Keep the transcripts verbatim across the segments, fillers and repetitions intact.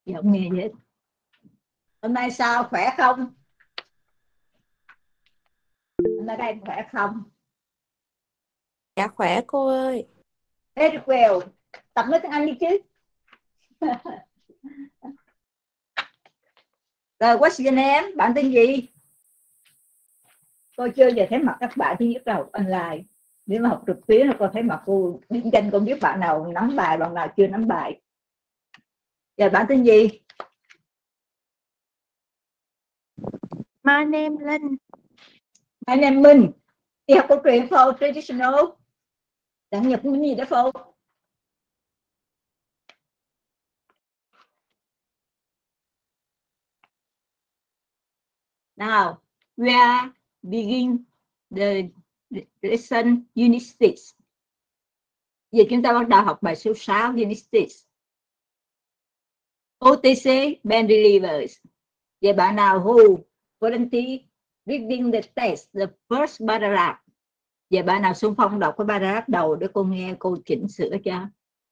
Dạ không nghe gì hết. Hôm nay sao, khỏe không? Hôm nay đây khỏe không? Dạ khỏe cô ơi. Very well. Tập nói tiếng Anh đi chứ. Rồi, what's your name? Bạn tên gì? Cô chưa giờ thấy mặt các bạn, thứ nhất là học online. Nếu mà học trực tuyến là cô thấy mặt cô điểm danh, cô biết bạn nào nắm bài, bạn nào chưa nắm bài. Giờ bạn tên gì? My name Linh. My name Minh. Đi học cổ truyền không? Traditional. Đặng nhập cái gì đó không? Now, we are begin the lesson unit six. Giờ chúng ta bắt đầu học bài số sáu, unit six. O T C band relievers. Vậy bạn nào who volunteer reading the text, the first paragraph. Vậy bạn nào xung phong đọc cái paragraph đầu để cô nghe, cô chỉnh sửa cho.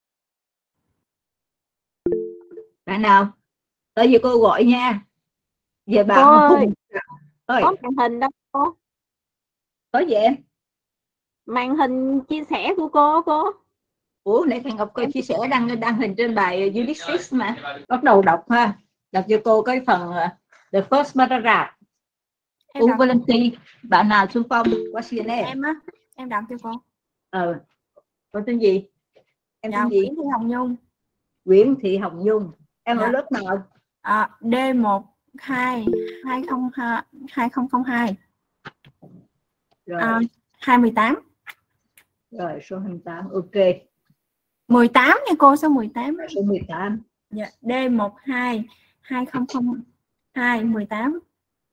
Bạn nào? Tới giờ cô gọi nha. Giờ bạn Cô ơi, ơi. có màn hình đâu cô? Có gì em? Màn hình chia sẻ của cô cô. Ủa, nãy thằng Ngọc cô chia sẻ đăng đăng hình trên bài Unit six mà. Bắt đầu đọc ha. Đọc cho cô cái phần uh, the first paragraph. Em đọc. Volunteer. Bạn nào xung phong? What's your name? Em á, em đọc cho cô. Ờ. Cô tên gì? Em Dạ, tên gì? Nguyễn Thị Hồng Nhung. Nguyễn Thị Hồng Nhung. Em Dạ. ở lớp nào? À, D một hai hai không không hai. Rồi. À, hai mươi tám. Rồi, số hai mươi tám. Ok. mười tám nha cô, số mười tám. Rồi, số mười tám. Dạ, D một hai hai không không hai mười tám.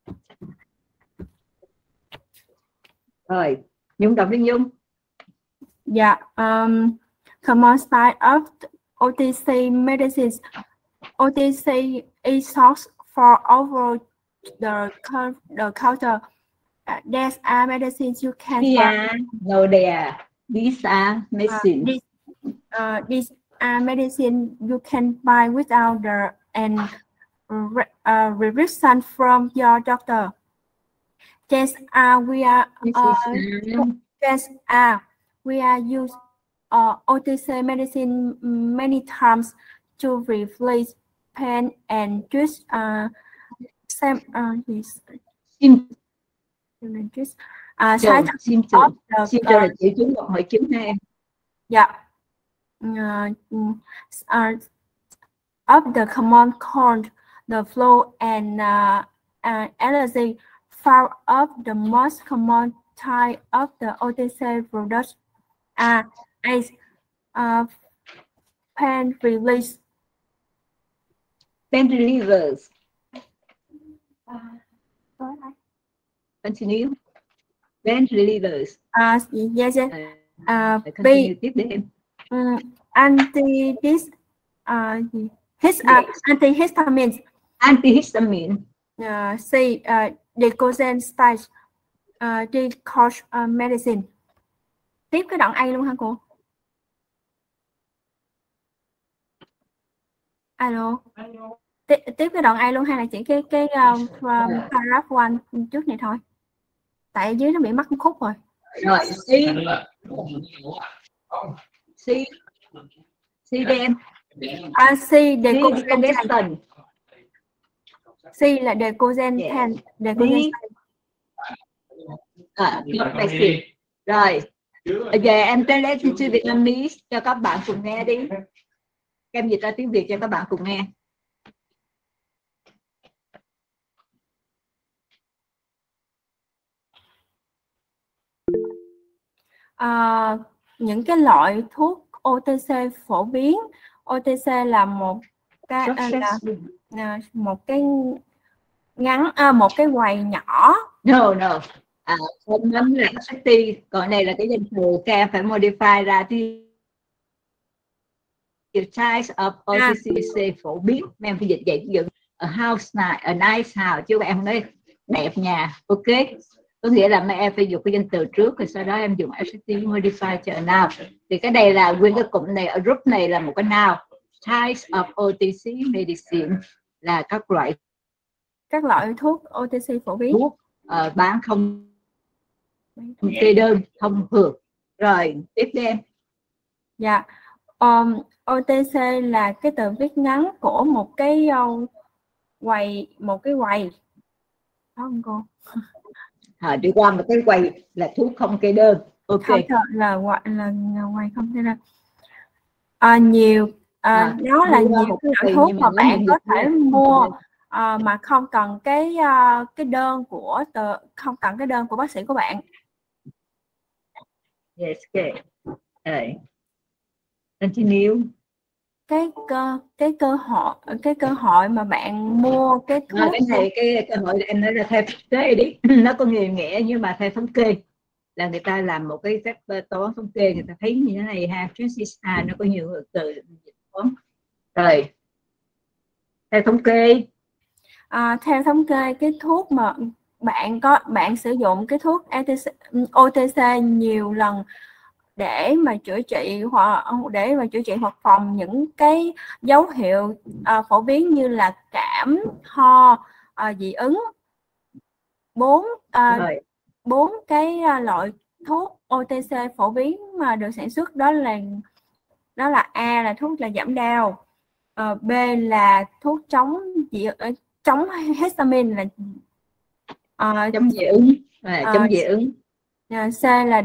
Rồi, Nhung đọc đi Nhung. Dạ, um, common side of O T C medicines. O T C is sourced for over the the counter. Uh, these are medicines you can These buy. are, no, they are. These are medicine. Uh, these, uh, these are medicine you can buy without the and uh, restriction from your doctor. These are we are uh, these are we are use uh, O T C medicine many times to replace pain and just uh, same uh, yes. Just uh, side symptom. Symptom là triệu chứng hoặc hội chứng ha em. Yeah. Uh, uh, of the common cold, the flu, and uh, uh, allergy, four of the most common type of the O T C products are ice, uh, pain relief. Pain relievers. Continue. Pain relievers. Uh, yes, yes. Uh, continue tiếp đi em. Um, anti this uh, his uh, yes. Antihistamines. Antihistamine. Uh, C. Uh, Decozen stage. Uh, decox uh, medicine. Tiếp cái đoạn A luôn hả cô? Alo. Tiếp, tiếp cái đoạn A luôn hay là chỉ cái cái uh, paragraph one trước này thôi? Tại ở dưới nó bị mắc khúc rồi. Rồi, C. C. C đi em. À, C. Decozen. C là Decozen ten. Decozen. À, rồi. Bây giờ em translate to Vietnamese cho các bạn cùng nghe đi. Em dịch ra tiếng Việt cho các bạn cùng nghe. À, những cái loại thuốc O T C phổ biến. O T C là một cái à, là, một cái ngắn à, một cái quầy nhỏ. No no. À, không nắm là active, còn này là cái danh từ các em phải modify ra thì the types of O T C à. Phổ biến, em phải dịch vậy dựng a house nice, a nice house chứ em nói đẹp nhà, ok? Có nghĩa là em phải dùng cái danh từ trước rồi sau đó em dùng adjective modify cho a noun. Thì cái đây là nguyên cái cụm này ở group này là một cái noun, types of O T C medicine là các loại các loại thuốc O T C phổ biến thuốc uh, bán không kê đơn thông thường. Rồi tiếp đi em. Dạ, um, O T C là cái từ viết ngắn của một cái uh, quầy, một cái quầy, đúng không cô? À, đi qua một cái quầy là thuốc không kê đơn. Ok. Không, là là, là, là quầy không kê đơn. À, nhiều à, À, nó là nhiều cái loại thuốc mà bạn có thể mua à, mà không cần cái uh, cái đơn của tờ, không cần cái đơn của bác sĩ của bạn. Yes, okay. Rồi. Continue. Cái cơ cái cơ hội cái cơ hội mà bạn mua cái thuốc à, cái này cái cơ hội em nói là theo thống kê đi. Nó có nhiều nghĩa nhưng mà theo thống kê là người ta làm một cái phép toán thống kê, người ta thấy như thế này ha, à, nó có nhiều từ dịch toán. Rồi theo thống kê à, theo thống kê cái thuốc mà bạn có bạn sử dụng cái thuốc O T C nhiều lần để mà chữa trị hoặc để mà chữa trị hoặc phòng những cái dấu hiệu à, phổ biến như là cảm, ho, à, dị ứng. Bốn à, bốn cái loại thuốc O T C phổ biến mà được sản xuất đó là đó là A là thuốc là giảm đau, à, B là thuốc chống dị chống histamine là à, chống dị ứng, à, chống à, dị ứng. C là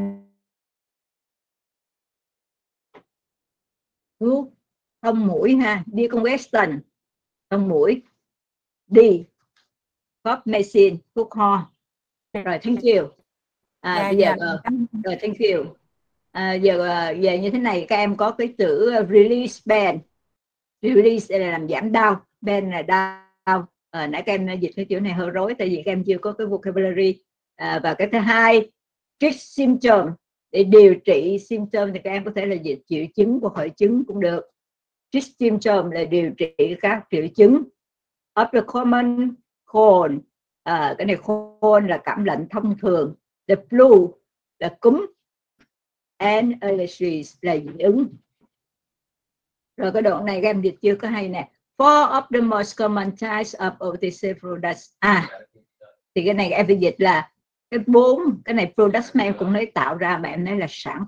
thuốc thông mũi ha, decongestant thông mũi. D copmecin thuốc ho. Rồi thank you. À, dạ, bây giờ dạ. rồi thank you. À, giờ về như thế này các em có cái chữ release band. Release là làm giảm đau, band là đau. À, nãy các em dịch cái chữ này hơi rối tại vì các em chưa có cái vocabulary. À, và cái thứ hai treat symptom, để điều trị symptom thì các em có thể là dịch triệu chứng của hội chứng cũng được. Treat symptom là điều trị các triệu chứng. Of the common cold, à, cái này cold là cảm lạnh thông thường. The flu là cúm. And allergies là dị ứng. Rồi cái đoạn này các em dịch chưa có hay nè. Four of the most common types of O T C products. À, thì cái này em phải dịch là cái bốn, cái này product mà em cũng nói tạo ra mà em nói là sản.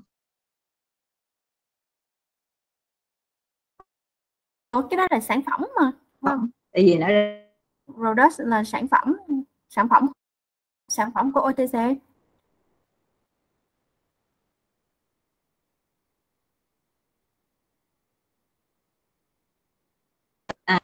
Ủa, cái đó là sản phẩm mà. Phẩm. Tại vì nó product là sản phẩm, sản phẩm sản phẩm của O T C. À.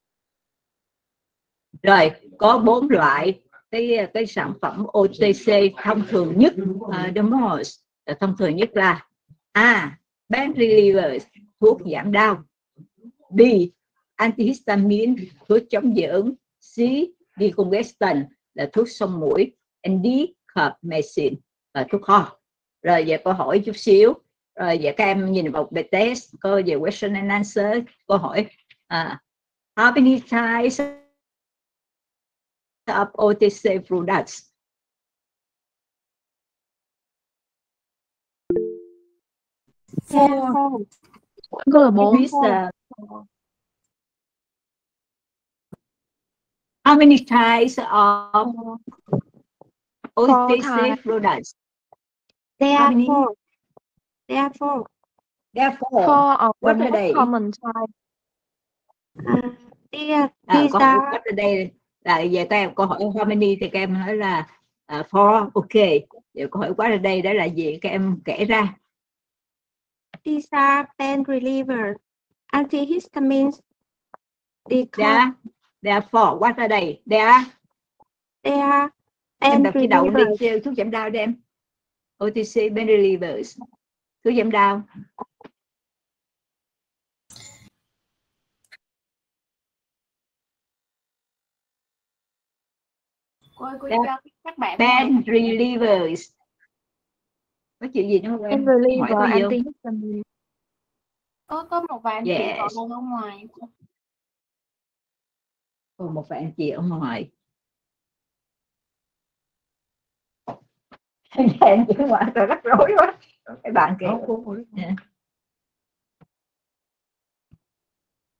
Rồi có bốn loại cái cái sản phẩm O T C thông thường nhất, uh, the most thông thường nhất là A pain relievers thuốc giảm đau, B antihistamine thuốc chống dị ứng, C decongestant là thuốc xông mũi, and D copmecin là thuốc ho. Rồi giờ câu hỏi chút xíu. Rồi giờ các em nhìn vào bài test có về question and answer. Câu hỏi à, how many types of O T C products? Four. Có là bốn. How many types of O T C products? There are four. There are four. There are four. Four of What the are they? most common type. Uh, there, À, these câu are. hỏi ở đây là về các em câu hỏi how many thì các em nói là uh, four, ok. Giờ câu hỏi quá ở đây đó là gì, các em kể ra. These are pain relievers, antihistamines. There are, there are four. What are they? There are. They are Em pain đọc cái đầu đi, relievers. thuốc giảm đau đi em. O T C pain relievers, thuốc giảm đau. Cô ơi, cô cho các bạn pain relievers. Có chuyện gì nữa không em? Pain reliever, Hỏi có gì không? antihistamine. có có một vài anh Yes. chị còn đang ở ngoài. Còn một vài anh chị ở ngoài. Em chỉ ngoài tôi rắc rối quá. Các bạn kể. Yeah.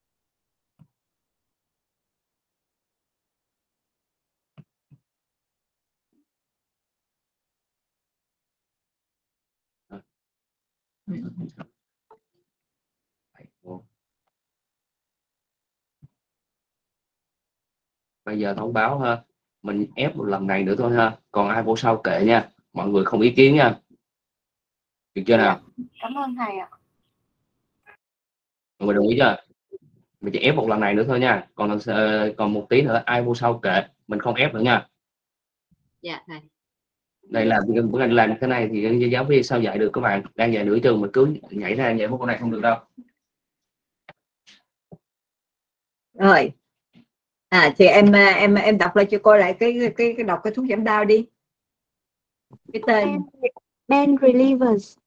Bây giờ thông báo ha, mình ép một lần này nữa thôi ha, còn ai vô sau kệ nha, mọi người không ý kiến nha, được chưa nào? Cảm ơn thầy ạ. Mọi người đồng ý chưa? Mình chỉ ép một lần này nữa thôi nha, còn lần còn một tí nữa ai vô sau kệ, mình không ép nữa nha. Dạ thầy. Đây là bữa anh làm cái này thì giáo viên sao dạy được các bạn, đang dạy nửa trường mà cứ nhảy ra vậy con này không được đâu. Rồi, à thì em em em đọc lại cho cô lại cái cái cái đọc cái thuốc giảm đau đi, cái tên. Pain relievers.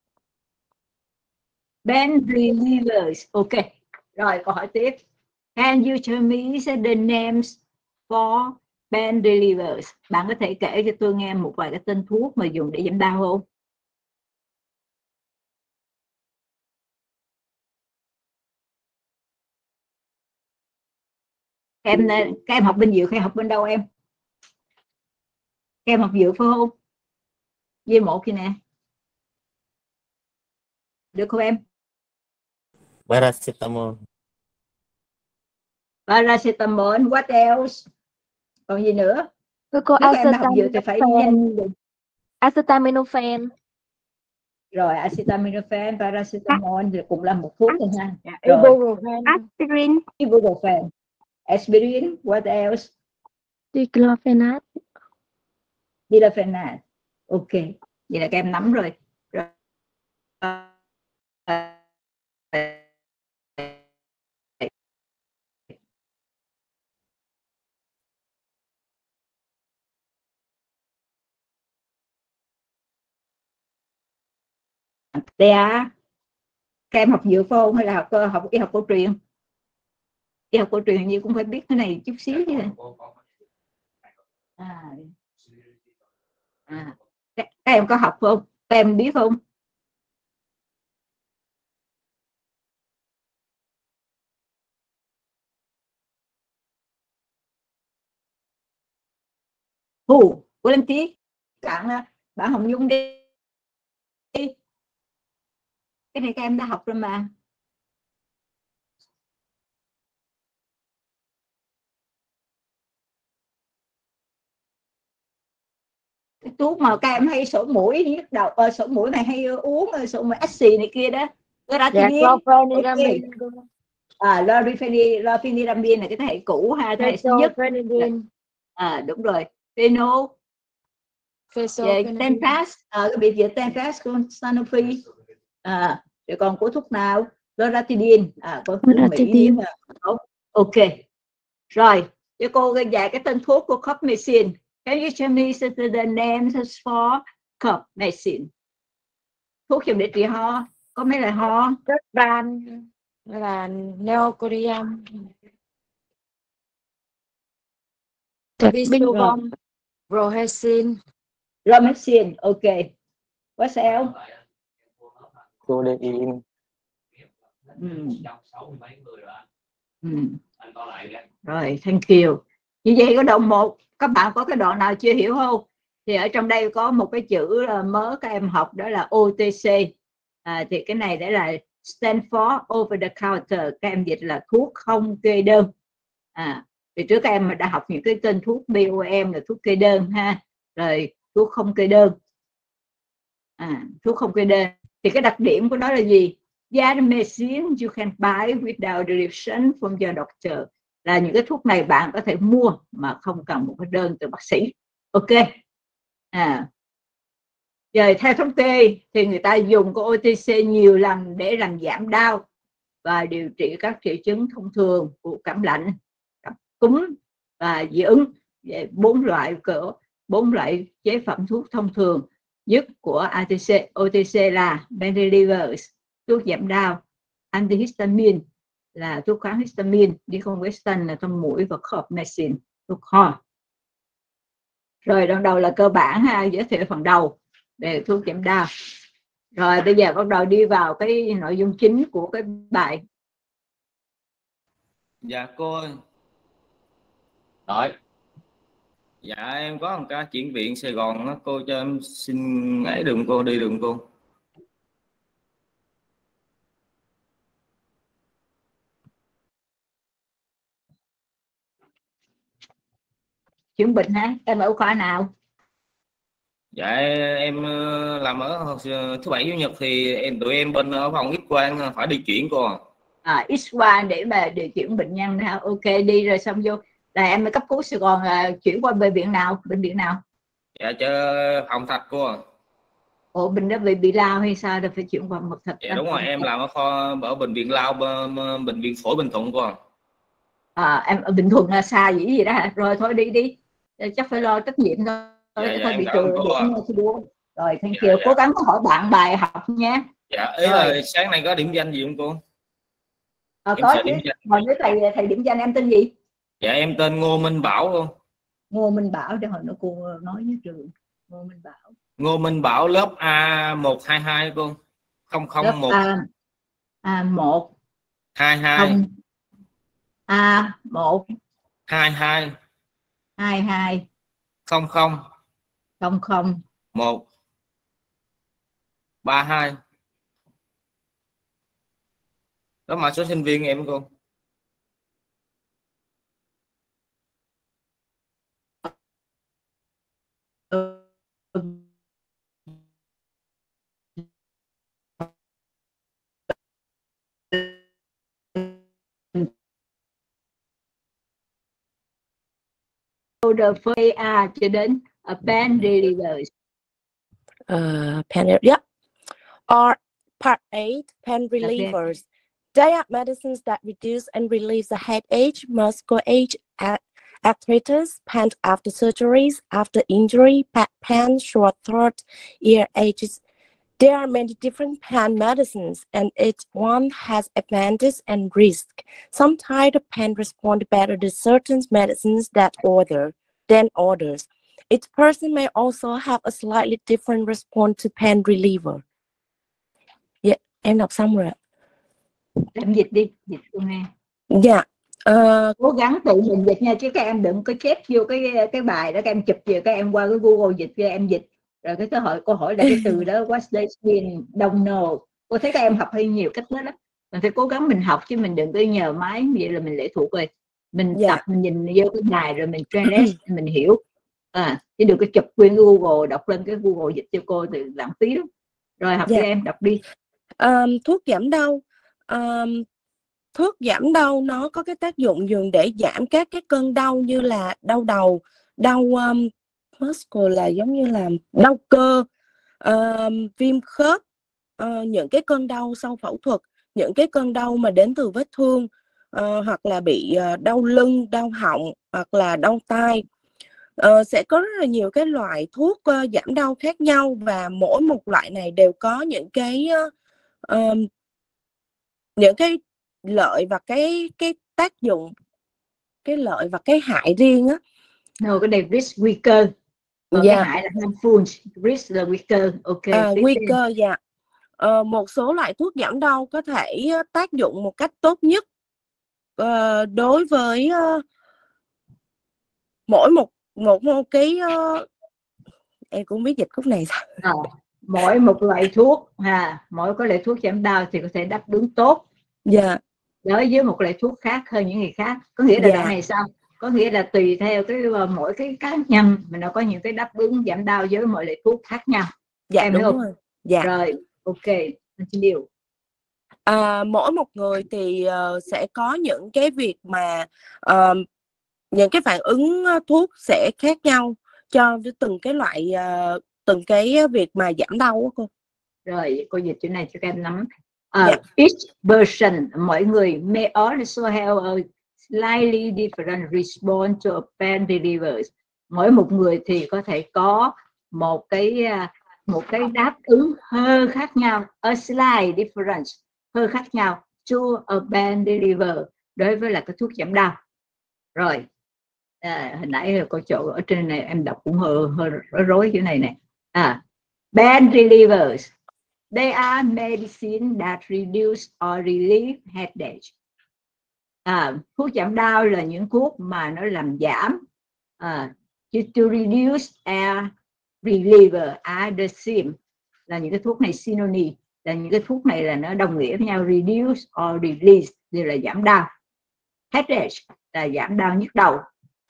Pain relievers. Ok. Rồi câu hỏi tiếp. Can you tell me the names for pain relievers? Bạn có thể kể cho tôi nghe một vài cái tên thuốc mà dùng để giảm đau không? Em các em học bên Dược hay học bên đâu em? Các em học Dược phải không? G một kia nè. Được không em? Paracetamol. Paracetamol. What else? Còn gì nữa? Thưa cô, Nếu em đã học Dược thì phải nhanh. acetaminophen. Rồi acetaminophen, paracetamol thì cũng là một thuốc thôi ha. Ibuprofen. Aspirin. Ibuprofen. Aspirin. What else? Diclofenac. Diclofenac. Ok, vậy là các em nắm rồi. Rồi. Dạ, các em học dược phải không hay là học học y học cổ truyền? Y học cổ truyền như cũng phải biết cái này chút xíu chứ. À, à. Các em có học không? Các em biết không? Hù, của Lâm Tí, bạn bạn Hồng Nhung đi. Cái này các em đã học rồi mà. Cái thuốc mà các em hay sổ mũi nhức đầu, uh, sổ mũi này hay uống uh, sổ mũi axi này kia đó. Dạ, Chlorpheniramine. À, Chlorpheniramine là cái thế hệ cũ ha, thế hệ thứ nhất. À đúng rồi. Pheno. Tenfast, à, cái biệt dược Tenfast của Sanofi. À, rồi còn của thuốc nào? Loratadine, à, của Mỹ mà. Ok. Rồi, cho cô dạy cái tên thuốc của Copmecin. Can you tell me the names for Copmecin? Thuốc dùng để trị ho, có mấy loại ho? Rất ban là Neocordium. Bisobom, Rohexin. Romexin, ok. What else? Codeine. Ừ. Ừ. Rồi, thank you. Như vậy có đoạn một, các bạn có cái đoạn nào chưa hiểu không? Thì ở trong đây có một cái chữ mới các em học đó là O T C. À, thì cái này để là stand for over the counter, các em dịch là thuốc không kê đơn. À, thì trước các em đã học những cái tên thuốc B O M là thuốc kê đơn ha, rồi thuốc không kê đơn. À, thuốc không kê đơn thì cái đặc điểm của nó là gì? That medicine you can buy without direction from your doctor, là những cái thuốc này bạn có thể mua mà không cần một cái đơn từ bác sĩ. Ok. À, rồi theo thống kê thì người ta dùng cái O T C nhiều lần để làm giảm đau và điều trị các triệu chứng thông thường của cảm lạnh, cảm cúm và dị ứng. Bốn loại cỡ bốn loại chế phẩm thuốc thông thường nhất của O T C là pain relievers, thuốc giảm đau, antihistamine là thuốc kháng histamine, decongrestant là thông mũi, và Copmecin thuốc ho. Rồi đoạn đầu là cơ bản ha, giới thiệu phần đầu về thuốc giảm đau. Rồi bây giờ bắt đầu đi vào cái nội dung chính của cái bài. Dạ cô ơi. Rồi. Dạ em có một ca chuyển viện Sài Gòn đó, cô cho em xin ấy đường cô đi đường cô. chuyển bệnh hả? Em ở khoa nào? Dạ em ờ, làm ở thứ bảy chủ nhật thì em tụi em bên ở phòng X quang phải đi chuyển cô à. À, X quang để mà điều chuyển bệnh nhân ha. Ok, đi rồi xong vô là em mới cấp cứu Sài Gòn, là chuyển qua bệnh viện nào? Bệnh viện nào? Dạ cho Hồng Thạch cô à. Ủa bệnh đó bị bị lao hay sao rồi phải chuyển qua Mật Thạch? Dạ đúng rồi, em làm ở kho ở bệnh viện Lao, bệnh viện phổi Bình Thuận cô à. À, em ở Bình Thuận là xa dữ gì đó hả? Rồi thôi đi đi, chắc phải lo trách nhiệm thôi. Dạ, dạ, Thôi em bị cảm trừ ơn cô ạ. rồi, thank Dạ, you. dạ. Cố gắng hỏi bạn bài học nha. Dạ ý Rồi. là sáng nay có điểm danh gì không cô? À, Em có sợ chứ. điểm danh. Hồi với thầy thầy điểm danh em tên gì? Dạ em tên Ngô Minh Bảo luôn. Ngô Minh Bảo, để hồi nữa cô nói với trường. Ngô Minh Bảo. Ngô Minh Bảo lớp A một hai hai cô. không Lớp không một A A một hai hai không A một hai hai hai hai không không không không một ba hai. Đó mã số sinh viên em cô. Order for A cho đến a pen delivers. Uh, pen, yeah. Or part eight, pen relievers. They are medicines that reduce and relieve the headache, muscle ache, arthritis, pain after surgeries, after injury, back pain, short throat, ear aches. There are many different pain medicines, and each one has advantages and risks. Some types of pain respond better to certain medicines that other than others. Each person may also have a slightly different response to pain reliever. Yeah, em đọc xong rồi. Em dịch đi, dịch cô nghe. Dạ. Yeah. Uh, cố gắng tự mình dịch nha, chứ các em đừng có chép vô cái cái bài đó, các em chụp về các em qua cái Google dịch cho em dịch. Rồi cái câu hỏi câu hỏi là cái từ đó what's this mean, don't know. Cô thấy các em học hay nhiều cách đó đó. Mình phải cố gắng mình học, chứ mình đừng có nhờ máy, vậy là mình lệ thuộc rồi. Mình yeah. tập, mình nhìn vô cái bài rồi mình translate mình hiểu. À, chứ đừng có chụp nguyên cái Google, đọc lên cái Google dịch cho cô thì lãng phí lắm. Rồi học yeah. cho em, đọc đi. Um, thuốc giảm đau. Um, thuốc giảm đau nó có cái tác dụng dùng để giảm các cái cơn đau như là đau đầu, đau um, muscle là giống như là đau cơ, um, viêm khớp, uh, những cái cơn đau sau phẫu thuật, những cái cơn đau mà đến từ vết thương, uh, hoặc là bị uh, đau lưng, đau họng, hoặc là đau tai. Uh, sẽ có rất là nhiều cái loại thuốc uh, giảm đau khác nhau, và mỗi một loại này đều có những cái uh, um, những cái lợi và cái cái tác dụng, cái lợi và cái hại riêng á. No, cái này risk nguy cơ. Còn yeah. cái hại là harmful, risk là nguy cơ. Ok. À, nguy cơ dạ. Uh, một số loại thuốc giảm đau có thể tác dụng một cách tốt nhất uh, đối với uh, mỗi một một, một cái uh, em cũng biết dịch khúc này sao. À, mỗi một loại thuốc ha, mỗi cái loại thuốc giảm đau thì có thể đáp ứng tốt. Dạ. Yeah. Đối với một loại thuốc khác hơn những người khác. Có nghĩa là yeah. đoạn này sao? Có nghĩa là tùy theo cái mỗi cái cá nhân mình nó có những cái đáp ứng giảm đau với mỗi loại thuốc khác nhau. Dạ em đúng không? rồi. Dạ. Rồi, ok. Điều. À, mỗi một người thì uh, sẽ có những cái việc mà uh, những cái phản ứng thuốc sẽ khác nhau cho từng cái loại uh, từng cái việc mà giảm đau đó cô. Rồi cô dịch chỗ này cho các em nắm. Uh, yeah. Each person, mỗi người may also have a slightly different response to a pain relievers. Mỗi một người thì có thể có một cái một cái đáp ứng hơi khác nhau, a slight difference, hơi khác nhau to a pain reliever, đối với là cái thuốc giảm đau. Rồi à, hồi nãy cô chỗ ở trên này em đọc cũng hơi hơi rối rối chỗ này này. À, pain relievers, they are medicine that reduce or relieve headache. À, thuốc giảm đau là những thuốc mà nó làm giảm. À, to reduce and reliever are the same, là những cái thuốc này synonym, là những cái thuốc này là nó đồng nghĩa với nhau. Reduce or release đều là giảm đau. Headache là giảm đau nhức đầu.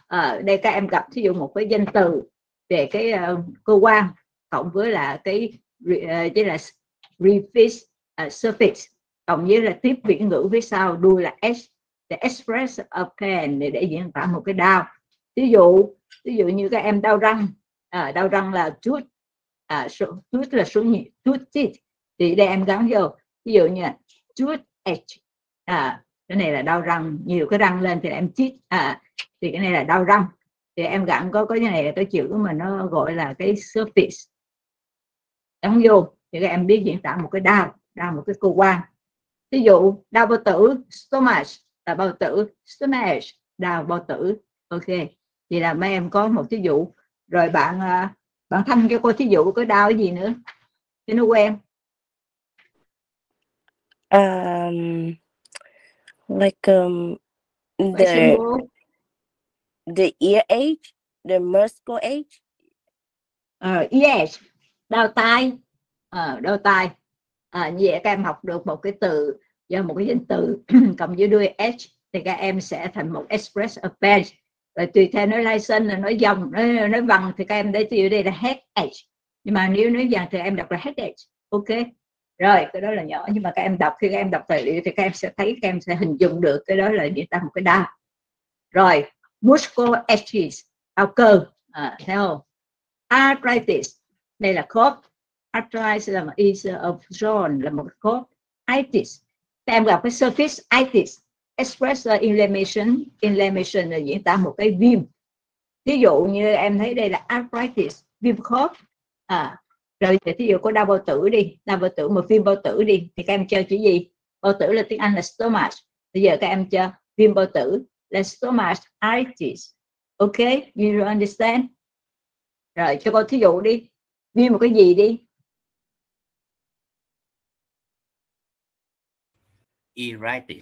ở đây các em gặp ví dụ một cái danh từ về cái uh, cơ quan cộng với là cái uh, là prefix uh, suffix cộng với là tiếp viễn ngữ phía sau đuôi là s để express a pain để, để diễn tả một cái đau. Ví dụ ví dụ như các em đau răng, à, đau răng là tooth, à, tooth là số nhị tooth teeth, thì đây em gắn vô ví dụ như là tooth edge, à, cái này là đau răng, nhiều cái răng lên thì em teeth, à, thì cái này là đau răng, thì em gắn có cái này là cái chữ mà nó gọi là cái suffix gắn vô thì các em biết diễn tả một cái đau, đau một cái cơ quan. Ví dụ đau bao tử stomach là bao tử, stomach đau bao tử. Ok, vậy là mấy em có một thí dụ rồi. Bạn bạn Thanh cho cô thí dụ có đau cái gì nữa cho nó quen. Um, like um, the the ear ache, the muscle ache. Uh, yes, đau tai, uh, đau tai. À, như vậy các em học được một cái từ do một cái danh từ cộng với đuôi h thì các em sẽ thành một express a pain. Rồi tùy theo nói license là nói dòng, nói, nói vần thì các em để tiêu đây là headache, nhưng mà nếu nói vần thì em đọc là headache. Ok, rồi cái đó là nhỏ, nhưng mà các em đọc khi các em đọc tài liệu thì các em sẽ thấy, các em sẽ hình dung được cái đó là diễn tả một cái đau. Rồi muscle aches, đau cơ, à, thấy không? Arthritis, đây là khớp. Arthritis là một is of joint, là một khớp. Itis, các em gặp cái surface itis, express inflammation, inflammation là diễn tả một cái viêm. Ví dụ như em thấy đây là arthritis, viêm khớp. À, rồi thì ví dụ có đau bao tử đi, đau bao tử, một viêm bao tử đi, thì các em chơi chữ gì? Bao tử là tiếng Anh là stomach. Bây giờ các em chơi viêm bao tử là stomatitis. Ok, you understand? Rồi cho con thí dụ đi, viêm một cái gì đi? Iritis.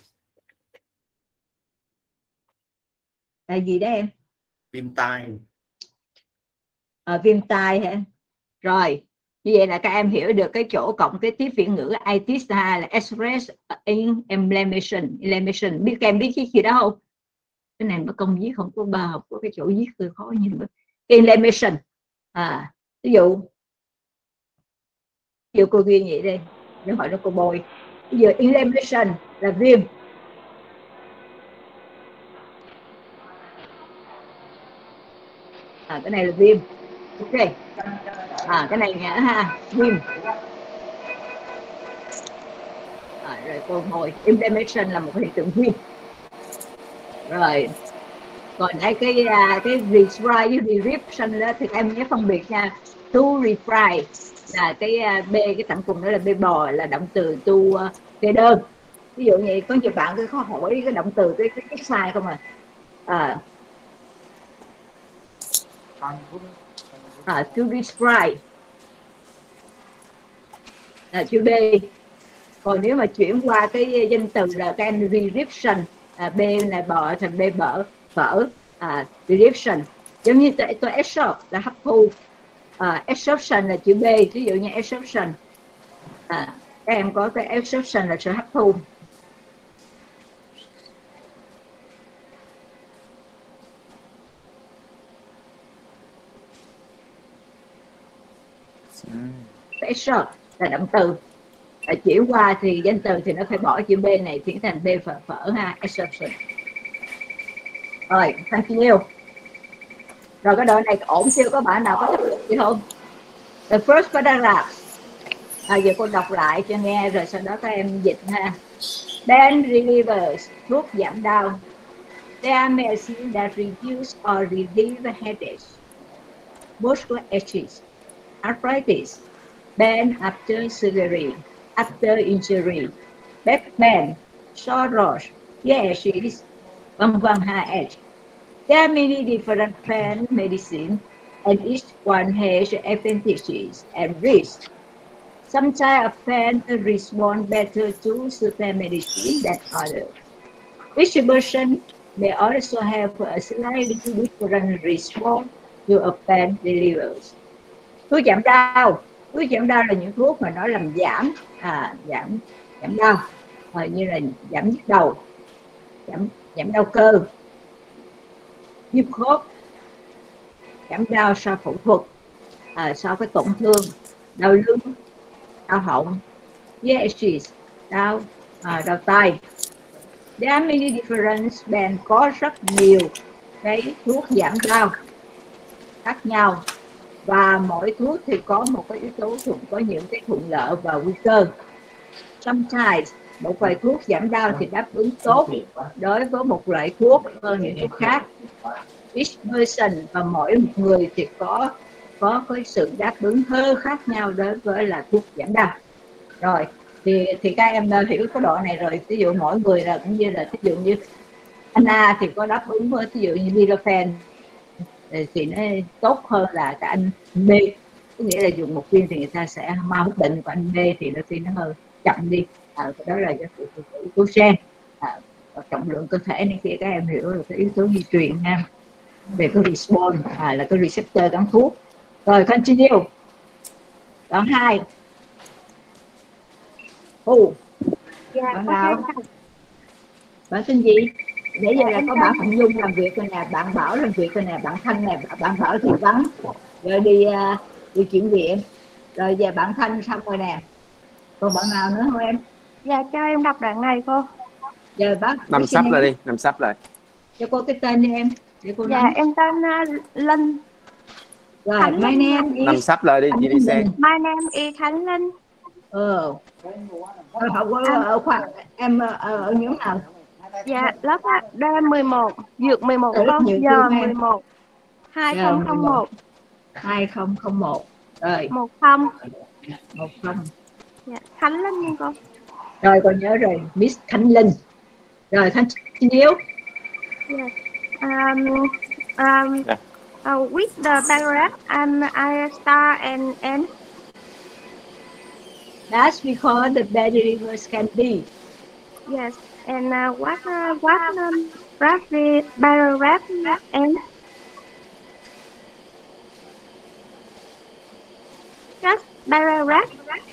Là gì đó em? Viêm tai. À, viêm tai hả? Rồi như vậy là các em hiểu được cái chỗ cộng cái tiếp viễn ngữ itis là express in inflammation. Inflammation biết các em biết cái gì đó không? Cái này nó công viết không có ba học, có cái chỗ viết hơi khó nhưng mà inflammation. À, ví dụ ví dụ cô ghi vậy đây, nếu hỏi nó cô bôi. Ví dụ inflammation là viêm. À, cái này là viêm. Ok, à, cái này nhá ha, viêm. À, rồi cô ngồi, inflammation là một cái hiện tượng viêm. Rồi còn đây cái cái refry với derivation đó thì em nhớ phân biệt nha. To refry là cái b, cái thẳng cùng đó là b bò, là động từ to kê đơn. Ví dụ như có nhiều bạn cứ khó hỏi cái động từ cái cái, cái sai không à. À, à to refry là chữ B. Còn nếu mà chuyển qua cái danh từ là cái derivation, à, B là bò thành b bở phở, à, derivation giống như tôi, tôi absorb là hấp thu, à, absorption là chữ B. Ví dụ như absorption, à, các em có cái absorption là sự hấp thu. Absorb là động từ, à, chuyển qua thì danh từ thì nó phải bỏ chữ B này chuyển thành B phở phở ha, absorption. Rồi, continue. Rồi cái đoạn này ổn chưa? Có bạn nào có thắc mắc gì không? The first paragraph. À, giờ cô đọc lại cho nghe rồi sau đó các em dịch ha. Pain relievers, thuốc giảm đau. They are medicine that reduce or relieve headaches, muscle aches, arthritis, pain after surgery, after injury, back pain, sore throat, ear issues, vân vân ha. There are many different pain medicine, and each one has advantages and risks. Some type of pain respond better to certain medicine than others. Each person may also have a slightly different response to a pain relievers. Thuốc giảm đau, thuốc giảm đau là những thuốc mà nó làm giảm, à, giảm giảm đau, à, như là giảm nhức đầu, giảm giảm đau cơ. nhức khớp, giảm đau sau phẫu thuật, à, sau cái tổn thương, đau lưng, đau họng, yes, đau à, đau tay. There are many different brand, có rất nhiều cái thuốc giảm đau khác nhau, và mỗi thuốc thì có một cái yếu tố thuận, có những cái thuận lợi và nguy cơ. Sometimes một vài thuốc giảm đau thì đáp ứng tốt đối với một loại thuốc hơn những thuốc khác. Each person, và mỗi một người thì có có cái sự đáp ứng hơi khác nhau đối với là thuốc giảm đau. Rồi thì thì các em hiểu cái đoạn này rồi. Ví dụ mỗi người là cũng như là ví dụ như anh A thì có đáp ứng với ví dụ như Nurofen thì nó tốt hơn là cái anh B, có nghĩa là dùng một viên thì người ta sẽ mau hết bệnh, của anh B thì đôi khi nó hơi chậm đi. À, đó là cái yếu tố gen, à, trọng lượng cơ thể này kia các em hiểu là cái yếu tố di truyền ha, về cái response, à, là cái receptor kháng thuốc. Rồi continue. Đoạn hai. Ồ, bạn nào? Bạn tên gì? Để giờ là có bạn Hạnh Dung làm việc rồi nè, bạn Bảo làm việc rồi nè, bạn Thanh nè, bạn Bảo thì vắng rồi đi uh, đi chuyển viện, rồi giờ bạn Thanh xong rồi nè. Còn bạn nào nữa không em? Dạ cho em đọc đoạn này cô. Giờ bác nằm sắp lại đi, nằm sắp lại. Cho cô cái tên đi em. Để cô dạ nói. em tên uh, Linh. Rồi Khánh my Linh. name is Nằm sắp lại đi chị đi xe. My name is Khánh Linh. Ờ. Ờ, học ở, ở khoa em ở, ở nhóm nào? Dạ lớp D mười một, dược mười một Ở lớp con, dược giờ thương em. mười một. hai không không một. hai không không một. Rồi. một không. một không. Dạ, Khánh Linh nha cô. Rồi con nhớ rồi, Miss Khánh Linh. Rồi Khánh Hiếu. Yes. Um, um, Yeah. uh, with the paragraph and I star and N. That's because the believers can be. Yes. And uh, what uh, what um, paragraph paragraph N? Just paragraph.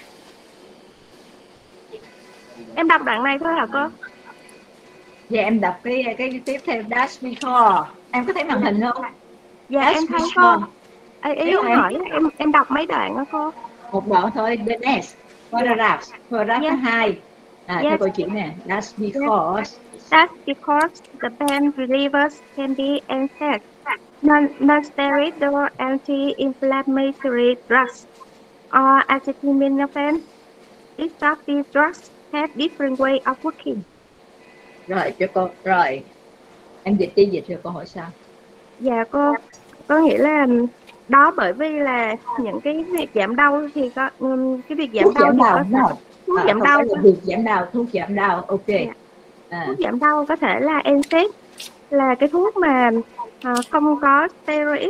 Em đọc đoạn này thôi hả cô? Dạ em đọc cái cái tiếp theo, that's because. Em có thấy màn hình không? Dạ That's em thấy because. cô. Ý, ý em hỏi là em em đọc mấy đoạn đó cô? Một đoạn thôi, the next paragraph, paragraph thứ Yes. hai. À, Yes. theo câu chuyện nè, that's because. That's because the pain relievers can be NSAID, non- non-steroidal anti-inflammatory drugs, or acetaminophen. These drugs have different way of working. Rồi cho cô, rồi em dịch đi, dịch rồi cô hỏi sao? Dạ cô, có nghĩa là đó bởi vì là những cái việc giảm đau thì có um, cái việc giảm Thuốc đau giảm thì đau, có no. thuốc À, giảm không đau phải là việc giảm đau, thuốc giảm đau, ok. Dạ. À, Thuốc giảm đau có thể là N SAID, là cái thuốc mà à, không có steroid,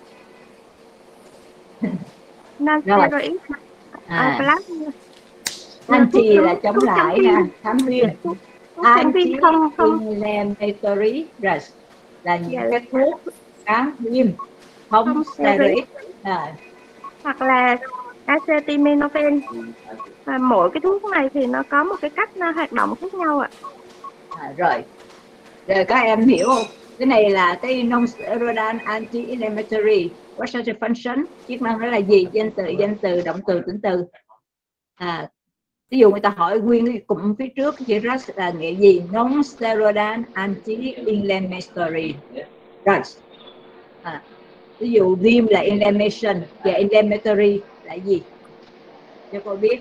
non steroid, à. uh, Anti là chống lại ha, kháng viêm. kháng viêm không không Anti-inflammatory drugs là những Dạ. cái thuốc kháng viêm không Không steroid. À, hoặc là acetaminophen. À, mỗi cái thuốc này thì nó có một cái cách nó hoạt động khác nhau ạ. à, rồi rồi các em hiểu không? Cái này là cái non-steroidal anti-inflammatory. What's the function? Chức năng đó là gì? Danh từ, danh từ, động từ, tính từ. À, ví dụ người ta hỏi nguyên cái cụm phía trước cái chữ drug là nghĩa gì? Non-steroidal anti-inflammatory drugs. À, ví dụ viêm là inflammation và inflammatory là gì? Cho cô biết.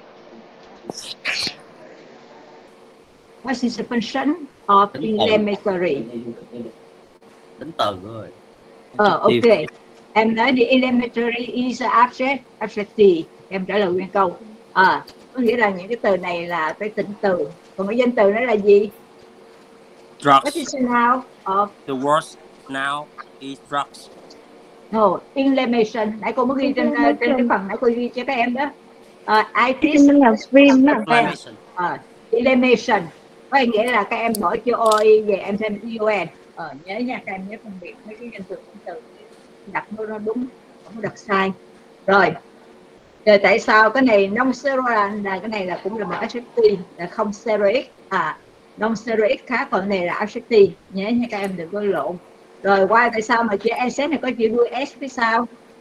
What is the function of inflammatory? Tính từ rồi. Ờ, ok. Em nói the inflammatory is an object, adjective. Em trả lời nguyên câu. À, có nghĩa là những cái từ này là cái tính từ. Còn cái danh từ đó là gì? What Drugs. is the noun of The word now is drugs. no, inflammation? Nãy cô mới ghi trên trên cái phần nãy cô ghi cho các em đó. Uh, itis là viêm đó. Inflammation. uh, inflammation có nghĩa là các em bỏ chữ oi về em thêm ion. Ờ, nhớ nha, các em nhớ phân biệt mấy cái danh từ tính từ, đặt nó đúng, không đặt sai. Rồi rồi tại sao cái này non steroid là cái này là cũng là một adjective, là không steroid. À, non steroid khác, còn cái này là adjective, nhớ nha các em đừng có lộn. Rồi qua tại sao mà chữ S này có chữ đuôi S phía sau?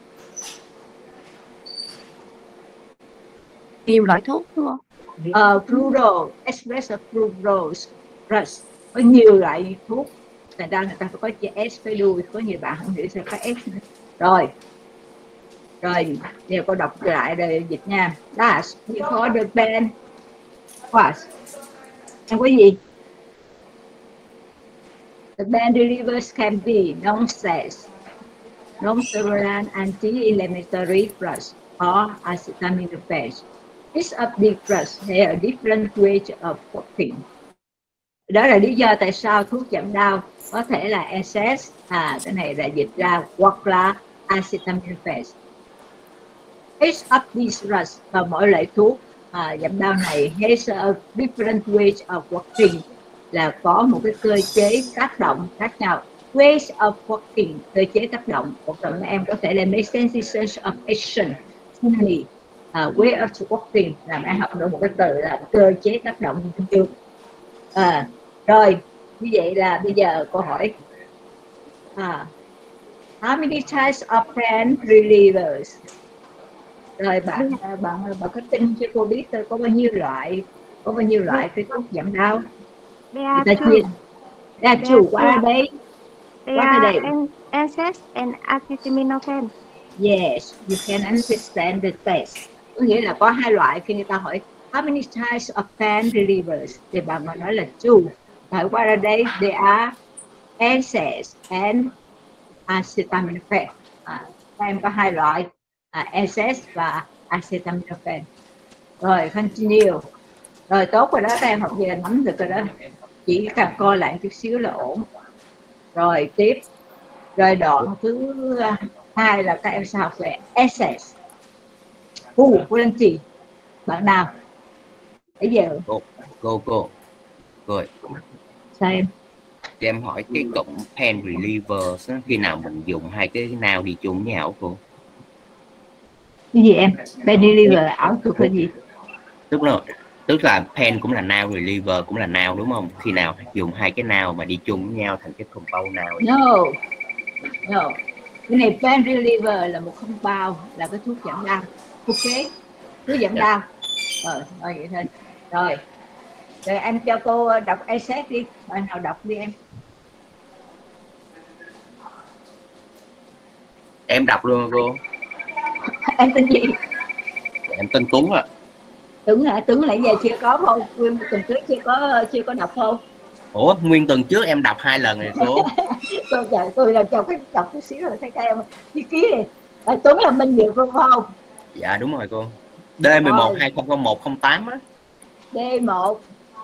Nhiều loại thuốc đúng không? Uh, plural, express plural, plus, có nhiều loại thuốc, thành ra người ta phải có chữ S phía đuôi, có nhiều bạn không hiểu sẽ có S nữa. Rồi, rồi, giờ cô đọc lại rồi dịch nha. That's before the pen was. Em có gì? The pen delivers can be non-sex, non-steroidal anti-inflammatory drugs or acetaminophen. Each of these drugs have a different way of working. Đó là lý do tại sao thuốc giảm đau có thể là N SAIDs, à cái này là dịch ra, hoặc là acetaminophen. Each of these drugs, và mỗi loại thuốc à, giảm đau này has a different way of working, là có một cái cơ chế tác động khác nhau. Ways of working, cơ chế tác động. Một phần em có thể là mechanisms of action. Uh, way of working, làm em học được một cái từ là cơ chế tác động chưa? À, rồi như vậy là bây giờ câu hỏi à, how many types of pain relievers? Rồi bạn bạn bạn có tin cho cô biết tôi có bao nhiêu loại, có bao nhiêu loại cái thuốc giảm đau? There are Người ta two. chia ra chủ qua ở đây. There What are are they? N SAIDs and acetaminophen. Yes, you can understand the test. Có nghĩa là có hai loại. Khi người ta hỏi how many types of pain relievers thì bạn mà nói là two. Hỏi qua ra đây, they are N SAIDs and acetaminophen. À, em có hai loại, à, N SAIDs và acetaminophen. Rồi continue. Rồi tốt rồi đó, các em học về nắm được rồi đó. Chỉ cần coi lại chút xíu là ổn. Rồi tiếp. Rồi đoạn thứ hai là các em sẽ học về essence. Who, volunteer. Bạn nào? Bây giờ cô cô cô cô ơi, sao em? cho em hỏi cái cụm pain relievers á, khi nào mình dùng hai cái nào đi chung với nhau cô? Cái gì em? Pain reliever ảo thuộc là gì? Tức là tức là pain cũng là now, reliever cũng là now đúng không? Khi nào dùng hai cái nào mà đi chung với nhau thành cái compound nào? No, no. Cái này pain reliever là một compound, là cái thuốc giảm đau. Ok, thuốc giảm đau. Ờ, rồi vậy thôi. Rồi. Rồi em cho cô đọc essence đi. Bạn nào đọc đi em. Em đọc luôn cô. Em tên gì? Em tên Tuấn ạ. À. Tuấn hả? Tuấn lại giờ chưa có không? Nguyên tuần trước chưa có chưa có đọc không? Ủa, nguyên tuần trước em đọc hai lần rồi cô. Tôi chờ tôi là cho cái đọc chút xíu rồi thấy các em ghi ký này. À, Tuấn là Minh Diệu phải không? Dạ đúng rồi cô. D mười một hai không không một không tám á. D một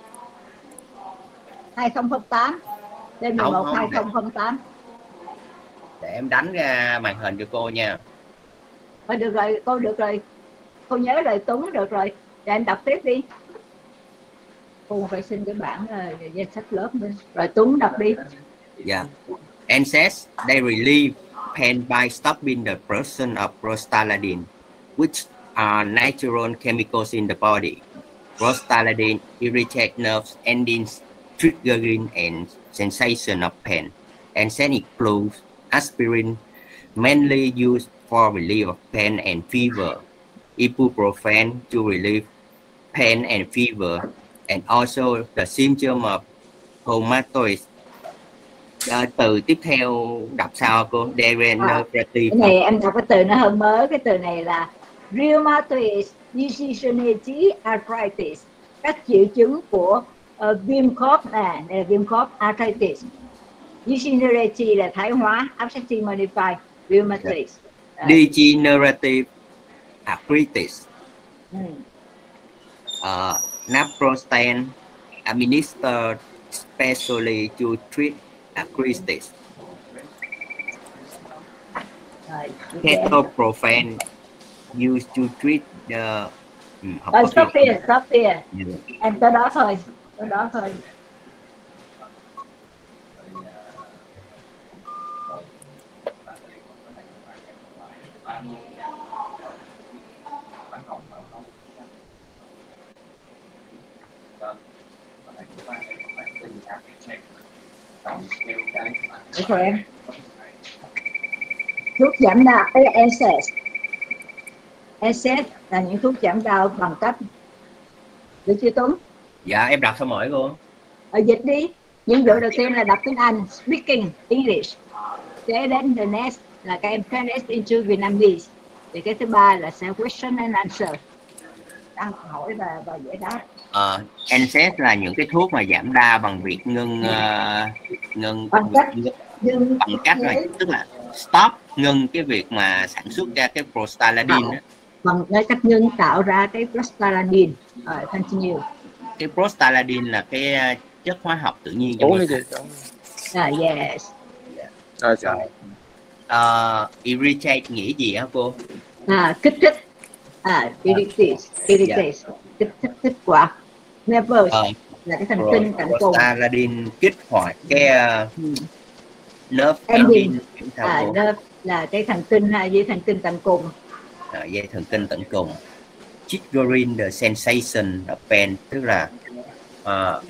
hai không không tám. D mười một hai không không tám. Để em đánh ra màn hình cho cô nha. Thôi được rồi, cô được rồi. Cô nhớ lời Tuấn được rồi. Để em đọc tiếp đi. Cô phải xin cái bản uh, danh sách lớp nữa. Rồi Tuấn đọc đi. Dạ. N SAIDs, they relieve pain by stopping the production of prostaglandin, which are natural chemicals in the body. Prostaglandin irritate nerves, endings, triggering and sensation of pain. N SAIDs includes aspirin, mainly used for relief of pain and fever. Ibuprofen to relieve pain and fever, and also the symptom of rheumatoid. À, từ tiếp theo đọc sao cô? Degenerative. Cái này em đọc cái từ nó hơi mới. Cái từ này là rheumatoid degenerative arthritis. Các triệu chứng của uh, viêm khớp nè, này là viêm khớp arthritis. Degenerative là thoái hóa, abscess modify, rheumatoid. Uh, Degenerative arthritis. Ừ. Uh, naproxen administered specially to treat arthritis. Ketoprofen used to treat the um, uh, stop here, stop here. Yeah. Em tới đó thôi, tới đó thôi. Được rồi em. Thuốc giảm đau N S A I D. N S A I D là những thuốc giảm đau bằng cách, được chưa Tuấn? Dạ em đặt câu hỏi cô. Ở dịch đi. Những vụ đầu tiên là đọc tiếng Anh, speaking English. Kế đến the next là các em translate into Vietnamese. Thì cái thứ ba là sẽ question and answer. Đang hỏi và và giải đáp. Uh, N S A I D là những cái thuốc mà giảm đau bằng việc ngưng uh, ngưng bằng cách ngưng, bằng cách là tức là stop ngưng cái việc mà sản xuất ra cái prostaglandin đó. Bằng cái cách ngưng tạo ra cái prostaglandin. Rồi continue. Cái prostaglandin là cái chất hóa học tự nhiên trong người. À, yes. Rồi sao? Uh, irritate nghĩa gì hả cô? À, kích thích. À, irritate, irritate. Yeah. Kích thích, kích hoạt. Nervous uh, là cái thần kinh cạnh cùng. Prostaglandin kích hoạt cái uh, hmm. nerve ending. À, nerve là cái thần kinh ha, dây thần kinh tận cùng. À, dây thần kinh tận cùng. Triggering the sensation of pain, tức là uh,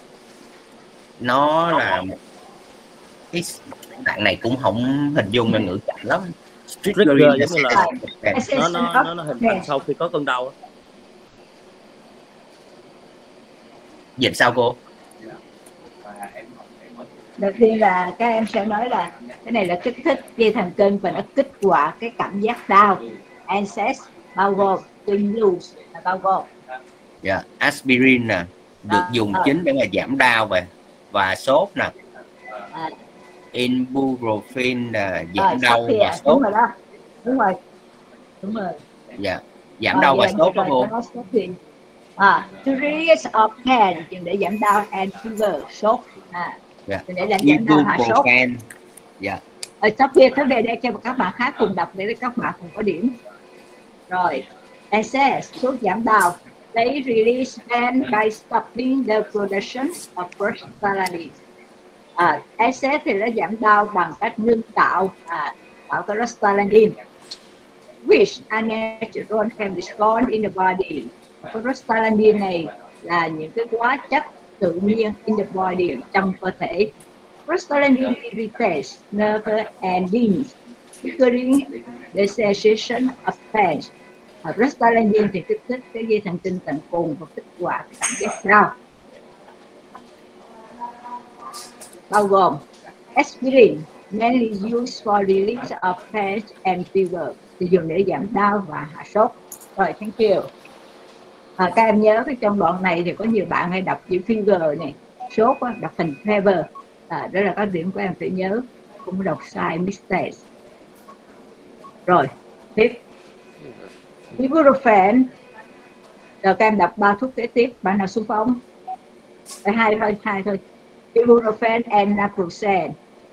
nó là cái bạn này cũng không hình dung là ngữ cảnh lắm. Trigger giống như là nó nó nó, nó hình thành sau khi có cơn đau. Dịch sao cô? Đầu tiên là các em sẽ nói là cái này là kích thích dây thần kinh và nó kích hoạt cái cảm giác đau. N S A I D bao gồm pain blues là bao gồm. Dạ, yeah. Aspirin nè, được à, dùng à. chính để mà giảm đau về và sốt nè. À. Ibuprofen là giảm à, đau và sốt. Đúng rồi đó. Đúng rồi. Đúng rồi. Dạ, yeah. giảm à, đau và sốt đó cô. À, to release of pain, dùng để giảm đau and fever, sốt. À. Dạ. Để làm giảm đau hạ sốt. Dạ. Ở top kia tới đây để cho các bạn khác cùng đọc để các bạn cùng có điểm. Rồi, N S A I D, thuốc giảm đau. They release pain by stopping the production of prostaglandin. À, N S A I D thì nó giảm đau bằng cách ngưng tạo à, tạo cái prostaglandin, which are natural chemicals in the body. Cái prostaglandin này là những cái hóa chất tự nhiên in the body, trong cơ thể. Prostaglandin irritates nerve endings, triggering the sensation of pain. Và prostaglandin thì kích thích cái dây thần kinh tận cùng và kích hoạt cảm giác đau. Bao gồm aspirin, mainly used for release of pain and fever, thì dùng để giảm đau và hạ sốt. Rồi, thank you. À, các em nhớ cái trong đoạn này thì có nhiều bạn hay đọc chữ fever này, sốt đó, đọc thành fever. À, đó là các điểm của em phải nhớ, không đọc sai mistakes. Rồi, tiếp. Ibuprofen. Rồi các em đọc ba thuốc kế tiếp, bạn nào xung phong? Phải hai thôi, hai thôi. Ibuprofen and naproxen.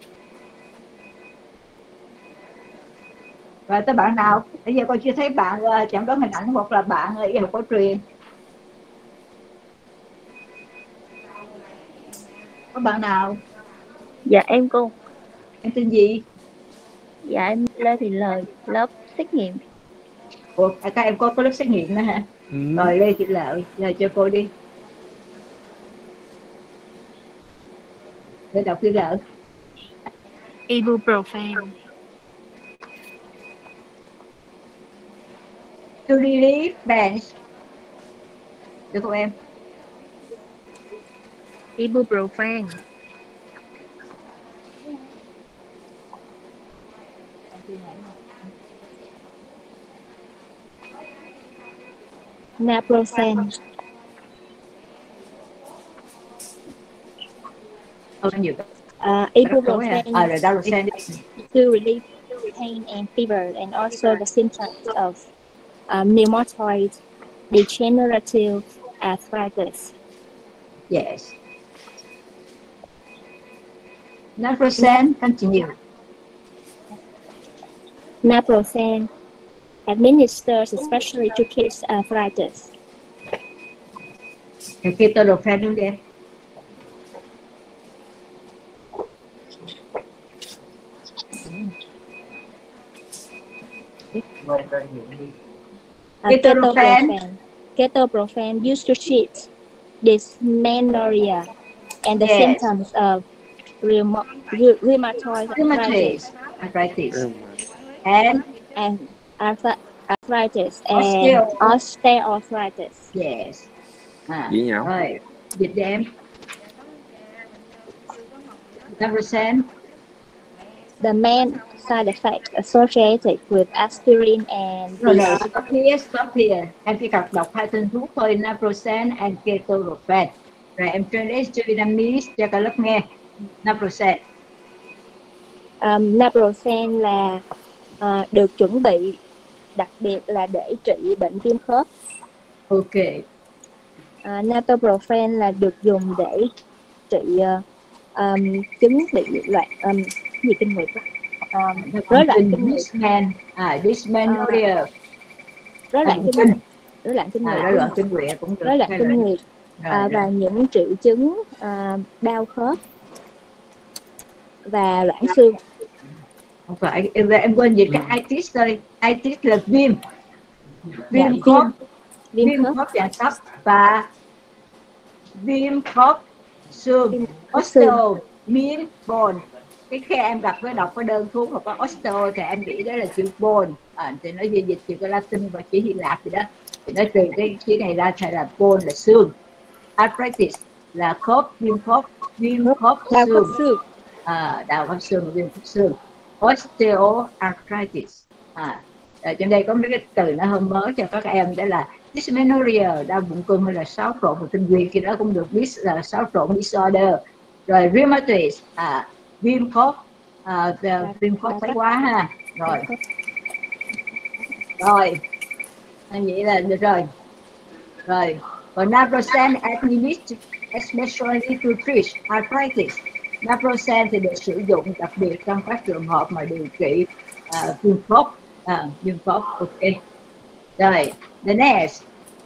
Rồi tới bạn nào? Bây giờ con chưa thấy bạn uh, chẳng có hình ảnh hoặc là bạn uh, y học cổ truyền. Có bạn nào? Dạ em cô. Em tên gì? Dạ em Lê Thị Lời, lớp xét nghiệm. Ủa, các em có, có lớp xét nghiệm nữa hả? Ừ. Rồi Lê Thị Lợi, lời cho cô đi. Để đọc chữ Lợi. Ibuprofen. To relieve pain. Được không em? Ibuprofen. Naproxen. Uh, ibuprofen uh, uh, to relieve pain and fever and also the symptoms of um, rheumatoid degenerative arthritis. Yes. Naproxen, continue. Naproxen administers especially to kids arthritis. Ketoprofen luôn đi em. Ketoprofen. Ketoprofen used to treat dysmenorrhea and the yes. symptoms of rheuma- rhe- rheumatoid rheumatoid arthritis, arthritis, and and arth- arthritis and Osteo- osteoarthritis. yes. À, Với nhau. rồi, dịch cho em. Represent The main side effect associated with aspirin and rồi này, these stop here, stop here. Em chỉ cần đọc hai tên thuốc thôi, naproxen and ketorolac. Rồi em translate cho Vietnamese cho cả lớp nghe. Naproxen. um, naproxen là uh, được chuẩn bị đặc biệt là để trị bệnh viêm khớp. Ok. Uh, naproxen là được dùng để trị uh, um, chứng bị loạn um, gì kinh nguyệt đó. Um, rối loạn kinh nguyệt, Dysman, à, dysmenorrhea. rối loạn kinh nguyệt, rối loạn kinh À, nguyệt, rối loạn kinh nguyệt cũng được. rối loạn Hay kinh là- nguyệt Rồi, à, rồi. và những triệu chứng à, đau khớp và loãng xương. Không phải, em, em quên dịch cái itis thôi. Itis là viêm. Viêm Dạ, khớp, viêm viêm khớp, khớp dạng thấp và viêm khớp xương. viêm khớp xương. Osteo, mean bone. Cái khi em gặp với đọc cái đơn thuốc mà có osteo thì em nghĩ đó là chữ bone. À, thì nó dịch chữ cái Latin và chữ Hy Lạp gì đó. Thì nó trừ cái chữ này ra thì là bone là xương. Arthritis là khớp, viêm khớp, viêm khớp Đau khớp xương. xương. À, đau khớp xương và viêm khớp xương. Osteoarthritis. À, ở trên đây có mấy cái từ nó hơi mới cho các em, đó là dysmenorrhea, đau bụng cưng hay là xáo trộn và tinh vi, khi đó cũng được biết là xáo trộn disorder. Rồi rheumatoid, à, viêm khớp, à, viêm khớp thái quá ha. Rồi, rồi, anh vậy là được rồi. Rồi, còn naproxen administered especially to treat arthritis. Naproxen thì được sử dụng đặc biệt trong các trường hợp mà điều trị uh, viêm khớp, à, viêm khớp. Ok. Rồi, the next.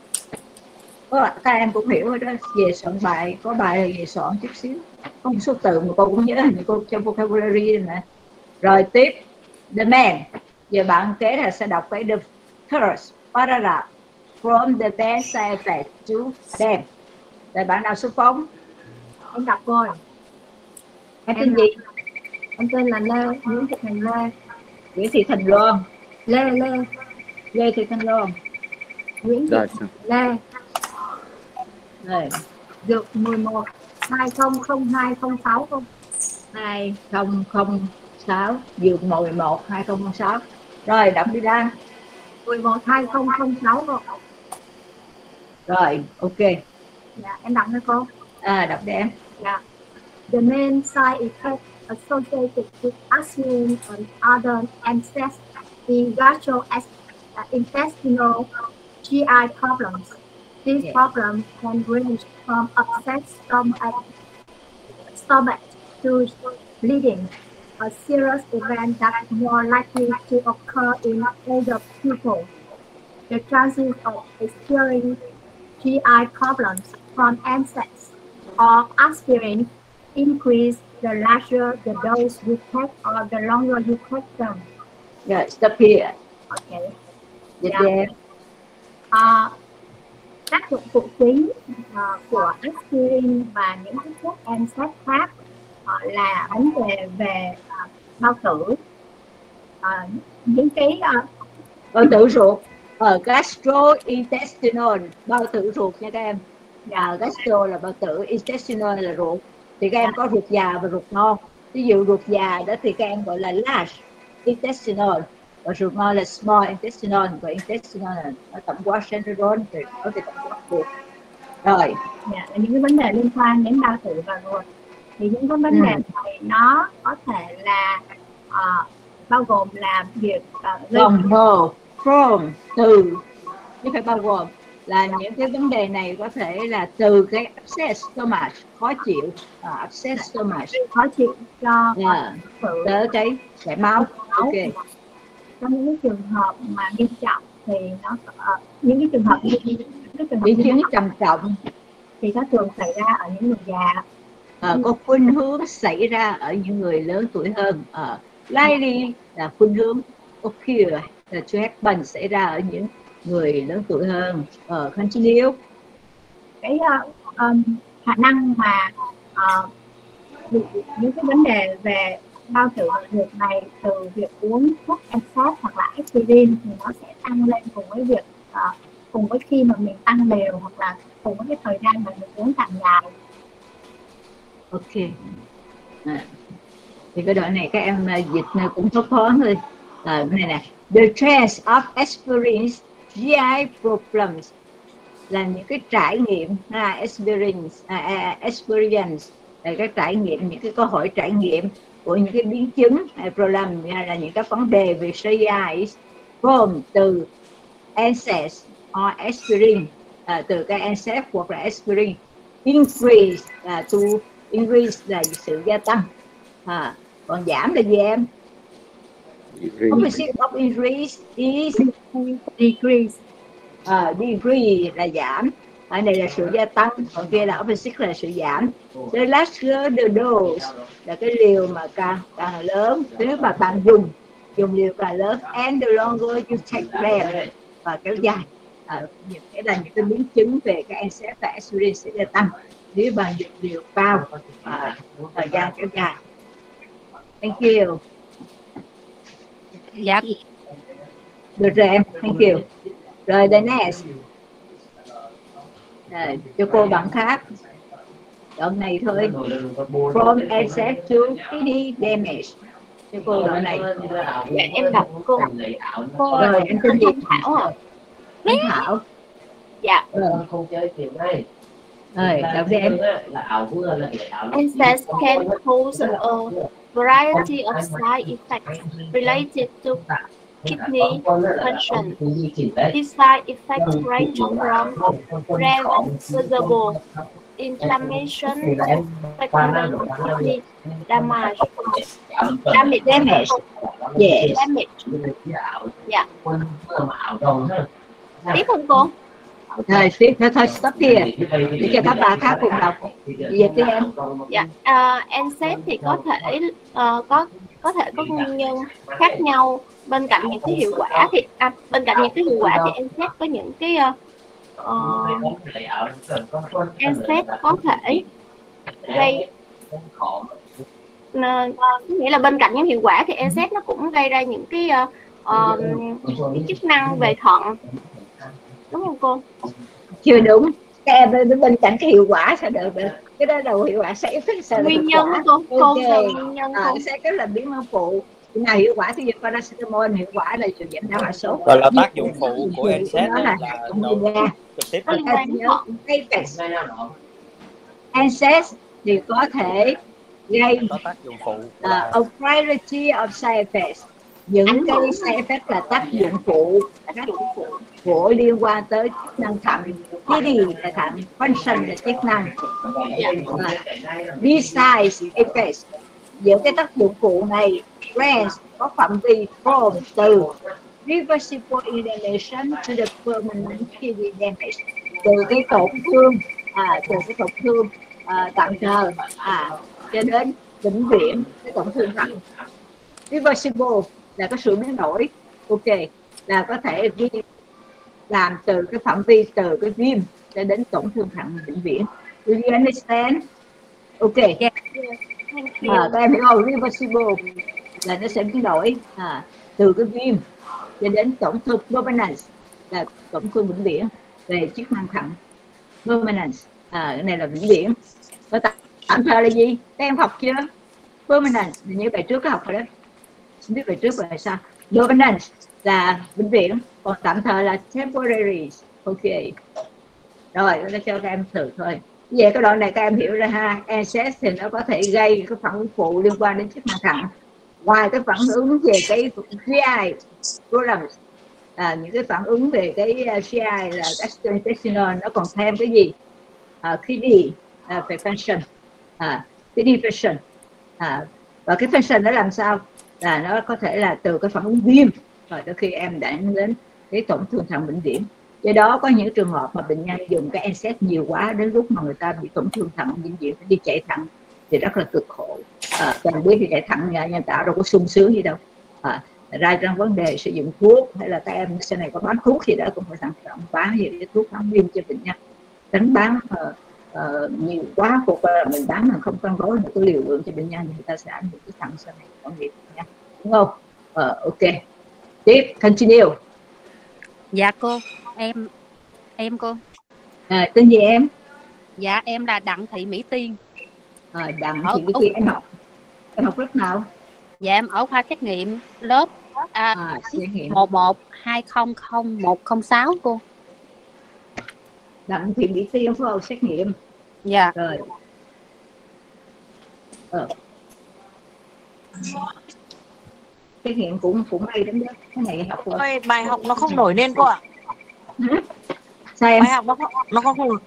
Có các em cũng hiểu rồi đó, về soạn bài, có bài là về soạn chút xíu. Có một số từ mà cô cũng nhớ, hình như cô trong vocabulary này nè. Rồi tiếp, the man. Giờ bạn kế là sẽ đọc cái the first paragraph from the band side effect to them. Rồi bạn nào số phóng? Em đọc rồi. Em tên gì? Em tên là Lê, Nguyễn Thị Thành Lê. Nguyễn Thị Thành Loan. Lê Lê Lê Thị Thành Loan. Nguyễn Thị Rồi, Thành Lê. Rồi, Dược mười một hai không không hai không sáu không. hai không không sáu, dược mười một hai không không sáu. Rồi, đọc đi ra. mười một hai không không sáu không. Rồi, ok. Dạ, em đọc thôi cô. À, đọc đi em. Yeah. The main side effect associated with aspirin and other N SAIDs is gastrointestinal G I problems. These Yeah. problems can range from upset stomach, stomach to bleeding, a serious event that is more likely to occur in older people. The chances of experiencing G I problems from N SAIDs or aspirin increase the larger the dose you take or the longer you take them. Rồi, stop here. Okay. Dịch Dạ. đi em. À, tác dụng phụ chính à, của aspirin và những cái thuốc N SAID khác à, là vấn đề về à, bao tử, à, những cái à, Bao tử ruột. Ở gastrointestinal, bao tử ruột nha các em. Và gastro là bao tử, intestinal là ruột. Thì các em có ruột già và ruột non. Ví dụ ruột già đó thì các em gọi là large intestinal, và ruột non là small intestinal, và intestinal là nó tổng quát central thì có thể tổng quát ruột. Rồi, dạ, những cái vấn đề liên quan đến bao tử và ruột. Thì những cái vấn Ừ. đề này nó có thể là à, bao gồm là việc à, gây from no, from từ, chứ phải bao gồm là những cái vấn đề này có thể là từ cái upset stomach, khó chịu, uh, upset stomach, khó chịu cho yeah. tử. Tới cái chảy máu. Ok. Trong những cái trường hợp mà nghiêm trọng thì nó uh, những cái trường hợp như những cái trường hợp Biến nghiêm chứng trọng trầm trọng thì nó thường xảy ra ở những người già. uh, có khuynh hướng xảy ra ở những người lớn tuổi hơn. Uh, likely là khuynh hướng, occur là to happen, xảy ra ở những người lớn tuổi hơn. Uh, continue. Cái uh, um, khả năng mà uh, những cái vấn đề về bao tử việc này từ việc uống thuốc N SAID hoặc là aspirin thì nó sẽ tăng lên cùng với việc uh, cùng với khi mà mình tăng đều hoặc là cùng với cái thời gian mà mình uống càng dài. Ok. À. Thì cái đoạn này các em uh, dịch này cũng khó khó thôi. À, này nè, the trace of experience G I problems là những cái trải nghiệm, à, experience, à, à, experience là các trải nghiệm, những cái cơ hội trải nghiệm của những cái biến chứng, à, problem là những cái vấn đề về G I from từ N SAID or aspirin, à, từ cái N SAID hoặc là aspirin, increase là to increase là sự gia tăng, à, còn giảm là gì em? Opposite of increase is decrease. À, decrease là giảm, ở này là sự gia tăng, còn kia là opposite là sự giảm. The larger the dose là cái liều mà càng càng lớn, nếu mà bạn dùng dùng liều càng lớn, and the longer you take them, và kéo dài. À, những cái là những cái biến chứng về cái N SAID và aspirin sẽ gia tăng nếu bạn dùng liều cao, à, thời gian kéo dài. Thank you. Dạ. Được rồi em, thank you. Rồi the next. Rồi, cho cô bạn khác. Đoạn này thôi. From N SAID to kidney damage. Cho cô đoạn này. Dạ, em đọc cô. Cô rồi em tên gì? Thảo à? Anh Thảo. Dạ. Rồi, rồi đọc đi em. N SAID can cause a variety of side effects related to kidney function. These side effects range from reversible inflammation to permanent kidney damage. Damage. Damage. Yes. Damage. Dạ. Tiếp không cô? Rồi, tiếp thôi, thôi stop here. Để cho các bạn khác cùng đọc. Dịch đi em. Dạ, uh, N SAID thì có thể uh, có có thể có nguyên nhân khác nhau. Bên cạnh những cái hiệu quả thì à, bên cạnh những cái hiệu quả thì N SAID có những cái uh, N SAID có thể gây uh, nghĩa là bên cạnh những hiệu quả thì N SAID nó cũng gây ra những cái uh, uh, những chức năng về thận, đúng không cô? Chưa đúng. Cái bên, bên cạnh cái hiệu quả sao được được cái đó đầu hiệu quả sẽ phải nguyên nhân cô cô nguyên nhân à, sẽ cái là biến chứng phụ. Nào hiệu quả thì paracetamol hiệu quả là sự giảm đau hạ sốt. Gọi là tác dụng phụ của N SAID là đâu trực tiếp. N SAID thì có thể gây có tác dụng phụ uh, a variety of side effects. Những cái side effect là tác dụng phụ, tác dụng phụ của liên quan tới chức năng thận. Kidney là thận, function là chức năng. Besides effects, những cái tác dụng phụ này range có phạm vi from từ reversible inflammation to the permanent kidney damage, từ cái tổn thương à, từ cái tổn thương à, tạm thời à, cho đến vĩnh viễn cái tổn thương thận. Reversible là có sự biến đổi, ok, là có thể đi làm từ cái phạm vi từ cái viêm cho đến tổn thương thận vĩnh viễn. Do you understand? Ok. Yeah. À, các em hiểu không? Reversible là nó sẽ biến đổi à, từ cái viêm cho đến tổn thương permanent là tổn thương vĩnh viễn về chức năng thận. Permanent à, cái này là vĩnh viễn. Và tạm thời là gì? Các em học chưa? Permanent như bài trước có học rồi đó. Không biết bài trước là sao? Permanent là vĩnh viễn, còn tạm thời là temporary. Ok. Rồi, nó cho các em thử thôi. Về cái đoạn này các em hiểu ra ha, N SAID thì nó có thể gây cái phản ứng phụ liên quan đến chức năng thận. Ngoài cái phản ứng về cái G I problems, à, những cái phản ứng về cái G I là gastrointestinal, nó còn thêm cái gì? À, kidney à, về function, à, kidney function, à, và cái function nó làm sao? Là nó có thể là từ cái phản ứng viêm, rồi tới khi em đã đến cái tổn thương thận vĩnh viễn. Do đó có những trường hợp mà bệnh nhân dùng cái N SAID nhiều quá đến lúc mà người ta bị tổn thương thận vĩnh viễn phải đi chạy thận thì rất là cực khổ. À, cần biết thì chạy thận nhân tạo đâu có sung sướng gì đâu. À, ra trong vấn đề sử dụng thuốc hay là các em sau này có bán thuốc gì đó cũng phải thận trọng bán gì cái thuốc kháng viêm cho bệnh nhân, tránh bán uh, uh, nhiều quá, hoặc là mình bán mà không cân đối được cái liều lượng cho bệnh nhân thì người ta sẽ ảnh hưởng cái thận sau này còn gì nha, đúng không? Uh, ok, tiếp continue. Dạ cô, em em cô. À, tên gì em? Dạ em là Đặng Thị Mỹ Tiên. À, Đặng ở, Thị Mỹ Tiên, em học em học lớp nào? Dạ em ở khoa xét nghiệm lớp à, à, xét nghiệm một một hai không không một không sáu cô. Đặng Thị Mỹ Tiên phải không? Xét nghiệm. Dạ. Rồi. Ờ. Xét nghiệm cũng cũng hay lắm đó. Cái này học rồi. Ôi, bài học nó không nổi lên cô ạ. Sao em? Bài học nó không nó không nổi.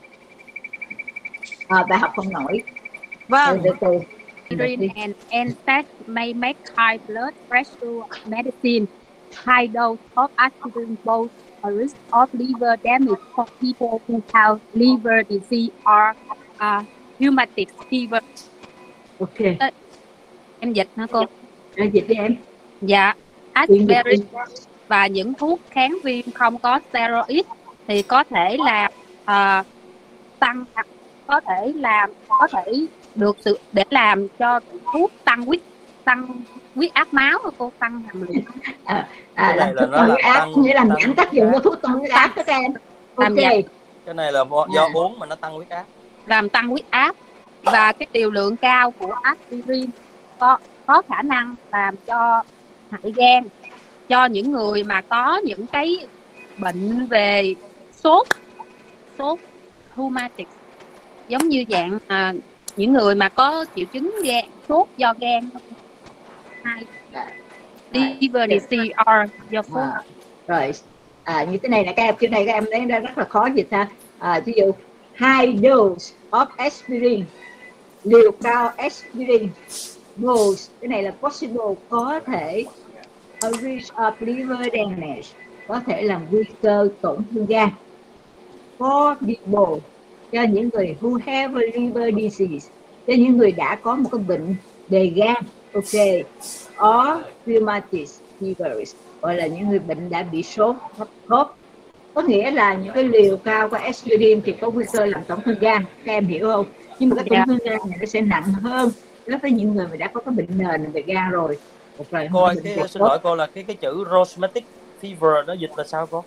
À, bài học không nổi. Vâng. Từ từ. Urine and N SAIDs may make high blood pressure medicine. High dose of aspirin both a risk of liver damage for people who have liver disease or uh, rheumatic fever. Ok. Ờ, em dịch hả cô? Em dịch đi em. Dạ. Aspirin và những thuốc kháng viêm không có steroid thì có thể là uh, tăng có thể làm có thể được sự để làm cho thuốc tăng huyết tăng huyết áp máu của cô, tăng hàm lượng. À, à, là thuốc tăng huyết áp nghĩa là giảm tác dụng của thuốc tăng huyết áp đó các em. Ok. Cái này là do uống mà nó tăng huyết áp. Làm tăng huyết áp và cái liều lượng cao của aspirin có có khả năng làm cho hại gan cho những người mà có những cái bệnh về sốt sốt rheumatic, giống như dạng à, những người mà có triệu chứng gan sốt do gan hay liver disease or do sốt. À, rồi à, như thế này là các em, cái này các em thấy ra rất là khó dịch ha. À, ví dụ high dose of aspirin, liều cao aspirin dose, cái này là possible, có thể a risk of liver damage, có thể làm nguy cơ tổn thương gan. For people, cho những người who have a liver disease, cho những người đã có một cái bệnh về gan, ok, or rheumatic fevers, gọi là những người bệnh đã bị sốt hấp khớp. Có nghĩa là những cái liều cao của aspirin thì có nguy cơ làm tổn thương gan, các em hiểu không? Nhưng mà cái tổn thương gan này nó sẽ nặng hơn đối với những người mà đã có cái bệnh nền về gan rồi. Rồi cô ơi, cái, xin lỗi cô là cái cái chữ rheumatic fever nó dịch là sao cô?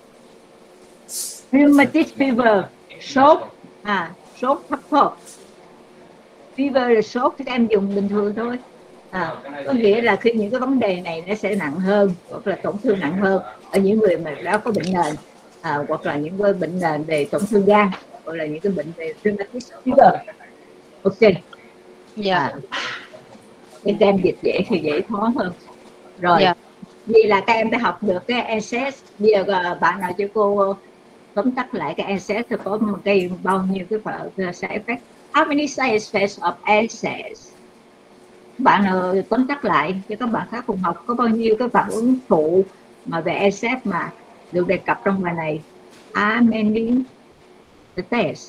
Rheumatic fever, sốt, à, sốt hấp khớp. Fever là sốt thì các em dùng bình thường thôi. À, có nghĩa là khi những cái vấn đề này nó sẽ nặng hơn, hoặc là tổn thương nặng hơn ở những người mà đã có bệnh nền, à, hoặc là những cái bệnh nền về tổn thương gan, hoặc là những cái bệnh về rheumatic fever. Ok. Dạ. À, các em dịch dễ thì dễ thoáng hơn. Rồi. Dạ. Vì là các em đã học được cái N SAID. Bây giờ bạn nào cho cô tóm tắt lại cái N SAID thì có một cái bao nhiêu cái side effect? How many side effects of N SAID? Bạn nào tóm tắt lại cho các bạn khác cùng học, có bao nhiêu cái phản ứng phụ mà về N SAID mà được đề cập trong bài này? How many the test?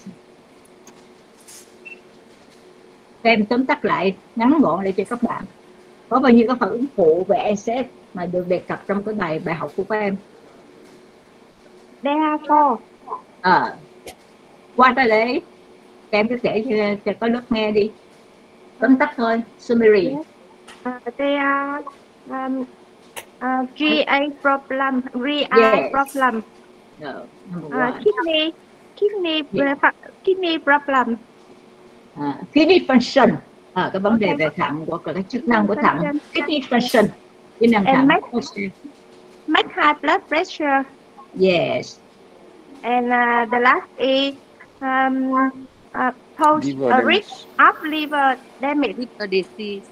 Các em tóm tắt lại ngắn gọn để cho các bạn. Có bao nhiêu cái phản ứng phụ về N SAID mà được đề cập trong cái bài bài học của các em? There are four. À, qua đây đấy, các em cứ kể cho, cho có lớp nghe đi. Tóm tắt thôi, summary. Yes. Uh, there are um, uh, G A problem, G I Yes. problem, No, number uh, one. kidney, kidney, Yes. kidney problem, À, kidney function, à, cái vấn đề về thận hoặc là cái chức năng của thận. Kidney function, chức năng and thận. make, make high blood pressure. Yes. And uh, the last is um, uh, post Liver a damage. risk of liver damage. Liver disease.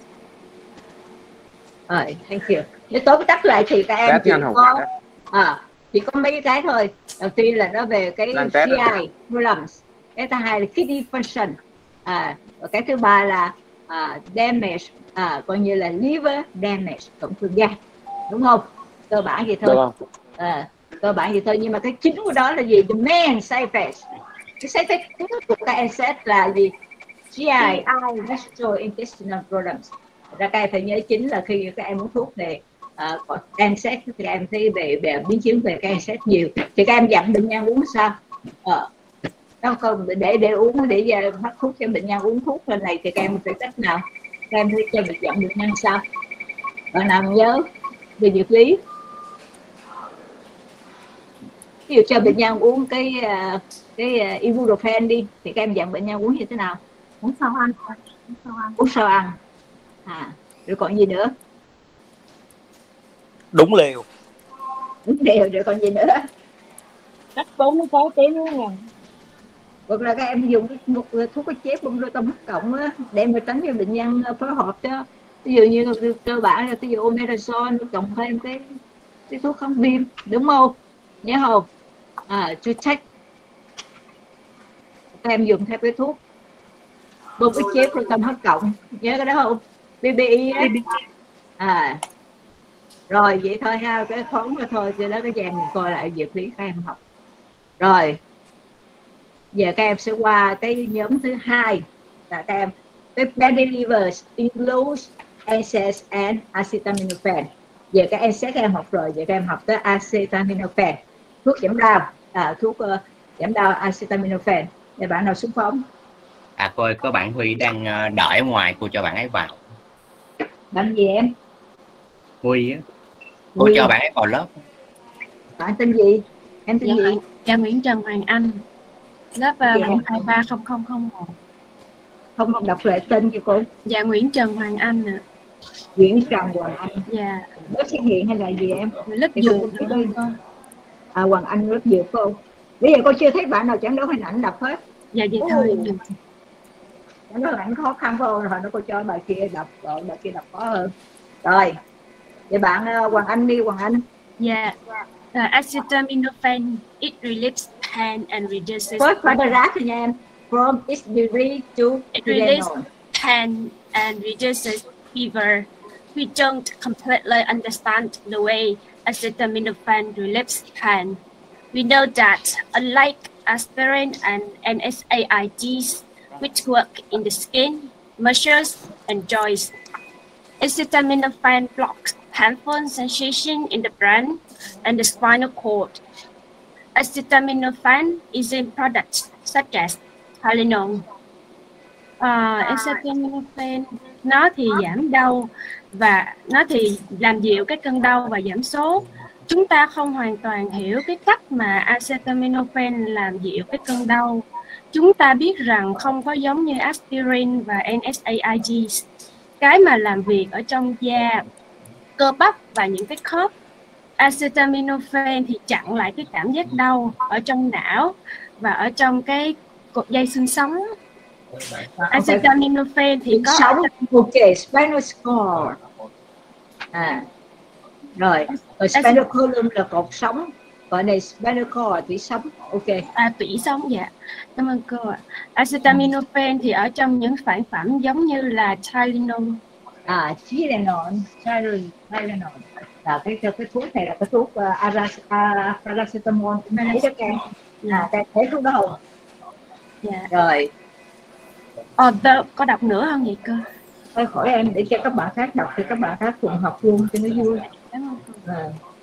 Rồi, thank you. Nếu tóm tắt lại thì các em Test chỉ nhanh không? có à, chỉ có mấy cái thôi. Đầu tiên là nó về cái Làm G test I problems. Cái thứ hai là kidney function. À, và cái thứ ba là à, damage, à, coi như là liver damage, tổn thương gan, đúng không? Cơ bản vậy thôi. À, cơ bản vậy thôi, nhưng mà cái chính của đó là gì? The main side effect. Cái side effect chính của cái N SAID là gì? G I, gastrointestinal problems. Ra các em phải nhớ chính là khi các em uống thuốc về uh, N SAID thì các em thấy về, về biến chứng về cái N SAID nhiều, thì các em dặn bệnh nhân uống sao? Ờ, các Đâu không, để để uống, để giờ phát thuốc cho bệnh nhân uống thuốc lần này thì các em phải cách nào? Các em phải cho bệnh dặn bệnh nhân sao? Bạn nào nhớ về dược lý? Ví dụ cho bệnh nhân uống cái cái ibuprofen đi thì các em dặn bệnh nhân uống như thế nào? Uống sau ăn. Uống sau ăn. Uống sau ăn. À, rồi còn gì nữa? Đúng liều. Đúng liều, rồi còn gì nữa? Cách bốn mươi sáu tiếng luôn rồi. Hoặc là các em dùng một thuốc có chế bông rô tông cộng á, để mà tránh cho bệnh nhân phối hợp cho. Ví dụ như cơ bản là ví dụ omeprazole cộng thêm cái cái thuốc kháng viêm, đúng không? Nhớ không? À, to check. Các em dùng theo cái thuốc bông ức chế proton hấp cộng, nhớ cái đó không? bê bê i đó. À, rồi vậy thôi ha, cái phóng ra thôi, cho đó cái dàn mình coi lại dược lý các em học. Rồi giờ các em sẽ qua cái nhóm thứ hai là các em cái pain relievers includes N SAIDs and acetaminophen. Giờ các N SAIDs các em học rồi, giờ các em học tới acetaminophen, thuốc giảm đau, à, thuốc uh, giảm đau acetaminophen. Để bạn nào xuống phóng? À cô ơi, có bạn Huy đang đợi ở ngoài, cô cho bạn ấy vào. Bạn gì em? Huy á. Cô Huy. Cho bạn ấy vào lớp. Bạn tên gì? Em tên dạ, gì? Dạ Nguyễn Trần Hoàng Anh, lớp uh, bảy hai ba không không không một. Không không đọc lại tên cho cô. Dạ Nguyễn Trần Hoàng Anh ạ. Nguyễn Trần Hoàng Anh. Dạ. Lớp xét nghiệm hay là gì em? Lớp dược thôi con. À, Hoàng Anh lớp dược cô. Bây giờ cô chưa thấy bạn nào chẳng đấu hình ảnh đọc hết. Dạ vậy thôi. Chẳng đấu hình ảnh khó khăn phải không? Rồi nó cô cho bài kia đọc, rồi bài kia đọc khó hơn. Rồi. Vậy bạn uh, Hoàng Anh đi, Hoàng Anh. Dạ. Uh, acetaminophen, it relieves pain and reduces. First paragraph thôi nha em. From its degree to it relieves pain and reduces fever. We don't completely understand the way acetaminophen relieves pain. We know that unlike aspirin and N SAIDs, which work in the skin, muscles, and joints, acetaminophen blocks painful sensation in the brain and the spinal cord. Acetaminophen is in products such as Tylenol. Uh, acetaminophen nó thì giảm đau và nó thì làm dịu cái cơn đau và giảm sốt. Chúng ta không hoàn toàn hiểu cái cách mà acetaminophen làm dịu cái cơn đau. Chúng ta biết rằng không có giống như aspirin và N SAIDs, cái mà làm việc ở trong da, cơ bắp và những cái khớp. Acetaminophen thì chặn lại cái cảm giác đau ở trong não và ở trong cái cột dây xương sống. Acetaminophen thì có sống, ok, spinal cord. À, rồi, rồi spinal column là cột sống, còn này spinal cord tủy sống, ok. À, tủy sống, dạ. Cảm ơn cô ạ. Acetaminophen thì ở trong những sản phẩm giống như là Tylenol. À, Tylenol, Tylenol là cái cái thuốc này là cái thuốc uh, paracetamol cũng thấy đó các em. À, các thấy thuốc đó không? Dạ. Rồi. Ờ, tớ, có đọc nữa không vậy cơ? Thôi khỏi em để cho các bạn khác đọc thì các bạn khác cùng học luôn cho nó vui. À.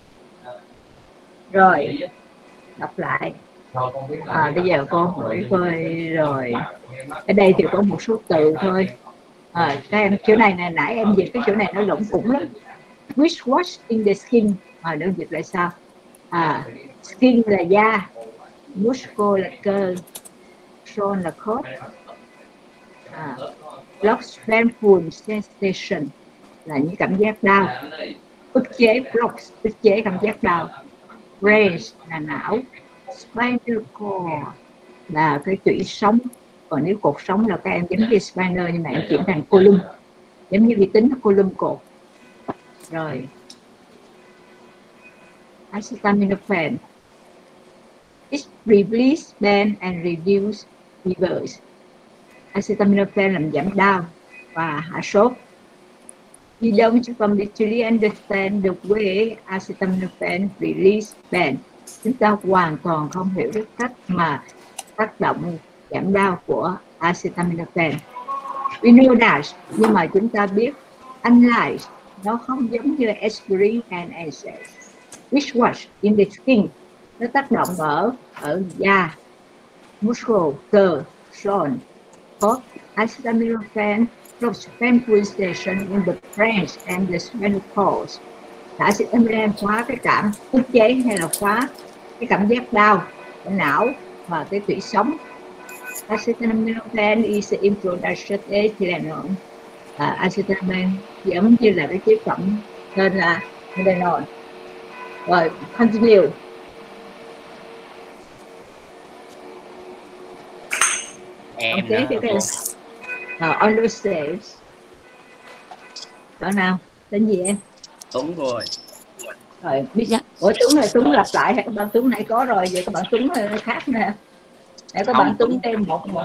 Rồi, đọc lại. À, bây giờ con hỏi coi rồi. Ở đây thì có một số từ thôi. À, các em chỗ này này nãy em dịch cái chỗ này nó lủng củng lắm. Which was in the skin. À, nó dịch lại sao? À, skin là da, muscle là cơ, bone là khớp. À, blocks painful sensation là những cảm giác đau. Ức chế blocks, ức chế cảm giác đau. Brain là não. Spinal cord là cái tủy sống. Còn nếu cột sống là các em giống như spinal nhưng mà em chuyển thành column, giống như vi tính column cột. Rồi, acetaminophen it relieves pain and reduce fevers. Acetaminophen làm giảm đau và hạ sốt. You don't completely understand the way acetaminophen relieves pain. Chúng ta hoàn toàn không hiểu được cách mà tác động giảm đau của acetaminophen. We know that, nhưng mà chúng ta biết unlike, nó không giống như aspirin and N SAIDs, which was in the skin, nó tác động ở ở da, muscle, cơ, son, cốt, acetaminophen, prosperity station in the brains and the spinal cord. Acetaminophen khóa cái cảm ức chế hay là khóa cái cảm giác đau ở não và cái tủy sống. Acetaminophen is in production ethylene. À, acetaminophen giống như là cái chế phẩm tên là ethylene. Rồi, continue. Em okay, nữa. okay. Uh, on the stairs. Bạn nào? Tên gì em? Tuấn rồi. Rồi, biết dạ. Ủa Tuấn này Tuấn lặp lại hay các bạn Tuấn này có rồi, vậy các bạn Tuấn này khác nè. Để các bạn Tuấn thêm một một.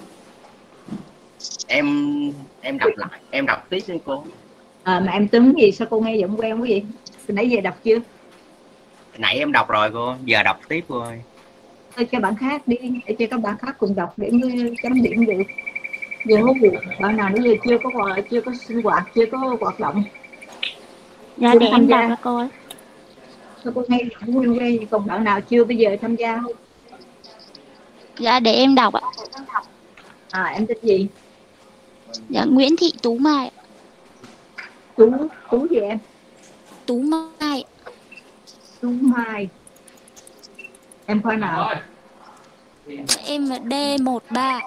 Em em đọc lại, em đọc tiếp đi cô. À, mà em Tuấn gì sao cô nghe giọng quen quá vậy? Từ nãy giờ đọc chưa? Nãy em đọc rồi cô, giờ đọc tiếp rồi. Thôi cho bạn khác đi, để cho các bạn khác cùng đọc để mới chấm điểm được. Giờ không được, bạn nào bây giờ chưa có hoạt, chưa có sinh hoạt, chưa có hoạt động. Dạ để em đọc cho cô ấy. Sao cô nghe giọng quen quen, còn bạn nào chưa bây giờ tham gia không? Dạ để em đọc ạ. À em tên gì? Dạ Nguyễn Thị Tú Mai. Tú Tú gì em? Tú Mai. Tú Mai. Em khoa nào? Em là D một ba.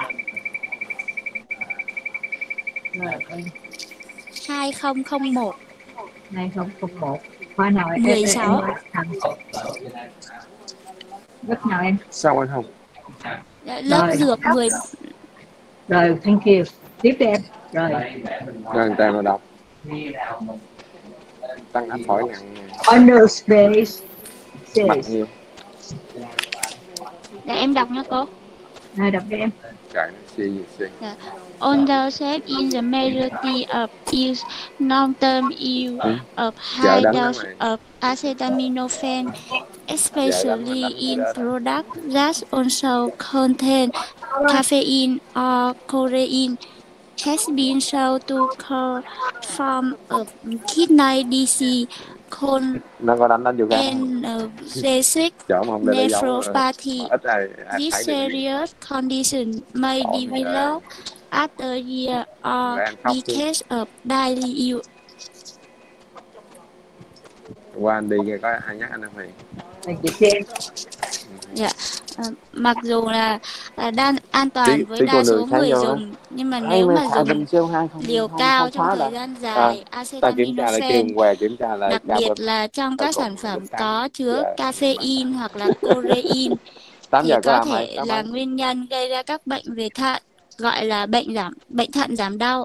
hai không không một. hai không không một. Khoa nào em? mười sáu. Lớp nào em? Sao anh không? Dạ, lớp rồi. Dược mười. Rồi, thank you. Tiếp đi em. Rồi. Rồi tay mà đọc. Tăng áp phổi nặng. Honor space. Nhiều. Dạ em đọc nha cô. Rồi đọc đi em. Yeah. On the shape in the majority of use long-term use ừ. of high dose of acetaminophen, especially in products that also contain caffeine or codeine, has been shown to cause form of kidney disease called N-gastric nephropathy. This serious condition may develop after a year or decades of daily use. Qua anh đi nghe có ai nhắc anh không vậy? Dạ, à, mặc dù là, là đan an toàn tí, với tí đa số người dùng, nhưng mà nếu mà dùng liều cao trong thời gian dài, à, acetaminophen, đặc biệt là trong các sản phẩm có chứa caffeine hoặc là codeine, thì có thể là nguyên nhân gây ra các bệnh về thận, gọi là bệnh giảm bệnh thận giảm đau.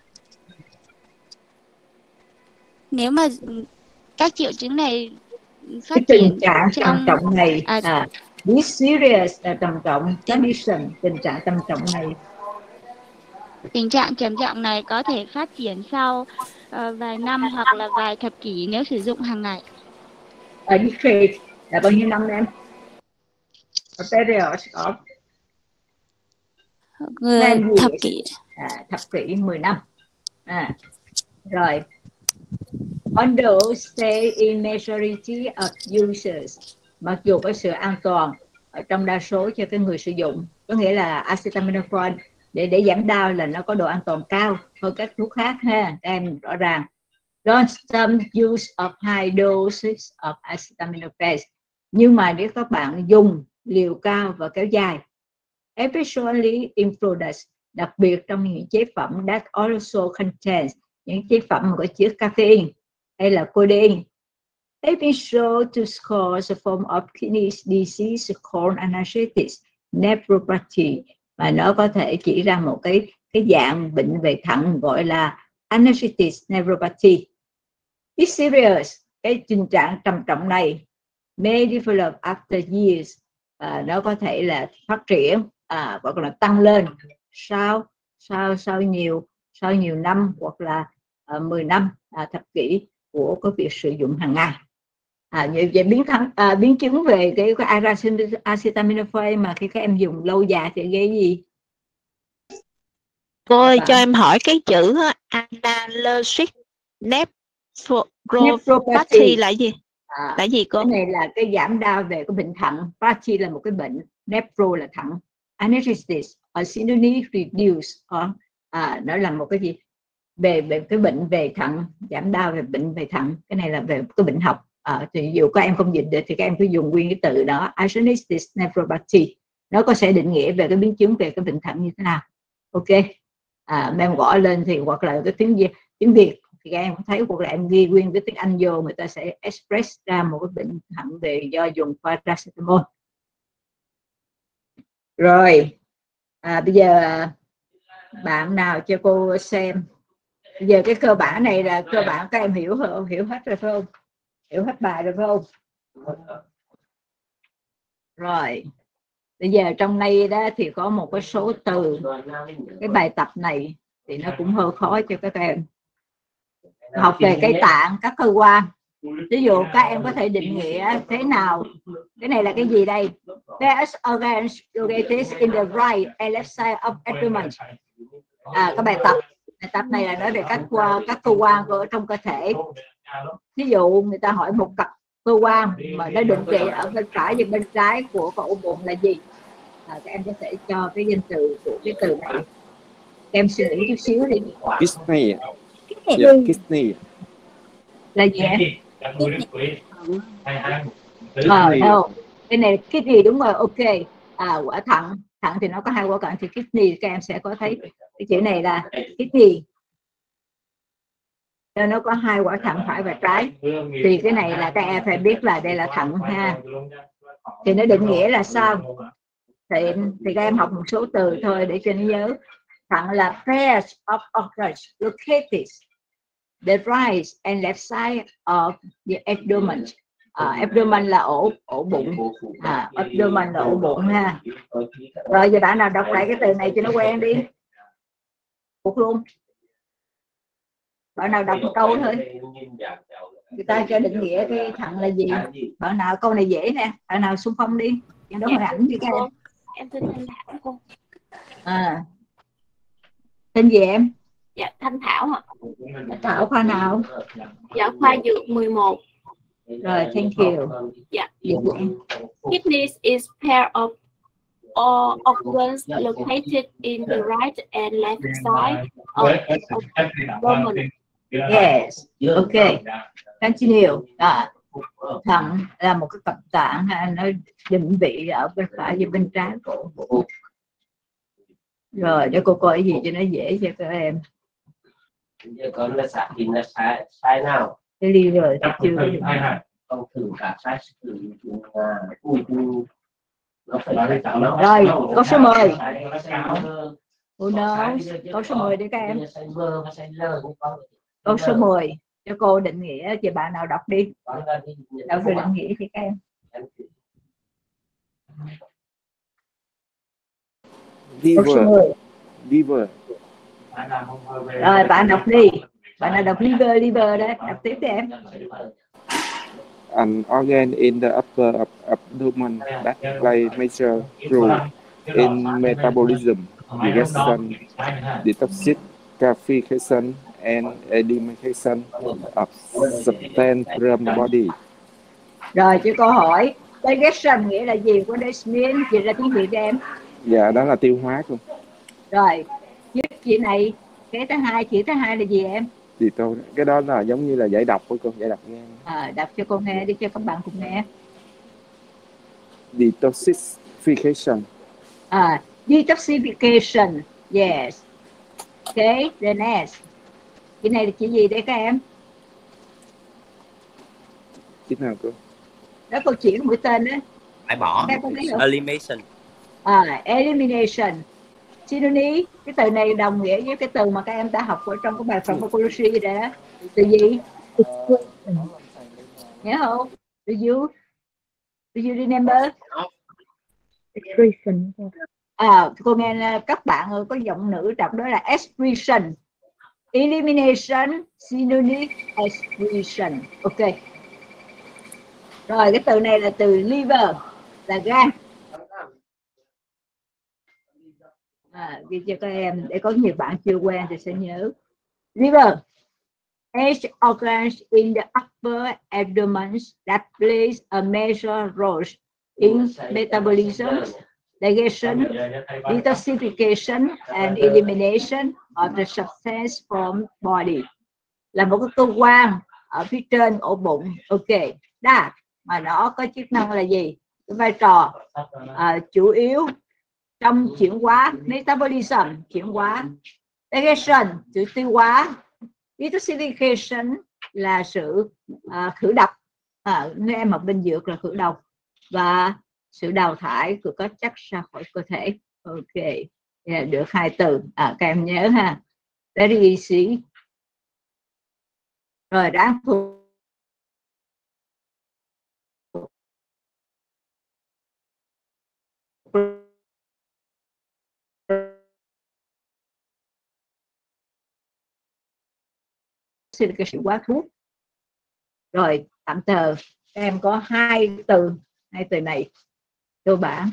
Nếu mà các triệu chứng này phát cái triển tình trạng trong... trầm trọng này, à, à, this serious là trầm trọng, condition, tình trạng trầm trọng này. Tình trạng trầm trọng này có thể phát triển sau uh, vài năm hoặc là vài thập kỷ nếu sử dụng hàng ngày. Ở decade là bao nhiêu năm em? A period of thập kỷ. À, thập kỷ mười năm. À, rồi. Although stay in majority of users, mặc dù có sự an toàn ở trong đa số cho cái người sử dụng, có nghĩa là acetaminophen để để giảm đau là nó có độ an toàn cao hơn các thuốc khác ha, em rõ ràng. Don't some use of high doses of acetaminophen, nhưng mà nếu các bạn dùng liều cao và kéo dài, especially in products, đặc biệt trong những chế phẩm that also contains, những chế phẩm có chứa caffeine hay là codeine, they been shown to cause a form of kidney disease called anascites nephropathy, và nó có thể chỉ ra một cái cái dạng bệnh về thận gọi là anascites nephropathy. This serious, cái tình trạng trầm trọng này may develop after years, à, nó có thể là phát triển à, hoặc là tăng lên sau sau sau nhiều sau nhiều năm hoặc là uh, mười năm, à, thập kỷ của cái việc sử dụng hàng ngày. À, như vậy biến thắng à, biến chứng về cái, cái acetaminophen mà khi các em dùng lâu dài thì gây gì? Cô ơi, cho em hỏi cái chữ analgesic nephropathy là gì? À, là gì cô? Cái này là cái giảm đau về cái bệnh thận. Pathy là một cái bệnh, nephro là thận, anesthesia or synonym reduce or à, nó là một cái gì về về cái bệnh về thận, giảm đau về bệnh về thận. Cái này là về cái bệnh học. À, thì dù các em không dịch được thì các em cứ dùng nguyên cái từ đó, anesthesia nephropathy, nó có sẽ định nghĩa về cái biến chứng về cái bệnh thận như thế nào. Ok, à, em gõ lên thì hoặc là cái tiếng Việt, tiếng Việt thì các em thấy, hoặc là em ghi nguyên cái tiếng Anh vô, người ta sẽ express ra một cái bệnh thận về do dùng paracetamol. Rồi, à, bây giờ bạn nào cho cô xem. Bây giờ cái cơ bản này là cơ bản các em hiểu không? Hiểu hết rồi phải không? Hiểu hết bài rồi phải không? Rồi, bây giờ trong đây đó thì có một cái số từ. Cái bài tập này thì nó cũng hơi khó cho các em. Học về cái tạng, các cơ quan. Ví dụ các em có thể định nghĩa thế nào. Cái này là cái gì đây? Various organs located in the right and left side of abdomen. À, cái bài tập. Bài tập này là nói về các các cơ quan ở trong cơ thể. Ví dụ người ta hỏi một cặp cơ quan mà nó định vị ở bên phải và bên trái của ổ bụng là gì? À, các em có thể cho cái danh từ của cái từ này. Các em suy nghĩ chút xíu đi. Kidney. Yeah, kidney. Là gì em? Ờ, đâu. Cái này kidney đúng rồi, ok. À, quả thận. Thận thì nó có hai quả cạnh thì kidney, các em sẽ có thấy cái chữ này là kidney. Cho nó có hai quả thận phải và trái. Thì cái này là các em phải biết là đây là thận ha. Thì nó định nghĩa là sao? Thì, thì các em học một số từ thôi để cho nó nhớ. Thận là pairs of organs located the right and left side of the abdomen. À, abdomen là ổ ổ bụng. À, abdomen là ổ bụng ha. Rồi giờ bạn nào đọc lại cái từ này cho nó quen đi. Phục luôn. Bạn nào đọc một câu thôi. Người ta cho định nghĩa cái thận là gì. Bạn nào câu này dễ nè. Bạn nào xung phong đi. Em đó hình ảnh đi các em. Em tên Thanh Thảo cô. À. Tên gì em? Dạ Thanh Thảo ạ. Thảo khoa nào? Dạ khoa dược mười một. Rồi, thank you. Dạ. Kidneys is pair of all organs located in the right and left side of abdomen. Yes, ok. Continue. À, thận là một cái cặp tạng, nó định vị ở bên phải và bên trái của bụng. Rồi, để cô coi gì cho nó dễ cho các em. Con là sai thì là sai sai nào? Cái đi rồi thì chưa. Con thử cả sai thử rồi, câu số mười. Who knows? Câu số mười đi các em. Câu số mười cho cô định nghĩa, chị bạn nào đọc đi. Đọc từ định nghĩa thì các em. Liver. Liver. Rồi bạn đọc đi. Bạn nào đọc liver, liver đấy. Đọc tiếp đi em. An organ in the upper abdomen that play major role in metabolism, digestion, detoxification, and elimination of substance from the body. Rồi cho câu hỏi digestion nghĩa là gì? Có mean chỉ là tiếng Việt em. Dạ đó là tiêu hóa luôn. Rồi với chị này cái thứ hai, chữ thứ hai là gì em? Thì tôi cái đó là giống như là giải độc của cô, giải độc nghe. À, đọc cho cô nghe đi cho các bạn cùng nghe. Detoxification. À, detoxification. Yes. Okay, the next. Cái này là chữ gì đấy các em? Chữ nào cô? Đó cô chỉ mũi tên đó. Phải bỏ. Elimination. À, elimination. Synonym, cái từ này đồng nghĩa với cái từ mà các em đã học ở trong cái bài pharmacology rồi đó. Từ gì? Nhớ không? Do you, do you remember? Excretion. À, cô nghe các bạn có giọng nữ đọc đó là excretion. Elimination, synonym, excretion. Ok. Rồi cái từ này là từ liver, là gan. À, ghi cho các em để có nhiều bạn chưa quen thì sẽ nhớ. Liver, eight organs in the upper abdomen that plays a major role in metabolism, digestion, detoxification and elimination of the substance from body. Là một cái cơ quan ở phía trên ổ bụng. Ok, đó, mà nó có chức năng là gì? Cái vai trò uh, chủ yếu trong chuyển hóa, metabolism, chuyển hóa, digestion, sự tiêu hóa, detoxification là sự uh, khử độc, à, nếu em học bên dược là khử độc, và sự đào thải của các chất ra khỏi cơ thể. Ok, yeah, được hai từ, à, các em nhớ ha, very easy. Rồi đáng thuộc cái sự quá thuốc. Rồi tạm thời em có hai từ, hai từ này cơ bản.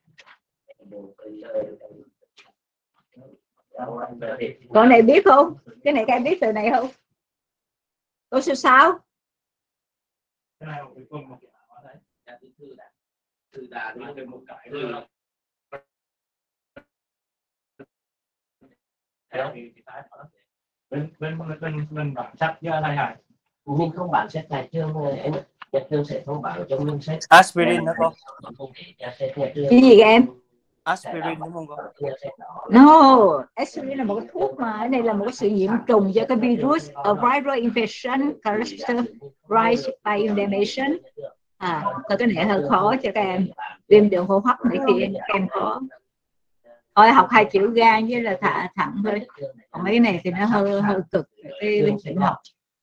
Con này biết không? Cái này các em biết từ này không? Câu số sáu. bên bên bên bên bản sách với thầy Hải, mình không bản sách tại trường em nhà trường sẽ thông báo cho mình sách aspirin đó con. Cái gì em? Aspirin đúng không con? No, aspirin là một cái thuốc, mà cái này là một cái sự nhiễm trùng do cái virus, a viral infection characterized by inflammation. À, thôi cái này hơi khó cho các em, viêm đường hô hấp này kia các em khó. Thôi học hai chữ gan với là thả thẳng thôi, còn mấy cái này thì nó hơi hơi cực cái bên chữ học.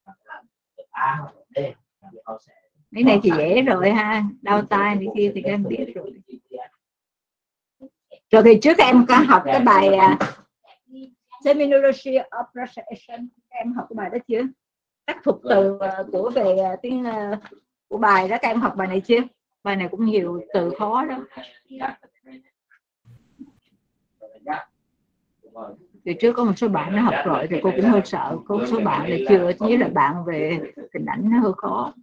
Mấy này thì dễ rồi ha, đau tai này kia thì các em biết rồi. Rồi thì trước em có học cái bài uh, Terminology of Pronunciation, các em học cái bài đó chưa? Các thuật từ uh, của về uh, tiếng uh, của bài đó, các em học bài này chưa? Bài này cũng nhiều từ khó đó. Từ trước có một số bạn nó học rồi thì cô cũng hơi sợ, có một số bạn là chưa, chứ là bạn về hình ảnh nó hơi khó.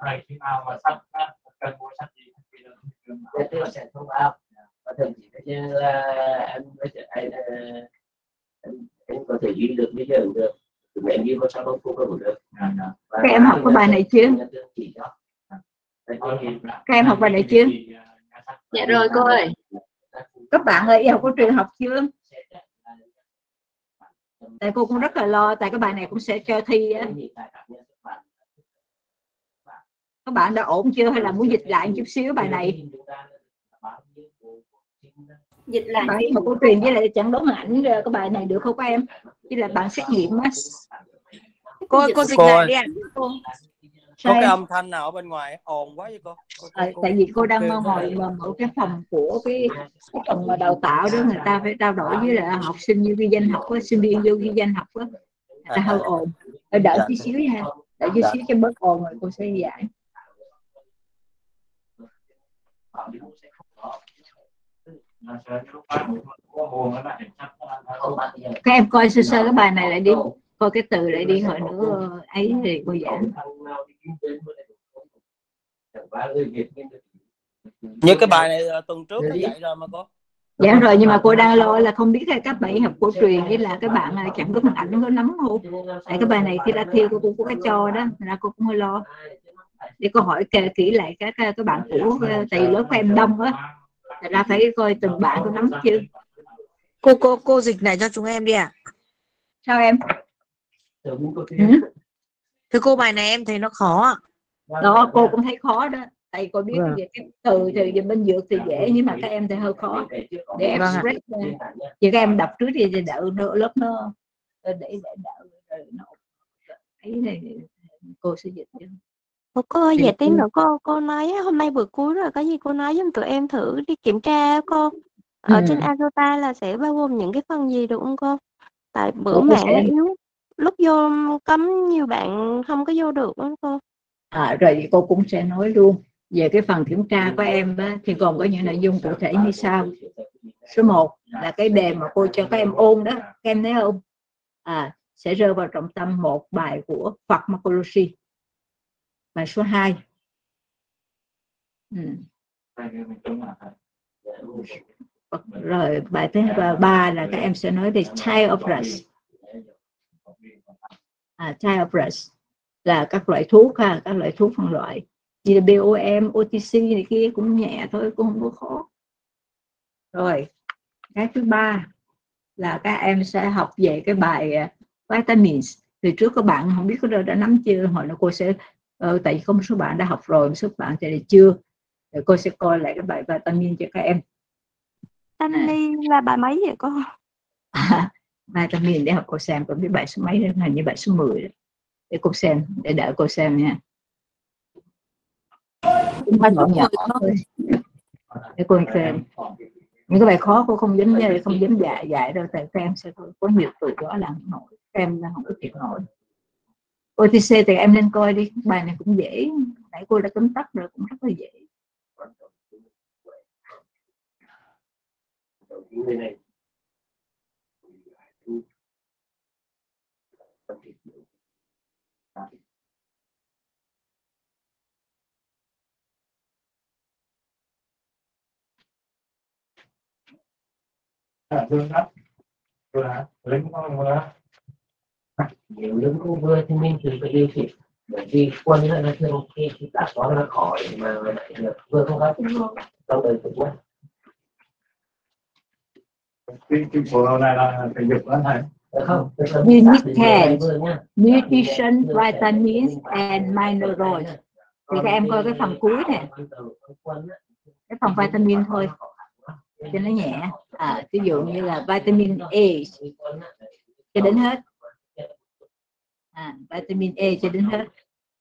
Em có thể ghi được bây giờ được, em ghi vào sau không có được. Các em học cái bài này chưa? Các em học bài này chưa? Dạ rồi cô ơi. Các bạn ơi, học có trường học chưa? Tại cô cũng rất là lo, tại cái bài này cũng sẽ cho thi á. Các bạn đã ổn chưa hay là muốn dịch lại một chút xíu bài này? Dịch lại bài học cổ truyền với lại chẳng đóng ảnh cái bài này được không các em? Chứ là bạn xét nghiệm á. Cô cô dịch lại đi ạ. Có cái âm thanh nào ở bên ngoài ồn quá vậy cô? cô, cô, À, cô tại vì cô đang kêu ngồi ở cái phòng của cái, cái phòng mà đào tạo đó, người ta phải trao đổi với lại học sinh như ghi danh học á, sinh viên vô ghi danh học á, người ta hơi ồn, đợi đợi tí xíu nha, đợi chút xíu cho bớt ồn rồi cô sẽ giải. Các em coi sơ sơ cái bài này lại đi, coi cái từ lại đi, hồi nữa ấy thì cô giảng. Như cái bài này tuần trước nó dạy rồi mà cô. Dạ rồi, nhưng mà cô đang lo là không biết là các bạn học cổ truyền với là các bạn chẳng có hình ảnh có nắm không. Tại cái bài này khi đã thi cô cũng có cái cho đó, là cô cũng hơi lo. Để cô hỏi kể kỹ lại các các bạn cũ, tại lớp của em đông á, ra phải coi từng bạn có nắm chưa. Cô cô cô dịch này cho chúng em đi ạ. À? Sao em? Ừ. Thưa cô, bài này em thấy nó khó. Đó, cô cũng thấy khó đó. Tại cô biết vâng. Về cái từ từ bên dược thì dễ, nhưng mà các em thì hơi khó để express. Vâng. Thì các em đọc trước thì đỡ lớp nó để để đỡ nó ấy này cô sẽ dịch cho. Cô ơi, dạ tí nữa cô cô nói hôm nay vừa cuối rồi, có gì cô nói giùm tụi em thử đi kiểm tra cô. Ở ừ. trên Azota là sẽ bao gồm những cái phần gì được không cô? Tại bữa cô mạng nó yếu, lúc vô cấm nhiều bạn không có vô được đó cô. À, rồi cô cũng sẽ nói luôn về cái phần kiểm tra của em á, thì còn có những nội dung cụ thể như sau. Số một là cái đề mà cô cho các em ôn đó, các em thấy không? À, sẽ rơi vào trọng tâm một bài của Pharmacology. Bài số hai. Ừ. Rồi bài thứ ba là các em sẽ nói về type of drugs. À, type of drugs là các loại thuốc ha, các loại thuốc phân loại như là bê o em, o tê xê này kia cũng nhẹ thôi, cũng không có khó. Rồi cái thứ ba là các em sẽ học về cái bài vitamins. Từ trước các bạn không biết có đã nắm chưa, hỏi là cô sẽ uh, tại vì có một số bạn đã học rồi, một số bạn thì chưa, rồi cô sẽ coi lại cái bài vitamin cho các em. Stanley là bài mấy vậy cô? À, vitamin để học cô xem, cô biết bài số mấy đó, hình như bài số mười đó. Để cô xem, để đợi cô xem nha. Bài nhỏ nhỏ thôi để cô xem. Những cái bài khó cô không dám nhớ, không dám dạy dạy đâu, tại các em sẽ có nhiều từ đó là không nổi, các em không có chịu nổi. o tê xê thì em nên coi đi, bài này cũng dễ, nãy cô đã tóm tắt rồi, cũng rất là dễ. Nếu đứng không vừa thì mình chỉ phải điều chỉnh, bởi vì quân là nó thường khi khi đã có nó khỏi mà lại vừa không có đâu đời tự quá. Cái cái số này là thể dục đó thầy. Không, Unit ten, Nutrition, Vitamins and Minerals. Thì các em coi cái phần cuối nè, cái phần vitamin thôi cho nó nhẹ. À, ví dụ như là vitamin A cho đến hết. À, vitamin A cho đến hết.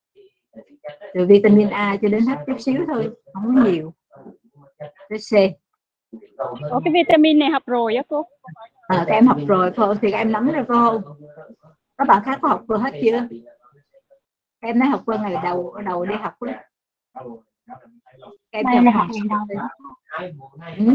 Từ vitamin A cho đến hết chút xíu thôi, không có nhiều. Tới C. Ủa, cái vitamin này học rồi á cô? À, các em học rồi thôi thì các em nắm được không? Các bạn khác có học vừa hết chưa? Các em nói học vừa ngày đầu đầu đi học đó. Các em Đây học là ừ.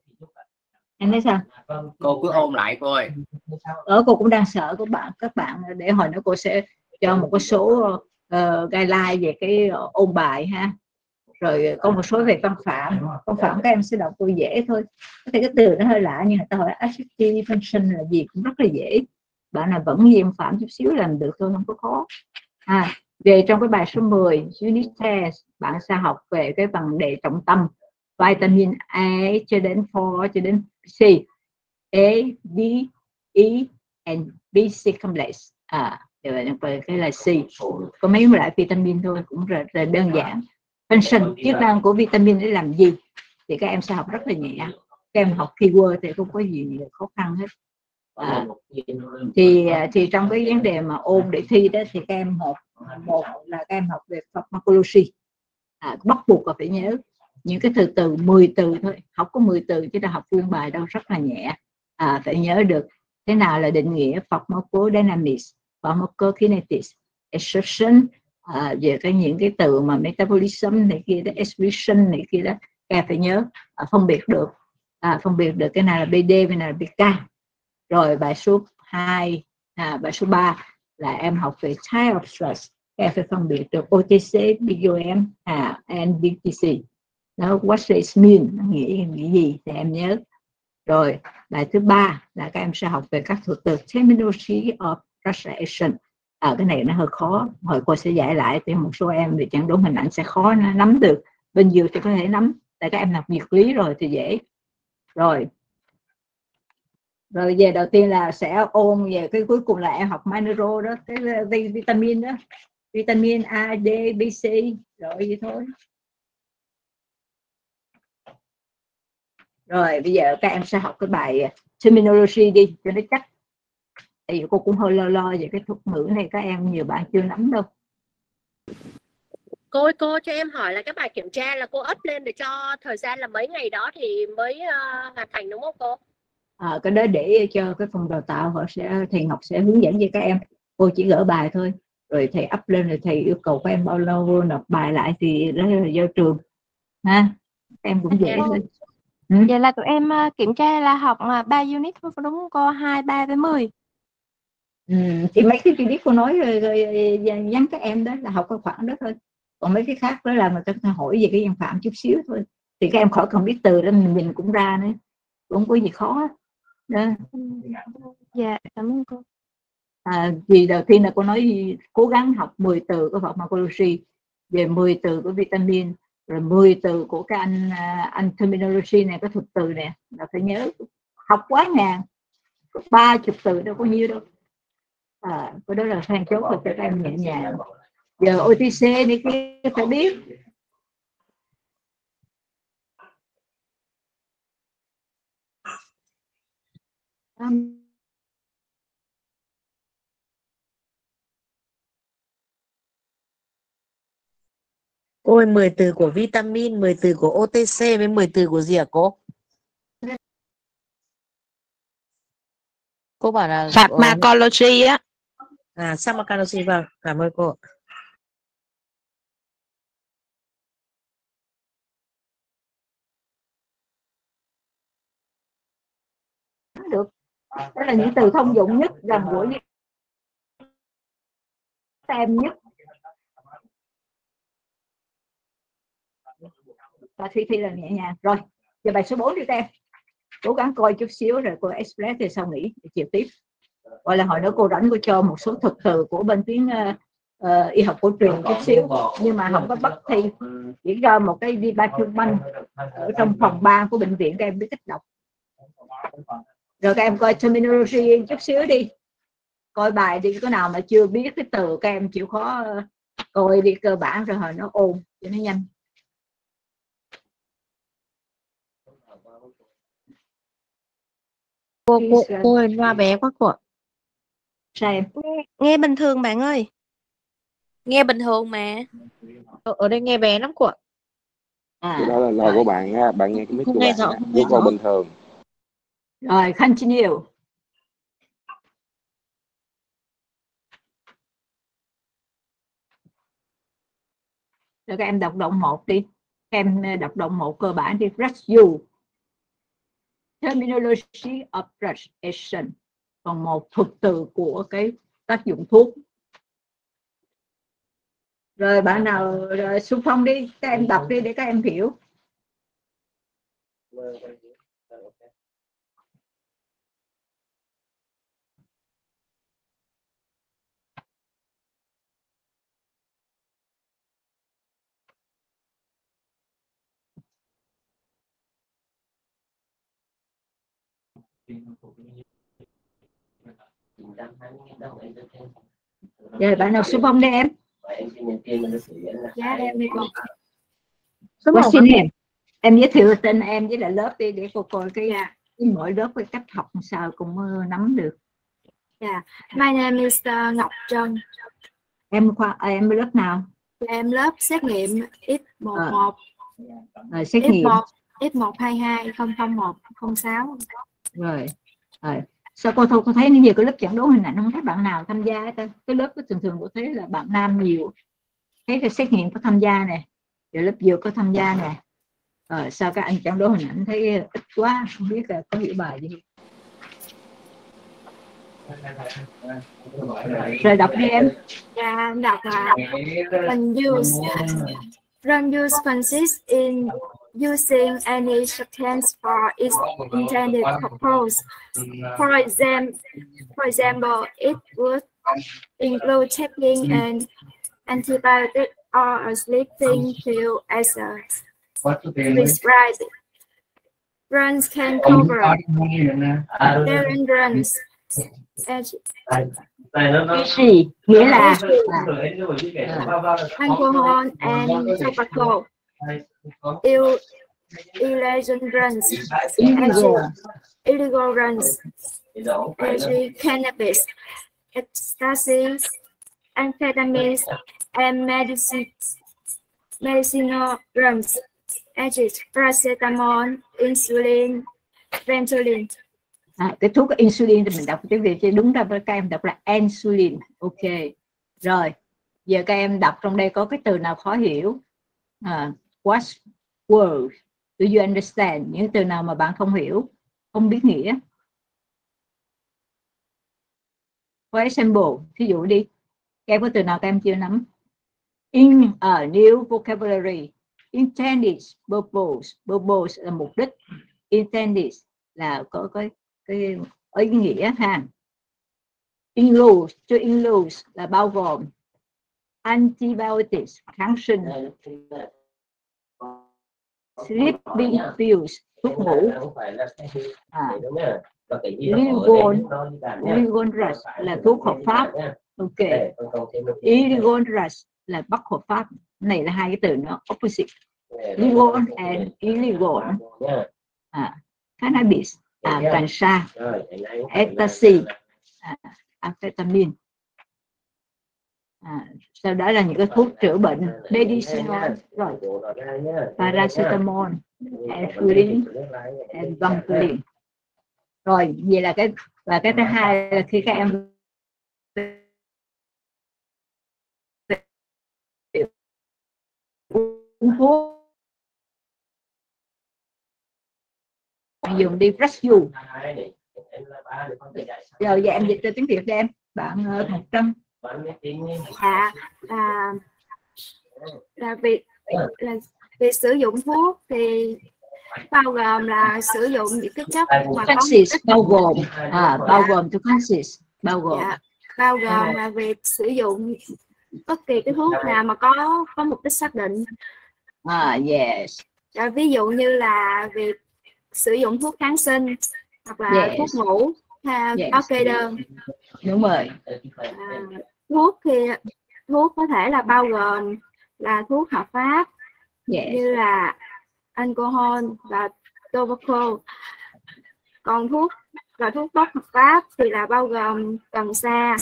Em thấy sao? Cô cứ ôn lại cô ơi. Ở cô cũng đang sợ các bạn các bạn để hồi nữa cô sẽ cho một cái số uh, guideline về cái uh, ôn bài ha. Rồi có một số về văn phạm, văn phạm các em sẽ đọc tôi dễ thôi. Có thể cái từ nó hơi lạ nhưng người ta hỏi adjective function là gì cũng rất là dễ. Bạn nào vẫn ghi văn phạm chút xíu làm được thôi, không có khó. À, về trong cái bài số mười unit test bạn sẽ học về cái vấn đề trọng tâm vitamin A cho đến bốn cho đến C, A, D, E and B C complex. À, về cái là C. Có mấy loại vitamin thôi, cũng rất là đơn giản. Function, chức năng của vitamin để làm gì thì các em sẽ học rất là nhẹ. Các em học keyword thì không có gì khó khăn hết. À, thì thì trong cái vấn đề mà ôn để thi đó thì các em học một là các em học về pharmacology. À, bắt buộc là phải nhớ những cái từ từ mười từ thôi, học có mười từ chứ đã học full bài đâu, rất là nhẹ. À, phải nhớ được thế nào là định nghĩa pharmacodynamics, pharmacokinetics, exertion. À, về cái những cái từ mà metabolism này kia đó, excretion này kia đó, các em phải nhớ. À, phân biệt được à, phân biệt được cái nào là bê đê, cái nào là bê ca. Rồi bài số hai, à, bài số ba là em học về type of stress, các em phải phân biệt được o tê xê, bê o em, à, and bê tê xê. Đó, what does it mean, nó nghĩa nghĩa gì thì em nhớ. Rồi bài thứ ba là các em sẽ học về các thuật từ terminology of translation. À, cái này nó hơi khó, hồi cô sẽ giải lại thì một số em thì chẳng đúng hình ảnh sẽ khó nắm được. Bên dưới thì có thể nắm, tại các em học dược lý rồi thì dễ. Rồi rồi về đầu tiên là sẽ ôn về cái cuối cùng là em học mineral đó, cái vitamin đó, vitamin A, D, B, C, rồi vậy thôi. Rồi bây giờ các em sẽ học cái bài terminology đi cho nó chắc. Tại vì cô cũng hơi lo lo về cái thuật ngữ này, các em nhiều bạn chưa nắm đâu. Cô ơi, cô cho em hỏi là cái bài kiểm tra là cô up lên để cho thời gian là mấy ngày đó thì mới uh, hoàn thành đúng không cô? À, cái đó để cho cái phòng đào tạo họ sẽ, thầy Ngọc sẽ hướng dẫn cho các em. Cô chỉ gỡ bài thôi, rồi thầy up lên rồi thầy yêu cầu các em bao lâu nộp bài lại thì đó là do trường ha. Các em cũng dễ thôi. Ừ. Vậy là tụi em uh, kiểm tra là học uh, ba unit đúng không cô? Hai, ba với mười. Ừ, thì mấy cái chi tiết cô nói rồi, rồi nhắn các em đó là học cái khoảng đó thôi. Còn mấy cái khác đó là người ta hỏi về cái văn phạm chút xíu thôi. Thì các em khỏi cần biết từ đó mình, mình cũng ra nữa. Không có gì khó đó. Dạ, cảm ơn cô. À, vì đầu tiên là cô nói cố gắng học mười từ của pharmacology, về mười từ của vitamin, rồi mười từ của cái anh anh terminology này, cái thuật từ này là phải nhớ. Học quá ngàn, ba chục từ đâu có nhiêu đâu. À, cái đó là then chốt cho các em nhẹ nhàng. Giờ o tê xê này kia phải biết. Um, Cô ơi, mười từ của vitamin, mười từ của o tê xê với mười từ của gì hả cô? Cô bảo là Pharmacology á. À, pharmacology, vâng, cảm ơn cô. Được. Đó là những từ thông dụng nhất, gần gũi với các em nhất. Và Thi Thi là nhẹ nhàng. Rồi, giờ bài số bốn đi các em. Cố gắng coi chút xíu rồi cô express thì sau nghỉ chiều tiếp. Gọi là hồi nữa cô rảnh cô cho một số thuật từ của bên tiếng uh, uh, y học cổ truyền chút xíu, nhưng mà không có bắt thi, chỉ cho một cái đi ba chương banh ở trong phòng ba của bệnh viện các em biết cách đọc. Rồi các em coi terminology chút xíu đi, coi bài đi, có nào mà chưa biết cái từ các em chịu khó coi đi cơ bản rồi hồi nó ôn cho nó nhanh. Cô, cô, cô ơi, loa bé quá cô ạ. Sao em? Nghe, nghe bình thường bạn ơi. Nghe bình thường mà. Ở, ở đây nghe bé lắm cô ạ. À, cái đó là lời của bạn nha, bạn nghe cái mic của nghe bạn rõ, nha, với con bình thường. Rồi, continue. Rồi các em đọc đoạn một đi. Các em đọc đoạn một cơ bản đi. Brush you. Terminology of brush action. Còn một thuật từ của cái tác dụng thuốc. Rồi bạn nào rồi xung phong đi, các em đọc đi để các em hiểu. Rồi bạn nào xung phong đi em. Dạ em đi con. Có xin em. Em giới thiệu tên em với lại lớp đi để cô coi cái, cái mỗi lớp cái cách học sao cũng nắm được. Yeah. My name is uh, Ngọc Trân. Em khoa em lớp nào? Em lớp xét nghiệm X mười một. À. Rồi xét nghiệm X một hai hai không không một không sáu. Rồi. Rồi. Sao cô thôi cô thấy như cái lớp chẩn đoán hình ảnh không thấy bạn nào tham gia hết. Cái lớp thường thường cô thấy là bạn nam nhiều. Thấy cái xét nghiệm có tham gia nè, rồi lớp dược có tham gia nè. Rồi sao các anh chẩn đoán hình ảnh thấy ít quá, không biết là có hiểu bài gì. Rồi đọc đi em. Dạ em đọc là when use when use consists in using any substance for its intended purpose. For example, for example, it would include taking an antibiotic or a sleeping pill as a prescribed. Runs can cover parent runs. Cái gì nghĩa là alcohol and tobacco. Ill, illegal runs. illegal illegal runs. Actually, cannabis, ecstasy, amphetamines, and medicine, medicinal drugs, agit, paracetamol, insulin, Ventolin. À, cái thuốc insulin thì mình đọc tiếng Việt chứ đúng ra với các em đọc là insulin. Ok. Rồi giờ các em đọc trong đây có cái từ nào khó hiểu? À, what word do you understand? Những từ nào mà bạn không hiểu, không biết nghĩa. For example, ví dụ đi, các em có từ nào các em chưa nắm? In a new vocabulary, intended purpose, purpose là mục đích, intended là có cái cái ý nghĩa ha. Include, to include là bao gồm antibiotics, kháng sinh, sleeping pills, thuốc ngủ, à, legal, legal drugs là thuốc hợp pháp. Ok, illegal drugs là bất hợp pháp. Này là hai cái từ nó opposite. Legal and illegal. À, cannabis, à, cần sa, ecstasy, à, amphetamine. À, sau đó là những cái thuốc chữa bệnh, medicinal, rồi paracetamol, aspirin, and Ventolin. Rồi vậy là cái và cái thứ hai là khi các em uống thuốc dùng đi rescue. Rồi giờ em dịch cho tiếng Việt cho em, bạn Ngọc Trâm. Dạ, à, là việc là việc sử dụng thuốc thì bao gồm là sử dụng những cái chất mà có bao gồm à, bao gồm to consist bao gồm dạ, bao gồm là việc sử dụng bất kỳ cái thuốc nào mà có có mục đích xác định. À, yes. Dạ, ví dụ như là việc sử dụng thuốc kháng sinh hoặc là yes. thuốc ngủ theo yes. có kê đơn. Đúng rồi. À, thuốc thì thuốc có thể là bao gồm là thuốc hợp pháp yes. như là alcohol và tobacco. Còn thuốc và thuốc bất hợp pháp thì là bao gồm cần sa,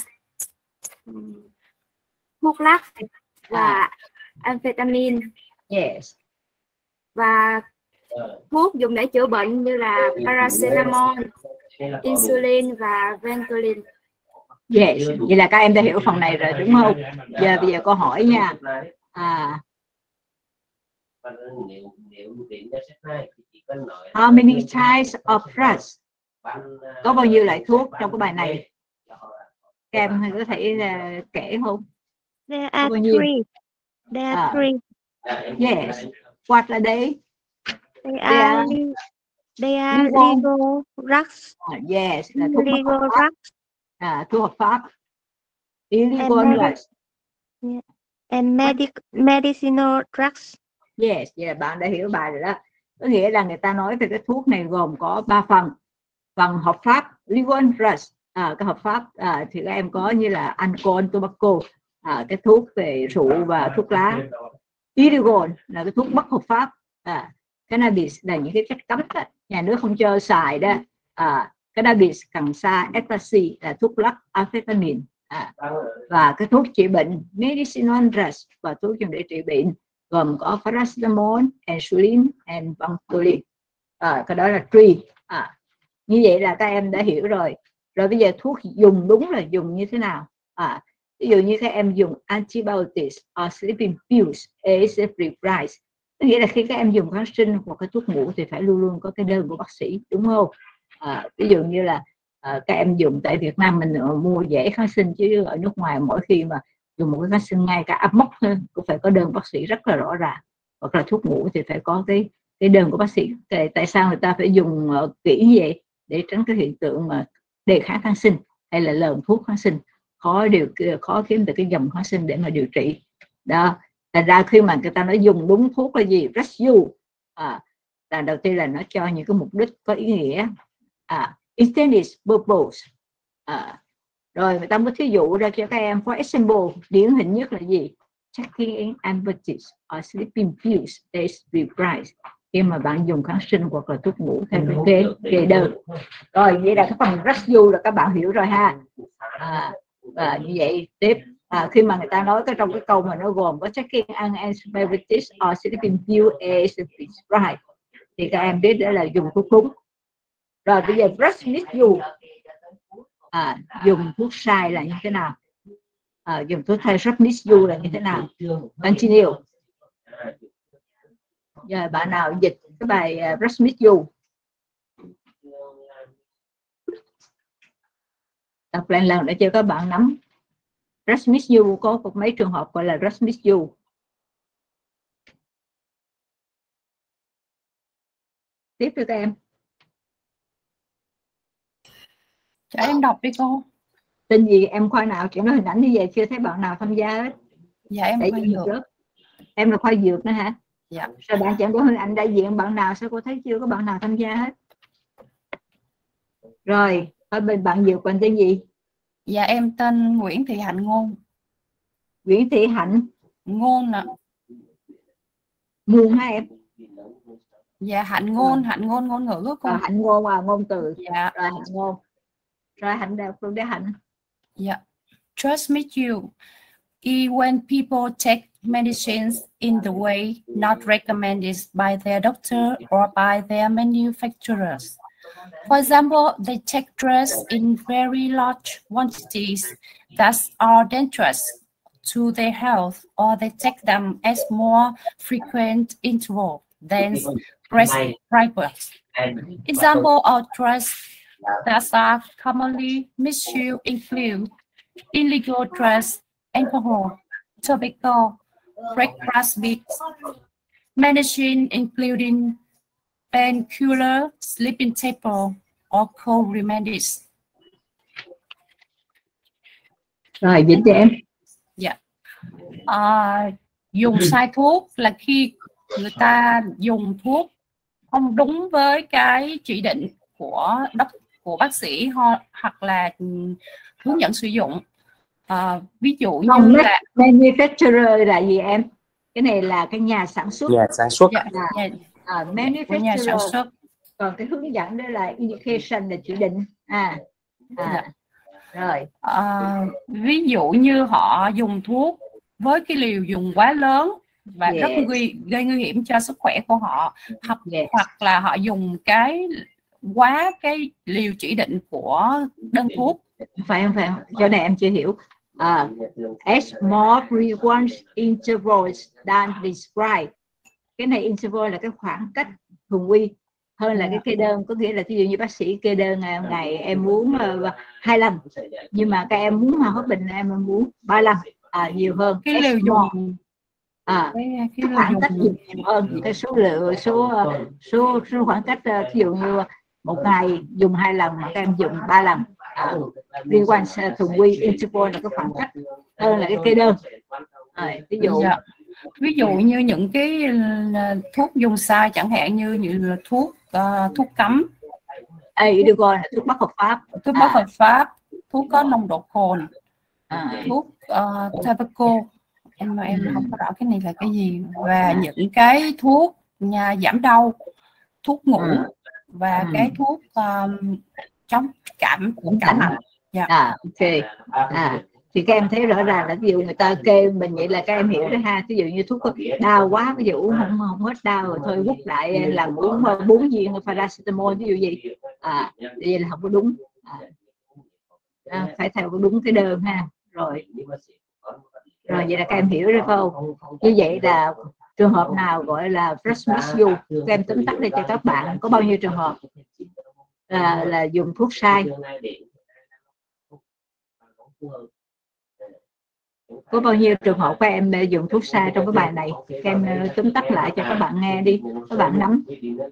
thuốc lắc và à. amphetamine. Yes. Và thuốc dùng để chữa bệnh như là paracetamol, insulin và Ventolin. Yes. Vậy là các em đã hiểu phần này rồi đúng không? Giờ bây giờ câu hỏi nha. À, how many types of drugs? Có bao nhiêu loại thuốc trong cái bài này? Các em có thể uh, kể không? There are three. There are à. three. Yes. What are they? They, they are, are they are legal, legal drugs. Uh, yes, là thuốc legal drugs. À, thuốc hợp pháp. Illegal drugs. Yeah. And medic medicinal drugs. Yes, vậy là bạn đã hiểu bài rồi đó. Có nghĩa là người ta nói về cái thuốc này gồm có ba phần. Phần hợp pháp, legal drugs, à, cái hợp pháp à, thì các em có như là alcohol, tobacco, à, cái thuốc về rượu và thuốc lá. Illegal là cái thuốc bất hợp pháp, à, cannabis là những cái chất cấm đó, nhà nước không cho xài đó. À, cannabis, cần sa, ecstasy là thuốc lắc, amphetamine, à, và cái thuốc trị bệnh, medicinal drugs và thuốc dùng để trị bệnh gồm có paracetamol, insulin and Ventolin. À, cái đó là three. À, như vậy là các em đã hiểu rồi. Rồi bây giờ thuốc dùng đúng là dùng như thế nào? À, ví dụ như các em dùng antibiotics or sleeping pills is a free price. Có nghĩa là khi các em dùng kháng sinh hoặc cái thuốc ngủ thì phải luôn luôn có cái đơn của bác sĩ, đúng không? À, ví dụ như là à, các em dùng tại Việt Nam mình mua dễ kháng sinh, chứ ở nước ngoài mỗi khi mà dùng một cái kháng sinh ngay cả áp mốc cũng phải có đơn bác sĩ rất là rõ ràng. Hoặc là thuốc ngủ thì phải có cái cái đơn của bác sĩ. Tại, tại sao người ta phải dùng uh, kỹ như vậy? Để tránh cái hiện tượng mà đề kháng kháng sinh hay là lờn thuốc kháng sinh, khó điều khó kiếm được cái dòng kháng sinh để mà điều trị đó. Thành ra khi mà người ta nói dùng đúng thuốc là gì, rescue, à, là đầu tiên là nó cho những cái mục đích có ý nghĩa, à, intended purpose, à, rồi người ta mới thí dụ ra cho các em. For example, điển hình nhất là gì? Checking in antibiotics or sleeping pills is required. Khi mà bạn dùng kháng sinh hoặc là thuốc ngủ theo cái kê, kê đơn. Rồi vậy là cái phần rescue là các bạn hiểu rồi ha. À, và như vậy tiếp, à, khi mà người ta nói cái trong cái câu mà nó gồm có checking in antibiotics or sleeping pill is prescribed thì các em biết đó là dùng thuốc đúng. Rồi bây giờ rescue, à, dùng thuốc sai là như thế nào? À, dùng thuốc thay rescue là như thế nào? Continue. Giờ bạn nào dịch cái bài uh, rescue? Đọc lại lần để cho các bạn nắm. Rescue có một mấy trường hợp gọi là rescue. Tiếp cho các em. Cho em đọc đi cô. Tên gì, em khoa nào? Chị nói hình ảnh như vậy chưa thấy bạn nào tham gia hết. Dạ em khoa dược. Em là khoa dược nữa hả? Dạ. Sao bạn chẳng có hình ảnh đại diện bạn nào, sao cô thấy chưa có bạn nào tham gia hết? Rồi, ở bên bạn dược bạn tên gì? Dạ em tên Nguyễn Thị Hạnh Ngôn. Nguyễn Thị Hạnh Ngôn ạ. Nguồn hả em? Dạ Hạnh Ngôn, Hạnh Ngôn ngôn ngữ của cô. À, Hạnh Ngôn à, ngôn từ. Dạ. Rồi Hạnh Ngôn. Rồi Hạnh đọc luôn để Hạnh. Dạ. Trust me you. When people take medicines in the way not recommended by their doctor or by their manufacturers. For example, they take drugs in very large quantities that are dangerous to their health, or they take them at more frequent intervals than prescribed. Example of drugs that are commonly misused include illegal drugs, alcohol, tobacco, breakfast, medicine including painkiller, sleeping table, or cold remedies. Rồi, dịch cho em. Dạ. À, dùng sai thuốc là khi người ta dùng thuốc không đúng với cái chỉ định của đốc của bác sĩ ho, hoặc là hướng dẫn sử dụng. À, ví dụ như không, là manufacturer là gì em? Cái này là cái nhà sản xuất. Nhà sản xuất. Dạ, là, nhà, à, manufacturer. nhà sản xuất. Còn cái hướng dẫn đó là indication, là chỉ định. À, à. Dạ. Rồi. À, ví dụ như họ dùng thuốc với cái liều dùng quá lớn và yes. rất nguy, gây nguy hiểm cho sức khỏe của họ, hoặc, yes. hoặc là họ dùng cái quá cái liều chỉ định của đơn thuốc. Phải không, phải không? Chỗ này em chưa hiểu. À, as more frequent intervals than prescribed. Cái này interval là cái khoảng cách thường quy hơn là cái kê đơn, có nghĩa là ví dụ như bác sĩ kê đơn ngày em uống uh, hai lần, nhưng mà các em muốn mà hết bệnh em muốn ba lần, à, nhiều hơn cái liều dùng, à, cái, cái khoảng cách dùng nhiều hơn, cái số lượng số số số khoảng cách, ví dụ như một ngày dùng hai lần mà các em dùng ba lần. À, liên quan thường quy interval là cái khoảng cách hơn là cái kê đơn. À, ví dụ dạ. Ví dụ như những cái thuốc dùng sai, chẳng hạn như như thuốc uh, thuốc cấm, Ê, được rồi, thuốc bất hợp pháp, thuốc bất à. hợp pháp, thuốc có nồng độ cồn, à. thuốc uh, tobacco, em em không có rõ cái này là cái gì, và những cái thuốc nhà giảm đau, thuốc ngủ à. và à. cái thuốc um, chống cảm cảm lạnh. Dạ. À, ok. À, thì các em thấy rõ ràng là ví dụ người ta kê mình vậy là các em hiểu đó ha. Ví dụ như thuốc đau quá, ví dụ không không hết đau rồi thôi hút lại là uống bốn viên paracetamol ví dụ gì. À, vậy là không có đúng. À, à, phải theo đúng cái đơn ha. Rồi. Rồi vậy là các em hiểu rồi không? Như vậy là trường hợp nào gọi là first misuse? Các em tóm tắt đây cho các bạn, có bao nhiêu trường hợp là, là dùng thuốc sai? Có bao nhiêu trường hợp các em dùng thuốc sai trong cái bài này? Các em tóm tắt lại cho các bạn nghe đi, các bạn nắm.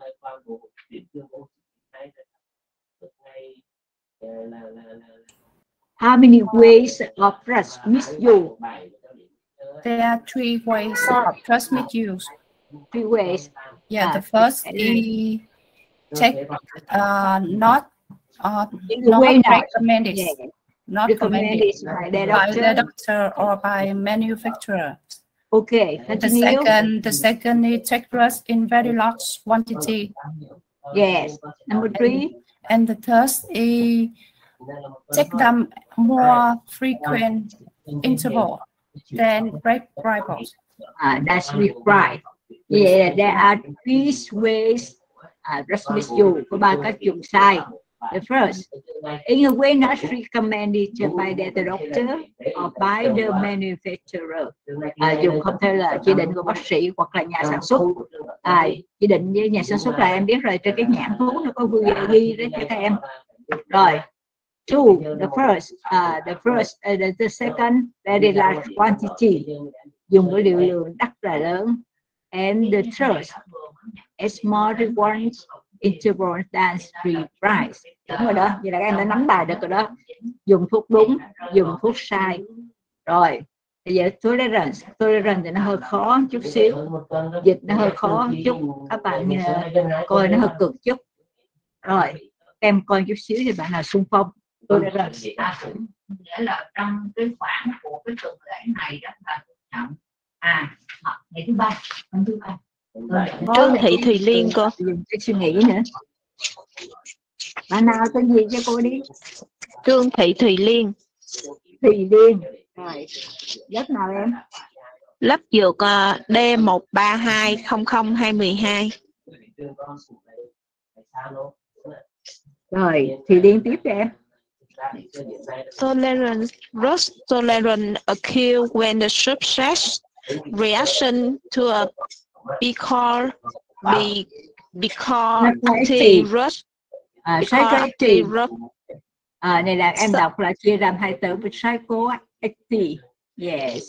How many ways of trust misuse? There are three ways of trust misuse. Three ways. Yeah, the first is take uh, not uh, not recommended. Yeah. Not recommended by the doctor, by the doctor or by manufacturer. Okay. The second, the second is take drugs in very large quantity. Yes. Number three. And, and the third is take them more frequent interval than prescribed. Uh, that's required. Yeah, there are three ways. Uh, drug misuse có ba cách dùng sai. The first, in a way not recommended by the doctor or by the manufacturer. À, dùng không theo là chỉ định của bác sĩ hoặc là nhà sản xuất. À, chỉ định với nhà sản xuất là em biết rồi, trên cái nhãn thuốc nó có ghi, ghi đấy cho các em. Rồi. Two, the first, uh, the first, uh, the, the second, very large quantity. Dùng với liều lượng rất là lớn. And the third, a small ones interval dance reprise. Đúng rồi đó, vậy là các em đã nắm bài được rồi đó. Dùng thuốc đúng, dùng thuốc sai. Rồi, bây giờ tolerance, tolerance thì nó hơi khó chút xíu, dịch nó hơi khó chút, các bạn uh, coi nó hơi cực chút. Rồi, em coi chút xíu thì bạn nào xung phong. Tolerance nghĩa là trong cái khoảng của cái tuần lễ này đó là chậm. À, ngày thứ ba, ngày thứ ba. Trương Thị Thùy Liên cô. Dùng cái suy nghĩ nữa. Bạn nào tên gì cho cô đi? Trương Thị Thùy Liên. Thùy Liên. Rồi, lớp nào em? Lớp dược uh, D một ba hai không không hai một hai. Rồi, Thùy Liên tiếp cho em. Tolerance, Ross tolerance occurs when the subject's reaction to a because be because anti-rush à, psychoactive. À, này là em đọc là chia làm hai từ với psychoactive. Yes.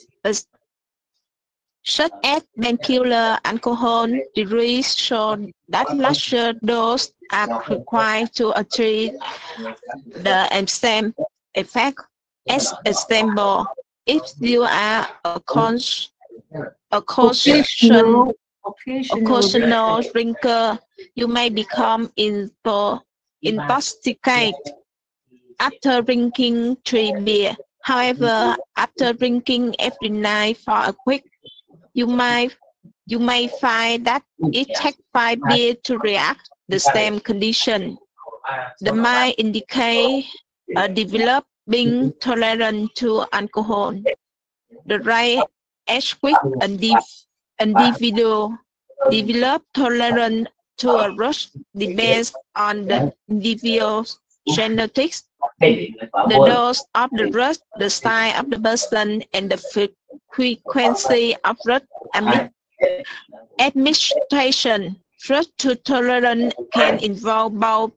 Such as painkiller, alcohol, degrees show that larger doses are required to achieve the same effect. As example, if you are a cons occasional, occasional drinker, you may become intoxicated after drinking three beer. However, after drinking every night for a quick, you might you may find that it takes five beers to react the same condition. The mind indicate a developing tolerance to alcohol. The right age with an individual develop tolerance to a rush depends on the individual's genetics, the dose of the rush, the size of the person, and the frequency of rush administration. Rush to tolerance can involve both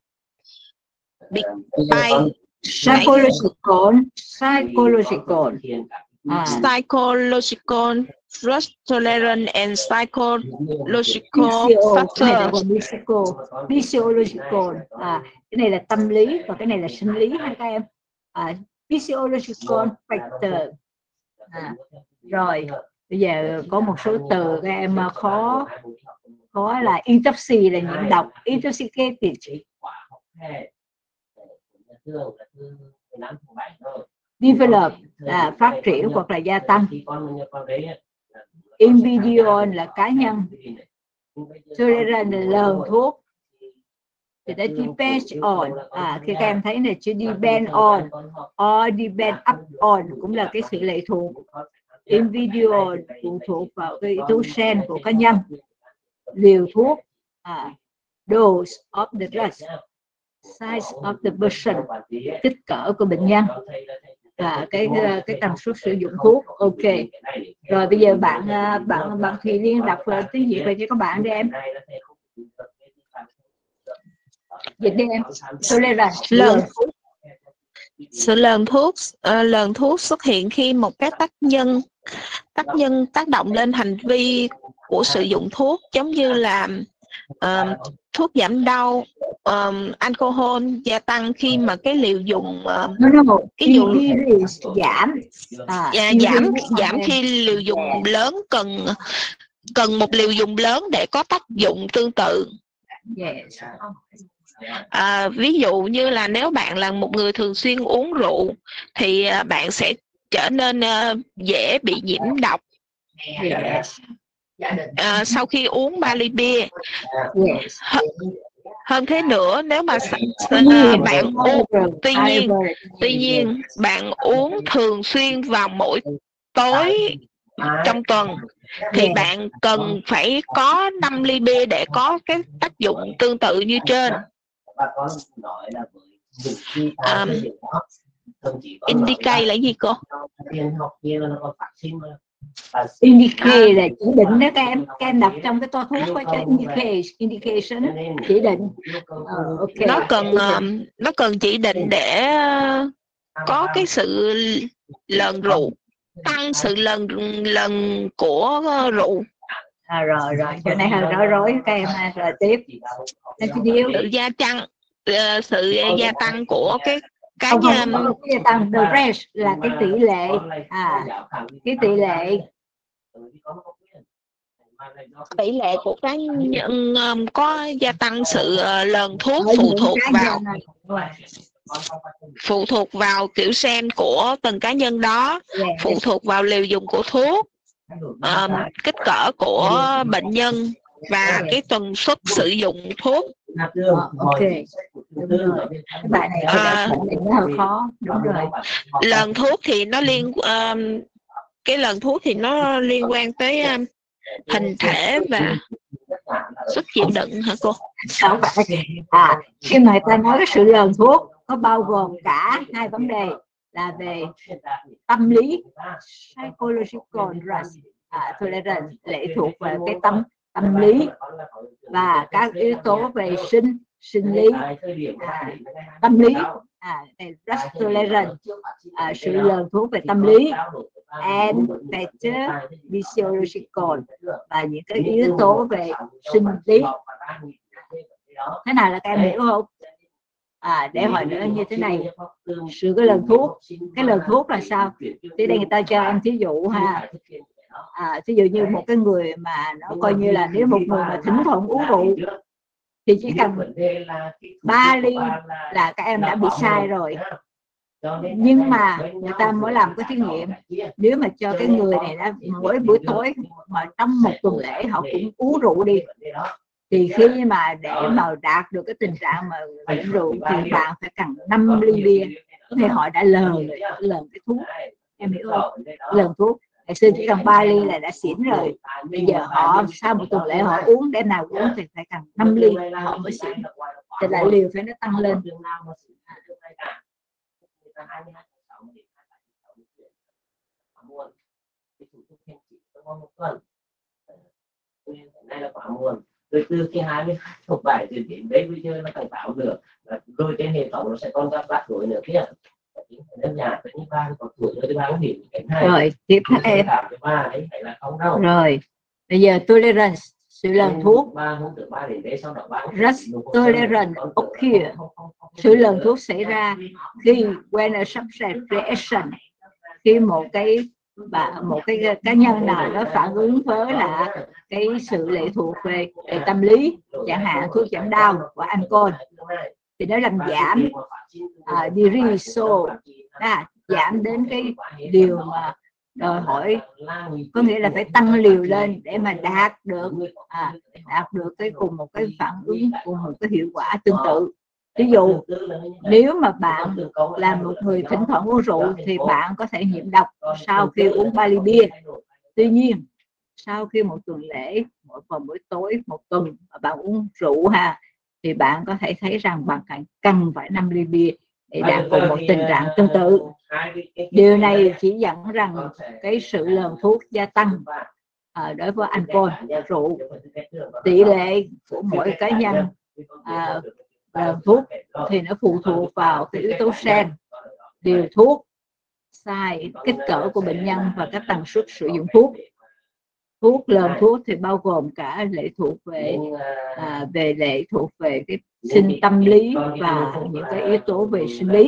by psychological, psychological, uh, psychological, rush tolerance, and psychological factors. Physiological, à, cái này là tâm lý và cái này là sinh lý ha các em. À, physiological factor. À, rồi bây giờ có một số từ các em khó khó là intoxi là nhiễm độc, intoxicated, develop là phát triển hoặc là gia tăng, individual là cá nhân, tolerance là lờn thuốc, thì đã depends on, à, khi các em thấy này chữ depend on or depend upon cũng là cái sự lệ thuộc. Individual phụ thuộc vào cái yếu tố gen của cá nhân, liều thuốc, à, dose of the drug, size of the person, kích cỡ của bệnh nhân, à, cái cái tần suất sử dụng thuốc. Ok, rồi bây giờ bạn bạn bạn Thùy Liên đọc tiếng Việt về cho các bạn đi em. Dịch đi em. Tolerance, lờn thuốc. Sự lờn thuốc, uh, lờn thuốc xuất hiện khi một cái tác nhân tác nhân tác động lên hành vi của sử dụng thuốc, giống như là uh, thuốc giảm đau, um, alcohol gia tăng khi mà cái liều dùng uh, no, no. cái dùng giảm à, dạ, giảm giảm khi liều dùng lớn cần cần một liều dùng lớn để có tác dụng tương tự. Yes. À, ví dụ như là nếu bạn là một người thường xuyên uống rượu thì uh, bạn sẽ trở nên uh, dễ bị nhiễm độc. Yes. À, sau khi uống ba ly bia. Yes. Hơn thế nữa, nếu mà uh, bạn uống tuy nhiên tuy nhiên bạn uống thường xuyên vào mỗi tối trong tuần thì bạn cần phải có năm ly bia để có cái tác dụng tương tự như trên. Um, indicate là gì cô? Indicate là chỉ định đó các em, các em đọc trong cái toa thuốc có cho indicate, indication chỉ định. Uh, okay. Nó cần um, nó cần chỉ định để uh, có cái sự lần rượu, tăng sự lần lần của uh, rượu. À, rồi rồi chỗ này hơi rối rối các em ha. Rồi tiếp sự gia tăng uh, sự gia tăng của cái cá không, nhân không, không, gia tăng the rate là cái tỷ lệ, à cái tỷ lệ tỷ lệ của cá nhân um, có gia tăng sự uh, lần thuốc phụ thuộc vào phụ thuộc vào kiểu gen của từng cá nhân đó, phụ thuộc vào liều dùng của thuốc, um, kích cỡ của bệnh nhân và cái tần suất sử dụng thuốc. Ok, đúng rồi. Cái bài này à, nó hơi khó. Đúng rồi. Lần thuốc thì nó liên um, cái lần thuốc thì nó liên quan tới um, hình thể và sức chịu đựng hả cô? À, khi mà người ta nói cái sự lần thuốc có bao gồm cả hai vấn đề là về tâm lý psychological uh, tolerance, lệ thuộc vào cái tâm tâm lý, và các yếu tố về sinh sinh lý, à, tâm lý, à, tolerance, à, sự lần thuốc về tâm lý, and factor physiological, và những cái yếu tố về sinh lý. Thế nào là các em hiểu không? À, để hỏi nữa như thế này, sự cái lần thuốc, cái lần thuốc là sao? Thì đây người ta cho em thí dụ ha, à, thí dụ như một cái người mà nó coi như là nếu một người mà thỉnh thoảng uống rượu thì chỉ cần ba ly là các em đã bị sai rồi. Nhưng mà người ta mới làm cái thí nghiệm, nếu mà cho cái người này đó mỗi buổi tối mà trong một tuần lễ họ cũng uống rượu đi, thì khi mà để mà đạt được cái tình trạng mà uống rượu thì bạn phải cần năm ly bia, có thể họ đã lờn lờn cái thuốc, em hiểu không? Lờn thuốc. Ngày xưa chỉ cần ba ly là đã xỉn rồi, bây giờ họ sau một tuần lễ họ uống, đêm nào uống thì phải cần năm ly họ mới xỉn, thì lại liều phải nó tăng lên. Này là quá muộn. Rồi từ khi hai mươi thuộc bài từ đến đấy bây giờ nó phải tạo được, rồi trên hệ thống nó sẽ còn gặp rắc rối nữa kia. Rồi tiếp em. Rồi bây giờ tolerance, sự lần thuốc. Tolerance occur, sự lần thuốc xảy ra khi when a substrate reaction, khi một cái và một cái cá nhân nào nó phản ứng với là cái sự lệ thuộc về, về tâm lý, chẳng hạn thuốc giảm đau và alcohol, thì nó làm giảm uh, decrease, so, à, giảm đến cái điều mà đòi hỏi, có nghĩa là phải tăng liều lên để mà đạt được à, đạt được cái cùng một cái phản ứng, cùng một cái hiệu quả tương tự. Ví dụ nếu mà bạn là một người thỉnh thoảng uống rượu thì bạn có thể nhiễm độc sau khi uống ba ly bia. Tuy nhiên sau khi một tuần lễ, mỗi vào buổi tối một tuần mà bạn uống rượu ha, thì bạn có thể thấy rằng bạn cần phải năm ly bia để đạt cùng một tình trạng tương tự. Điều này chỉ dẫn rằng cái sự lần thuốc gia tăng à, đối với alcohol, rượu. Tỷ lệ của mỗi cá nhân à, lần thuốc thì nó phụ thuộc vào cái yếu tố gen, liều thuốc, size, kích cỡ của bệnh nhân và các tần suất sử dụng thuốc. Thuốc lần thuốc thì bao gồm cả lệ thuộc về à, về lệ thuộc về cái sinh tâm lý và những cái yếu tố về sinh lý.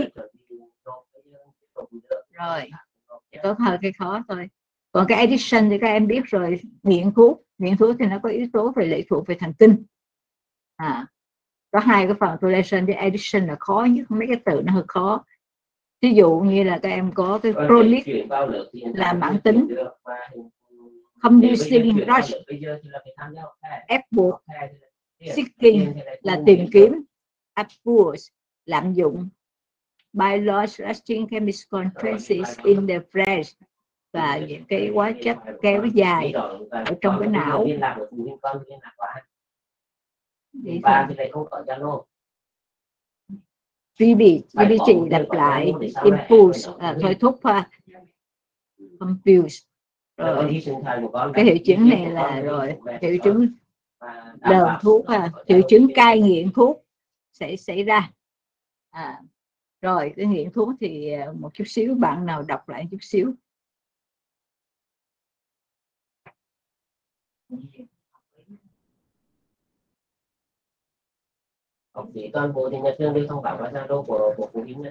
Rồi có hơi cái khó thôi. Còn cái addiction thì các em biết rồi, nghiện thuốc, nghiện thuốc thì nó có yếu tố về lệ thuộc về thần kinh. À, có hai cái phần toleration với addiction là khó nhất, mấy cái từ nó hơi khó. Ví dụ như là các em có cái chronic là mãn tính, compulsive rush, ép buộc, seeking là tìm kiếm, abuse lạm dụng, by large lasting chemical traces in the flesh, và những cái hóa chất kéo dài ở trong cái não. Vì bị vì chỉ lặp lại, impulse là thôi thúc ha, compulse. Rồi cái hiệu chứng này là rồi hiệu chứng lần thuốc ha, hiệu chứng cai nghiện thuốc sẽ xảy ra. À, rồi cái nghiện thuốc thì một chút xíu, bạn nào đọc lại chút xíu. để toàn bộ thì nhà trường đều thông báo qua Zalo của của phụ huynh đấy.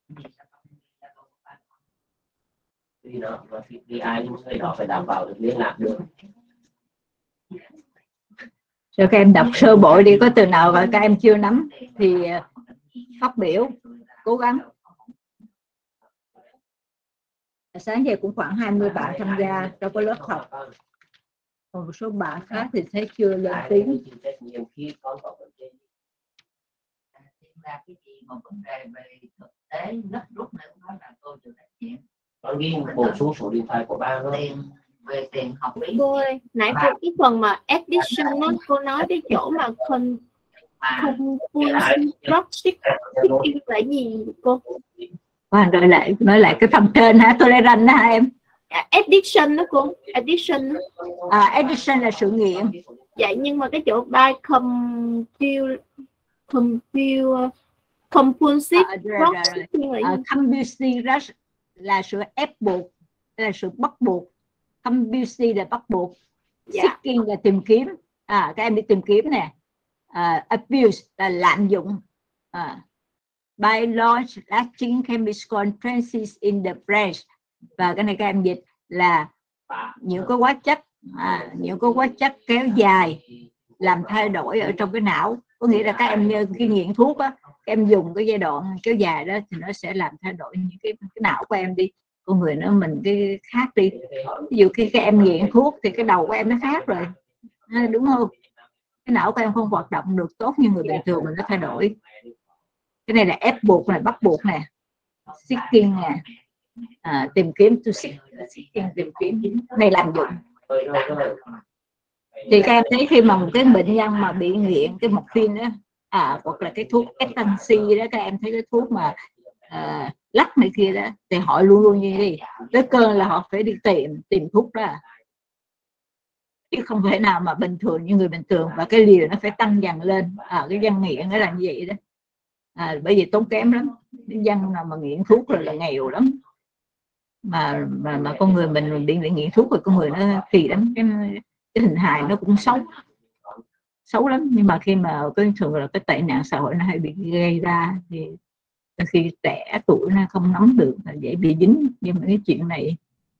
Vì đó và vì ai người đó phải đảm bảo được liên lạc được. Rồi các em đọc sơ bộ đi, có từ nào và các em chưa nắm thì phát biểu, cố gắng. Sáng giờ cũng khoảng hai mươi bạn tham gia trong cái lớp học, còn một số bạn khác thì thấy chưa lên tiếng. Con ghi bổ sung số điện thoại của ba thôi. Về tiền học phí. Cô ơi, nãy cô cái phần mà addition đó, cô nói cái chỗ mà con không dropshipping là gì cô? À, rồi lại nói lại cái phần trên hả, tolerance hả em? Addiction đó cô, addiction đó. À, addiction là sự nghiện. Dạ, nhưng mà cái chỗ by compul compul compulsive compulsive rush là sự ép buộc, là sự bắt buộc. Compulsive là bắt buộc. Dạ. Seeking là tìm kiếm. À, các em đi tìm kiếm nè. Uh, abuse là lạm dụng. À. By large lasting chemical traces in the brain, và cái này các em dịch là những cái hóa chất, à, những cái hóa chất kéo dài làm thay đổi ở trong cái não. Có nghĩa là các em khi nghiện thuốc á, các em dùng cái giai đoạn kéo dài đó thì nó sẽ làm thay đổi những cái, cái não của em đi, con người nó mình cái khác đi. Ví dụ khi các em nghiện thuốc thì cái đầu của em nó khác rồi, à, đúng không? Cái não của em không hoạt động được tốt như người bình thường, mình nó thay đổi. Cái này là ép buộc này, bắt buộc nè, seeking nè, à, tìm kiếm, to seek, seeking, tìm kiếm, này làm dụng. Thì các em thấy khi mà một cái bệnh nhân mà bị nghiện cái morphine đó, à, hoặc là cái thuốc ecstasy đó, các em thấy cái thuốc mà à, lắc này kia đó, thì họ luôn luôn như thế, tới cơn là họ phải đi tìm tìm thuốc đó, chứ không thể nào mà bình thường như người bình thường, và cái liều nó phải tăng dần lên. À, cái dân nghiện nó là như vậy đó. À, bởi vì tốn kém lắm, dân nào mà nghiện thuốc rồi là nghèo lắm, mà mà mà con người mình bị nghiện thuốc rồi con người nó kỳ lắm, cái, cái hình hài nó cũng xấu xấu lắm. Nhưng mà khi mà cái thường là cái tệ nạn xã hội nó hay bị gây ra thì khi trẻ tuổi nó không nắm được là dễ bị dính. Nhưng mà cái chuyện này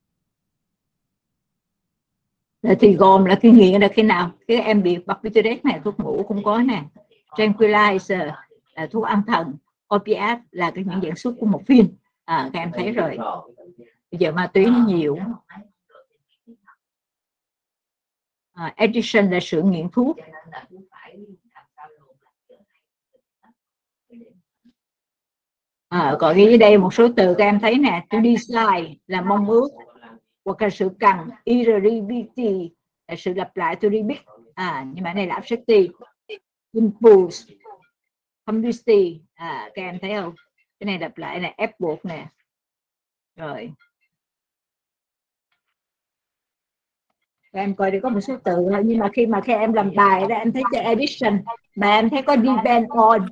thì gồm là cái nghiện là khi nào cái em bị barbiturates này, thuốc ngủ cũng có nè, tranquilizer là thuốc an thần, opiate là cái những dạng xuất của một phim. À, các em thấy rồi, bây giờ ma túy nó nhiều. À, addiction là sự nghiện thuốc. À, còn dưới đây một số từ các em thấy nè, to desire là mong ước, hoặc là sự cần, irritability là sự lặp lại, to repeat. À, nhưng mà này là objective, impulse, compulsive. À, các em thấy không, cái này lặp lại là ép buộc nè. Rồi các em coi đi, có một số từ thôi, nhưng mà khi mà khi em làm bài đó em thấy cái addiction mà em thấy có depend on.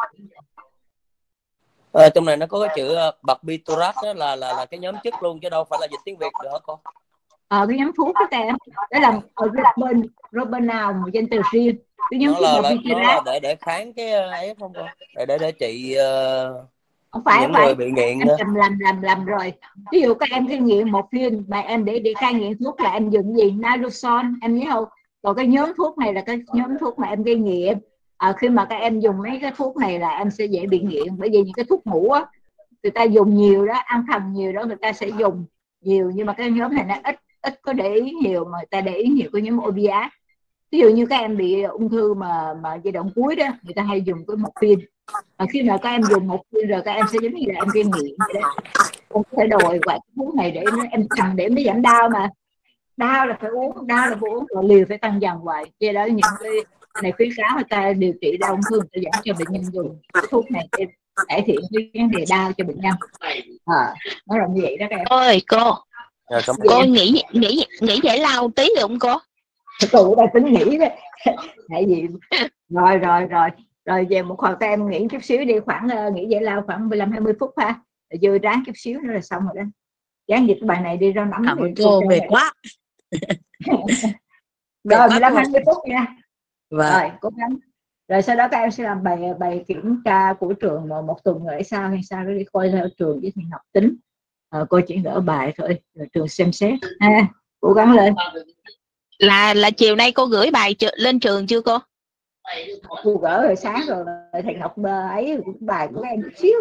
À, trong này nó có cái chữ uh, barbiturates đó là là là cái nhóm chất luôn, chứ đâu phải là dịch tiếng Việt được hả cô? Ờ, cái nhóm thuốc đó em, đó là Robin Robin nào một danh từ riêng. Cái nhóm nó là, là, nó là để để kháng cái ấy không cô? Để để để trị uh, không phải, những phải. người bị nghiện em làm làm làm làm rồi. Ví dụ các em khi nghiện một viên mà em để để cai nghiện thuốc là em dùng gì, naloxone, em nhớ không? Còn cái nhóm thuốc này là cái nhóm thuốc mà em gây nghiện. À, khi mà các em dùng mấy cái thuốc này là em sẽ dễ bị nghiện, bởi vì những cái thuốc ngủ á người ta dùng nhiều đó, an thần nhiều đó, người ta sẽ dùng nhiều, nhưng mà cái nhóm này nó ít ít có để ý nhiều, mà người ta để ý nhiều cái nhóm opiate. Ví dụ như các em bị ung thư mà mà giai đoạn cuối đó, người ta hay dùng cái morphine. Và khi mà các em dùng một viên rồi các em sẽ giống như là em gây nghiện vậy đó, không thể đòi quả thuốc này để nó, em cần để nó giảm đau, mà đau là phải uống, đau là phải uống, rồi liều phải tăng dần hoài. Do đó những cái này khuyến cáo người ta điều trị đau ung thư, người ta dẫn cho bệnh nhân dùng cái thuốc này để cải thiện cái vấn đề đau cho bệnh nhân. À, nó là như vậy đó các em. Ôi cô, à, cô nghĩ nghĩ nghĩ giải lao tí được không cô? Cô đang tính nghĩ đấy. Tại vì rồi rồi rồi rồi về một hồi các em nghỉ chút xíu đi, khoảng uh, nghỉ giải lao khoảng mười lăm hai mươi phút ha, rồi vừa ráng chút xíu nữa là xong rồi đó. Dán dịch cái bài này đi ra nắm. Cảm ơn cô, mệt quá. Rồi mười lăm hai mươi phút nha. Vâng. Rồi cố gắng. Rồi sau đó các em sẽ làm bài bài kiểm tra của trường một, một tuần rồi sao hay sao đó đi coi theo trường với thầy Ngọc tính, à, coi chỉ gỡ bài thôi rồi trường xem xét ha, cố gắng lên. Là là chiều nay cô gửi bài lên trường chưa cô? Cô gỡ rồi sáng rồi, thầy Ngọc ấy bài của em xíu.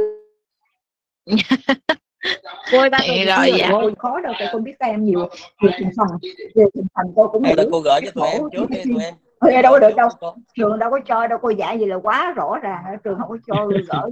Cô ơi, ba rồi, rồi dạ. Cô khó đâu, tại cô biết các em nhiều nhiều thành phần, nhiều thành phần cô cũng hay là cô gửi cho tụi em trước đi, tụi em Ôi, đâu có được đâu, trường đâu có cho đâu, cô dạy gì là quá rõ ràng, trường không có cho gửi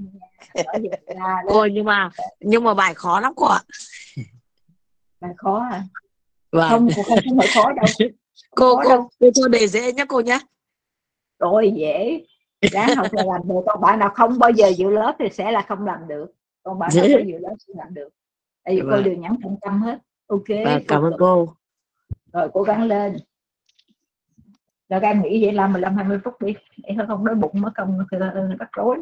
cô. Nhưng mà nhưng mà bài khó lắm cô ạ. Bài khó à? Vâng. Không, cô không phải khó đâu. Cô khó cô đâu. cô cho đề dễ nhé cô nhé. Rồi dễ, ráng học là làm được. Còn bạn nào không bao giờ dự lớp thì sẽ là không làm được. Còn bạn nào có dự lớp sẽ làm được. Tại vì vâng. Cô đều nhắn tận tâm hết. Ok. Vâng, cảm ơn cô. Rồi cố gắng lên. Rồi các em nghĩ vậy làm mười lăm hai mươi phút đi. Để không đói bụng mất công rắc rối.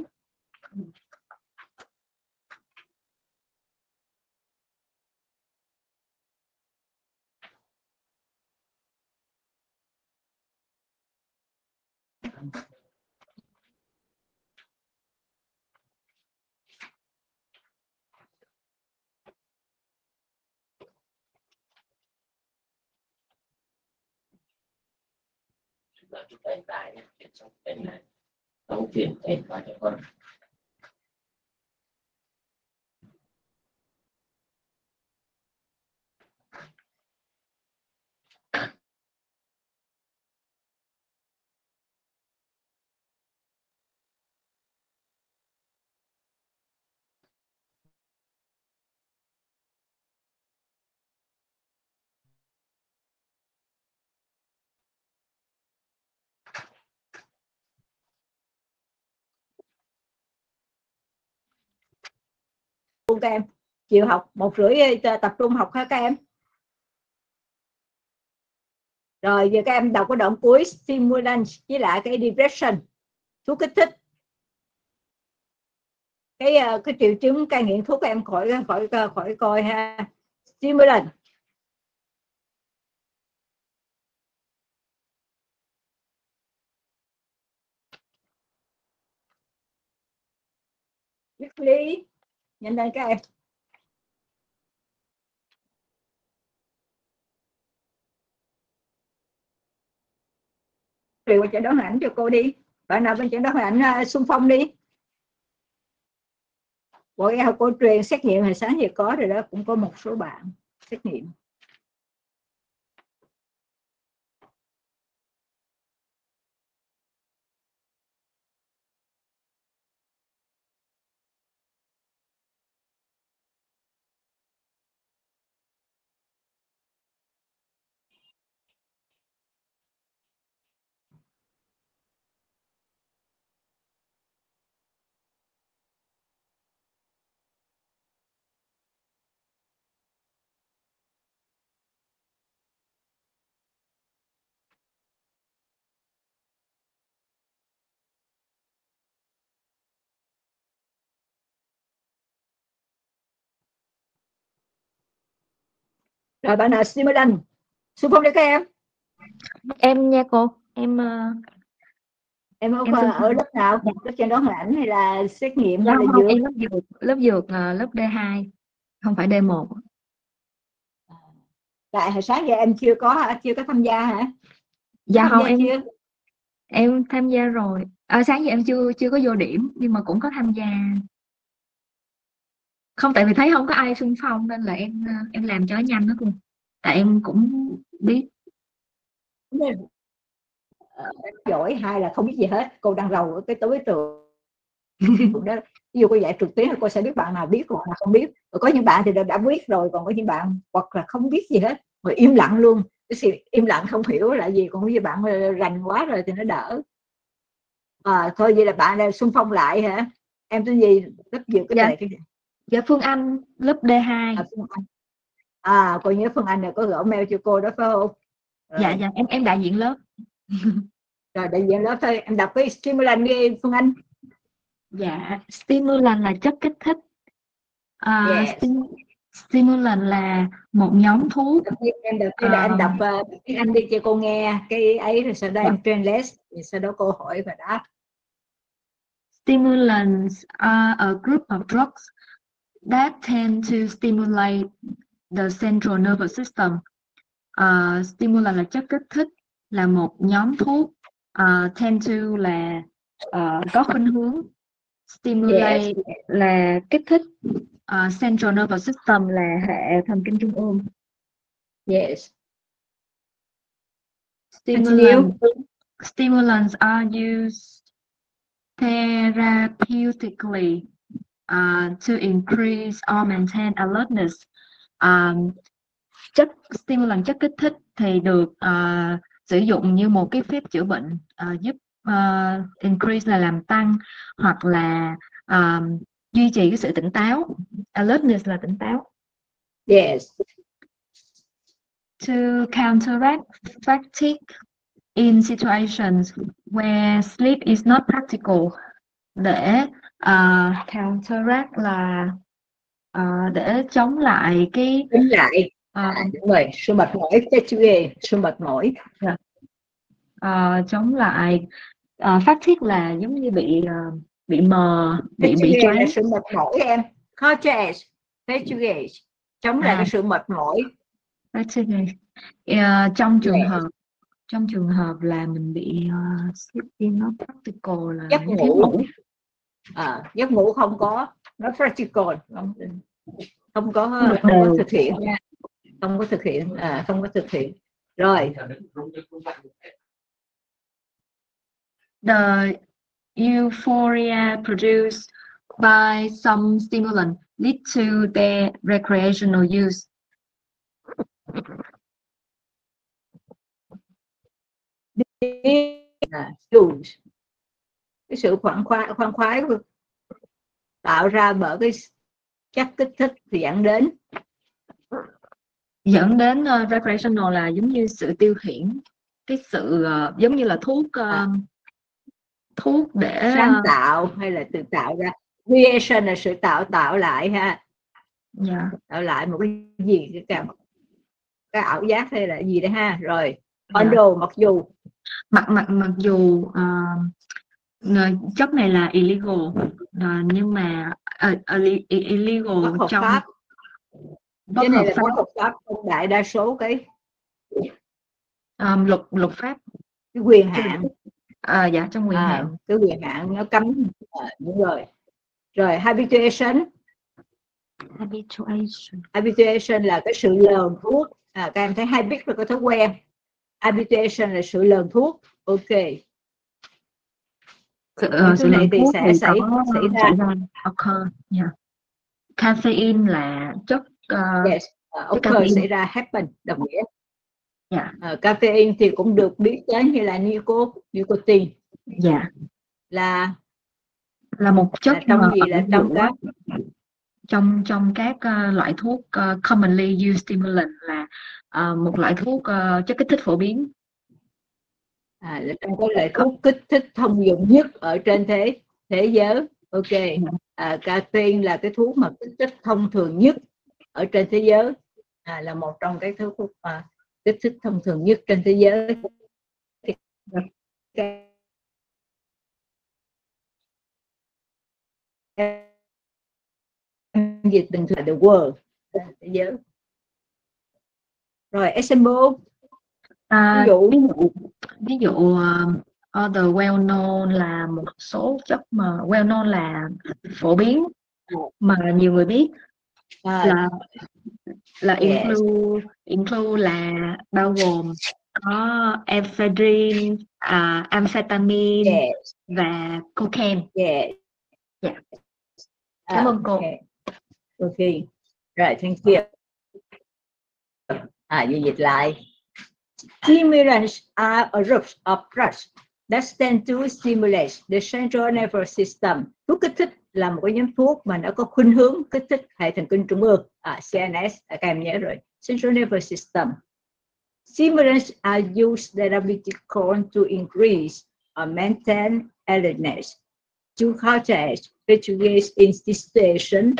Là chúng ta tại chuyện trong tên này đấu tiền tên và cho con. Các em chiều học một rưỡi tập trung học ha các em. Rồi giờ các em đọc cái đoạn cuối stimulant với lại cái depression, thuốc kích thích. Cái cái triệu chứng cai nghiện thuốc các em khỏi khỏi khỏi coi ha. Stimulant. Viết lý nhanh lên các em. Truyền qua chẩn đoán hình ảnh cho cô đi. Bạn nào bên chẩn đoán hình ảnh uh, xung phong đi. Bộ học cô truyền xét nghiệm hồi sáng giờ có rồi đó, cũng có một số bạn xét nghiệm. Rồi bạn nào stimulant xung phong đi các em. Em nha cô, em uh... em ở, em ở lớp nào? Lớp chẩn đoán hình ảnh hay là xét nghiệm hay là không, dược? em lớp dược, lớp dược uh, lớp D hai, không phải D một. Tại hồi sáng giờ em chưa có chưa có tham gia hả? Dạ tham không, gia em chưa? em tham gia rồi. À, sáng giờ em chưa chưa có vô điểm nhưng mà cũng có tham gia. Không, tại vì thấy không có ai xung phong nên là em em làm cho nhanh đó cô. Tại em cũng biết. Giỏi, hai là không biết gì hết. Cô đang rầu ở cái tối trường đó. Ví dụ cô dạy trực tuyến cô sẽ biết bạn nào biết hoặc là không biết. Rồi có những bạn thì đã, đã biết rồi, còn có những bạn hoặc là không biết gì hết, rồi im lặng luôn. Cái sự im lặng không hiểu là gì, còn như bạn rành quá rồi thì nó đỡ. À, thôi vậy là bạn là xung phong lại hả? Em tên gì? Lớp dược cái dạ. này cái gì? Dạ Phương Anh, lớp D hai. À, Phương Anh. À, cô nhớ Phương Anh này có gửi mail cho cô đó phải không? Rồi. Dạ dạ em em đại diện lớp. Rồi đại diện lớp thôi, em đọc cái stimulant đi Phương Anh. Dạ, stimulant là chất kích thích. Uh, yes. stim, Stimulant là một nhóm thuốc. Đầu tiên em đầu tiên là em đọc uh, tiếng Anh đi cho cô nghe cái ấy, rồi sau đó em translate, rồi sau đó cô hỏi và đáp. Stimulants are a group of drugs that tend to stimulate the central nervous system. Uh, stimulant là chất kích thích, là một nhóm thuốc. Uh, tend to là uh, có khuynh hướng. Stimulate yes. là kích thích. Uh, central nervous system là hệ thần kinh trung ương. Yes. Stimulants, stimulants are used therapeutically uh, to increase or maintain alertness. Um, chất stimulant, chất kích thích thì được uh, sử dụng như một cái phép chữa bệnh, uh, giúp uh, increase là làm tăng, hoặc là um, duy trì cái sự tỉnh táo. Alertness là tỉnh táo. Yes. To counteract fatigue in situations where sleep is not practical. Để uh, counteract là uh, để chống lại cái chống lại uh, đúng rồi, sự mệt mỏi, fatigue, sự mệt mỏi. Yeah. Uh, chống lại uh, fatigue là giống như bị uh, bị mờ, bị bị choáng. Là sự mệt mỏi em. Cortex, fatigue, chống lại à. cái sự mệt mỏi. Fatigue. Uh, trong trường yeah. hợp trong trường hợp là mình bị uh, sleep in not practical là giấc ngủ. À, giấc ngủ không có, nó practical, không, không có không, không có thực hiện nha, không có thực hiện, à, không có thực hiện. Rồi. The euphoria produced by some stimulant lead to their recreational use. À, cái sự khoan khoái khoan khoái tạo ra bởi cái chất kích thích thì dẫn đến dẫn đến uh, recreational là giống như sự tiêu khiển, cái sự uh, giống như là thuốc uh, à. thuốc để sáng tạo hay là tự tạo ra. Creation là sự tạo tạo lại ha. Yeah. Tạo lại một cái gì cái cảm cái ảo giác hay là gì đấy ha. Rồi Ondo yeah. mặc dù mặc mặc mặc dù uh, chất này là illegal uh, nhưng mà uh, illegal bất hợp trong pháp. Bất cái này hợp là pháp. bất hợp pháp trong đại đa số cái um, luật luật pháp, cái quyền hạn. À, dạ trong quyền à, hạn cái quyền hạn nó cấm. À, đúng rồi. Rồi habituation. Habituation. Habituation là cái sự lờn thuốc. À, các em thấy habit là có thói quen. Habituation là sự lờn thuốc. Ok. Sự, uh, sự này thì thuốc sẽ thì xảy, có, xảy ra. Occur. Yeah. Caffeine là chất. Uh, yes. Uh, occur xảy ra, happen đồng nghĩa. Yeah. Uh, caffeine thì cũng được biết đến như là nico, nicotine. Yeah. Là là một chất là trong gì là trong các trong trong các uh, loại thuốc uh, commonly used stimulant là uh, một loại thuốc uh, chất kích thích phổ biến. À, là trong cái loại thuốc kích thích thông dụng nhất ở trên thế thế giới. Ok. À, caffeine là cái thuốc mà kích thích thông thường nhất ở trên thế giới. À, là một trong cái thuốc uh, kích thích thông thường nhất trên thế giới. Dịch từng là the world, thế giới. Rồi example. À, ví dụ ví dụ, ví dụ uh, other well known là một số chất mà well known là phổ biến mà nhiều người biết. À, là là yes. include include là bao gồm có ephedrine, uh, amphetamine yes. và cocaine. Yes. Yeah. Cảm ơn cô. Okay. Ok. Rồi, thank you. À, dịch dịch lại. Stimulants are a group of drugs that tend to stimulate the central nervous system. Thuốc kích thích là một cái nhóm thuốc mà nó có khuynh hướng kích thích hệ thần kinh trung ương. À, C N S, à, các em nhớ rồi. Central nervous system. Stimulants are used therapeutically to increase or maintain alertness. To counteract fatigue in this situation,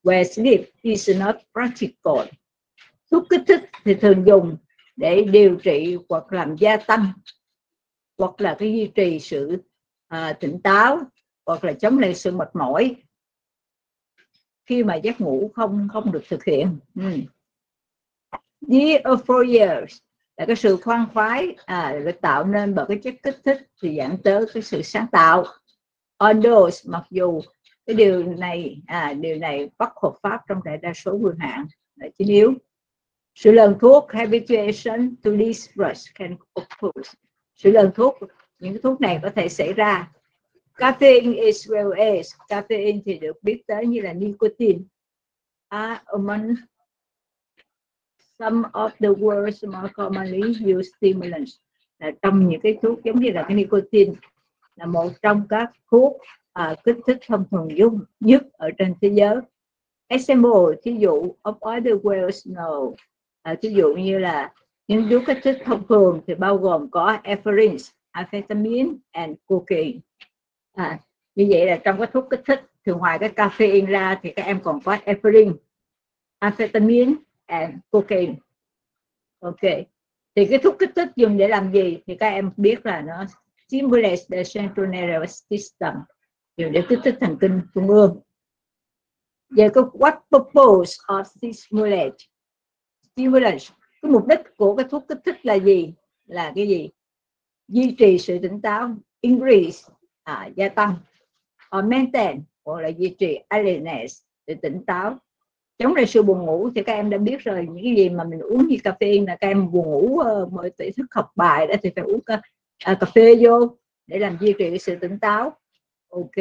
where sleep is not practical. Thuốc kích thích thì thường dùng để điều trị hoặc làm gia tăng hoặc là cái duy trì sự à, tỉnh táo hoặc là chống lại sự mệt mỏi khi mà giấc ngủ không không được thực hiện. Hmm. The euphoria là cái sự khoan khoái à, được tạo nên bởi cái chất kích thích thì dẫn tới cái sự sáng tạo. Although mặc dù cái điều này à, điều này bất hợp pháp trong đại đa số người hạn là chính yếu. Sự lần thuốc habituation to these drugs can occur. Sự lần thuốc, những cái thuốc này có thể xảy ra. Caffeine as well as caffeine thì được biết tới như là nicotine. Are among some of the world's more commonly used stimulants. Là trong những cái thuốc giống như là cái nicotine là một trong các thuốc à, kích thích thông thường nhất ở trên thế giới. Example, thí dụ of other words know. À, thí dụ như là những thuốc kích thích thông thường thì bao gồm có ephedrine, amphetamine and cocaine. À, như vậy là trong cái thuốc kích thích thì ngoài cái caffeine ra thì các em còn có ephedrine, amphetamine and cocaine. Ok, thì cái thuốc kích thích dùng để làm gì thì các em biết là nó stimulates the central nervous system, dùng để kích thích thần kinh trung ương. Về cái what purpose of stimulate stimulant, cái mục đích của cái thuốc kích thích là gì? Là cái gì? Duy trì sự tỉnh táo, increase à, gia tăng, or maintain hoặc là duy trì alertness, để tỉnh táo. Chống lại sự buồn ngủ thì các em đã biết rồi, những cái gì mà mình uống như caffeine là các em buồn ngủ uh, mỗi tỷ thức học bài đó thì phải uống cà, à, cà phê vô để làm duy trì sự tỉnh táo. Ok.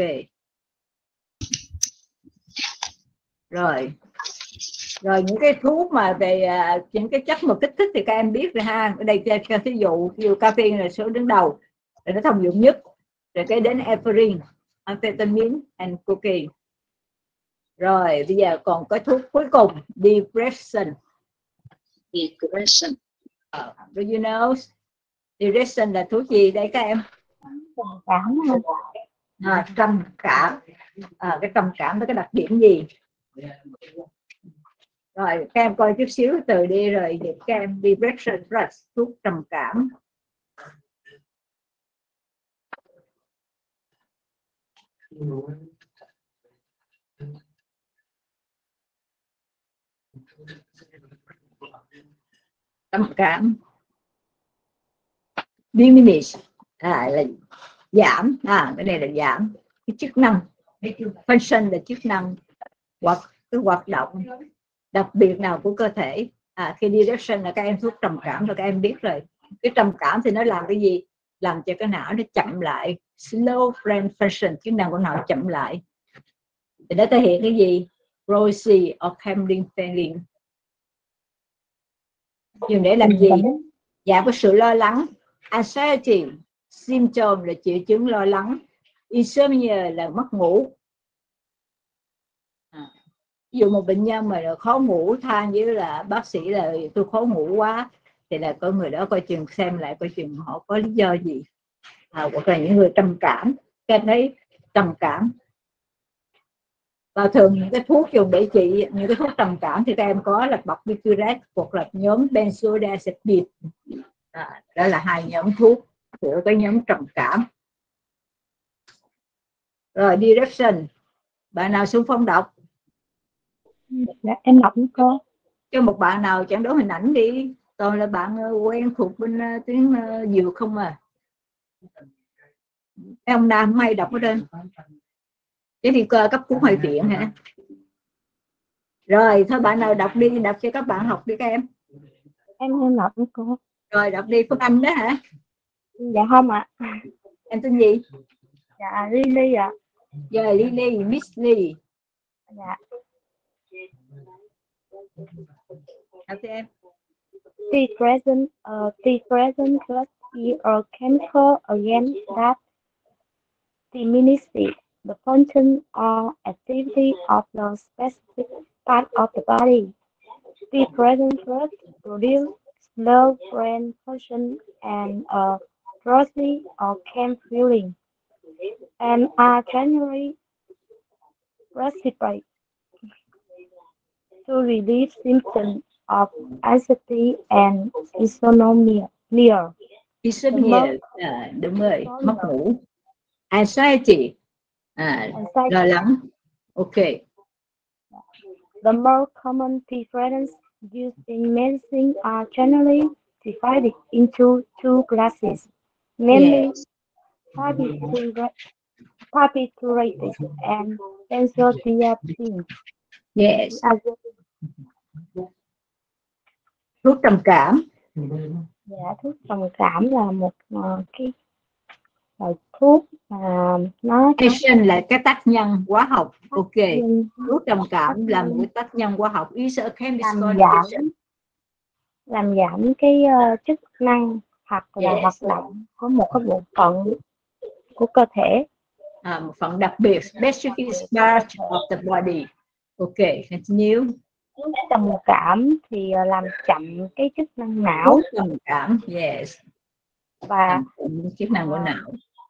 Rồi. Rồi những cái thuốc mà về uh, những cái chất mà kích thích thì các em biết rồi ha. Ở đây cho ví dụ, ví dụ caffeine là số đứng đầu, rồi nó thông dụng nhất, rồi cái đến ephedrine, amphetamine and cocaine. Rồi bây giờ còn có thuốc cuối cùng, depression. Depression. Uh, do you know? Depression là thuốc gì đấy các em? Trầm cảm. À, trầm cảm. À, cái trầm cảm có cái đặc điểm gì? Rồi các em coi chút xíu từ đi rồi để các em depression drugs, thuốc trầm cảm. Trầm cảm. Diminish à, là giảm, à cái này là giảm cái chức năng, function là chức năng hoặc cái hoạt động đặc biệt nào của cơ thể. À, khi depression là các em thuốc trầm cảm rồi các em biết rồi. Cái trầm cảm thì nó làm cái gì? Làm cho cái não nó chậm lại, slow brain function, chức năng của não chậm lại. Thì nó thể hiện cái gì? Rosy or calming feeling. Dùng để làm gì? Giảm cái sự lo lắng. Anxiety symptom là triệu chứng lo lắng. Insomnia là mất ngủ. À, ví dụ một bệnh nhân mà là khó ngủ than với là bác sĩ là tôi khó ngủ quá thì là có người đó coi chừng xem lại coi chừng họ có lý do gì. À, hoặc là những người trầm cảm, các em thấy trầm cảm. Và thường những cái thuốc dùng để trị những cái thuốc trầm cảm thì các em có là barbiturates hoặc là nhóm benzodiazepine. À, đó là hai nhóm thuốc của cái nhóm trầm cảm. Rồi depression, bạn nào xung phong đọc? Dạ, em đọc với cô. Cho một bạn nào chẳng đối hình ảnh đi, toàn là bạn quen thuộc bên uh, tiếng uh, dược không à. Ông nào không hay đọc ở đây. Cái thì cấp cứu ngoại viện hả? Rồi thôi bạn nào đọc đi, đọc cho các bạn học đi các em. Em em đọc với cô. Rồi đọc đi, Phương Anh đó hả? Dạ không ạ. À. Em tên gì? Dạ Lily ạ. À. Dạ Lily, Miss Lee. Dạ. Đọc cho em. Depression, uh, depression is a chemical agent that diminishes the function or activity of the specific part of the body. Depression drugs produce slow brain function and a drowsy or calm feeling, and are generally prescribed to relieve symptoms of anxiety and insomnia. Insomnia, à, đúng rồi, mất ngủ. Anxiety, à, lo lắng. Okay. The more common preferences used in medicine are generally divided into two classes, namely Yes. barbiturates and benzodiazepines. Yes. Thuốc trầm cảm. Dạ, thuốc trầm cảm là một uh, cái loại thuốc mà uh, nó Agent là cái tác nhân hóa học. Ok. Thuốc trầm cảm là một cái tác nhân hóa học. Is a chemical làm giảm làm giảm cái uh, chức năng hoặc là yes. hoạt động của một cái bộ phận của cơ thể. À, một phần đặc biệt, specific part of the body. Ok, continue. Trầm cảm thì làm chậm cái chức năng não. Trầm cảm, yes. Và chức năng của não.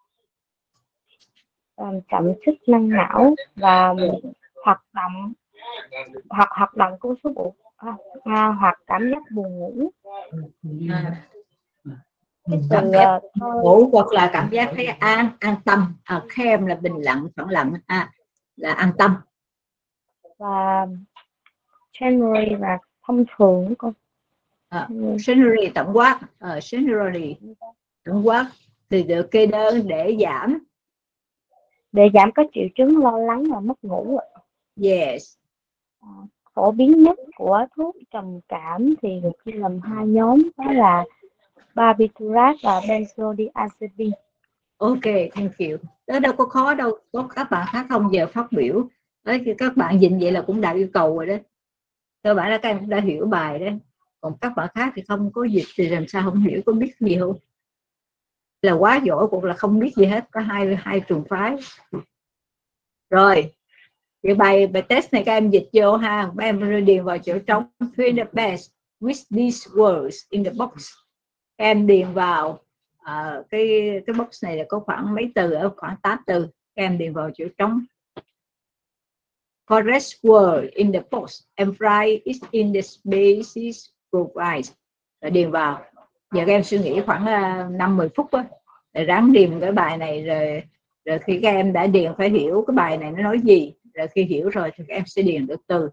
Làm chậm chức năng não và hoạt động hoặc hoạt động của số bộ à, hoặc cảm giác buồn ngủ. À. Cảm giác uh, ngủ hoặc là cảm giác thấy an an tâm, à, calm là bình lặng, phẳng lặng, à, là an tâm. Và generally là thông thường con. À, generally tổng quát, uh, generally tổng quát thì được kê đơn để giảm để giảm các triệu chứng lo lắng và mất ngủ. Yes. À, phổ biến nhất của thuốc trầm cảm thì được chia làm hai nhóm, đó là barbiturates và benzodiazepines. Ok, thank you. Đó đâu có khó đâu, có các bạn khác không giờ phát biểu. Đấy, các bạn nhìn vậy là cũng đạt yêu cầu rồi đó. Cơ bản là các em cũng đã hiểu bài đấy. Còn các bạn khác thì không có dịch thì làm sao không hiểu, có biết gì không? Là quá giỏi cũng là không biết gì hết, có hai hai trường phái. Rồi, thì bài bài test này các em dịch vô ha, các em điền vào chỗ trống fill the best with these words in the box. Các em điền vào uh, cái cái box này là có khoảng mấy từ, ở khoảng tám từ. Các em điền vào chỗ trống. Correct word in the box and write it in the spaces provided. Rồi điền vào. Giờ các em suy nghĩ khoảng uh, năm mười phút á, rồi ráng điền cái bài này, rồi rồi khi các em đã điền phải hiểu cái bài này nó nói gì, rồi khi hiểu rồi thì các em sẽ điền được từ.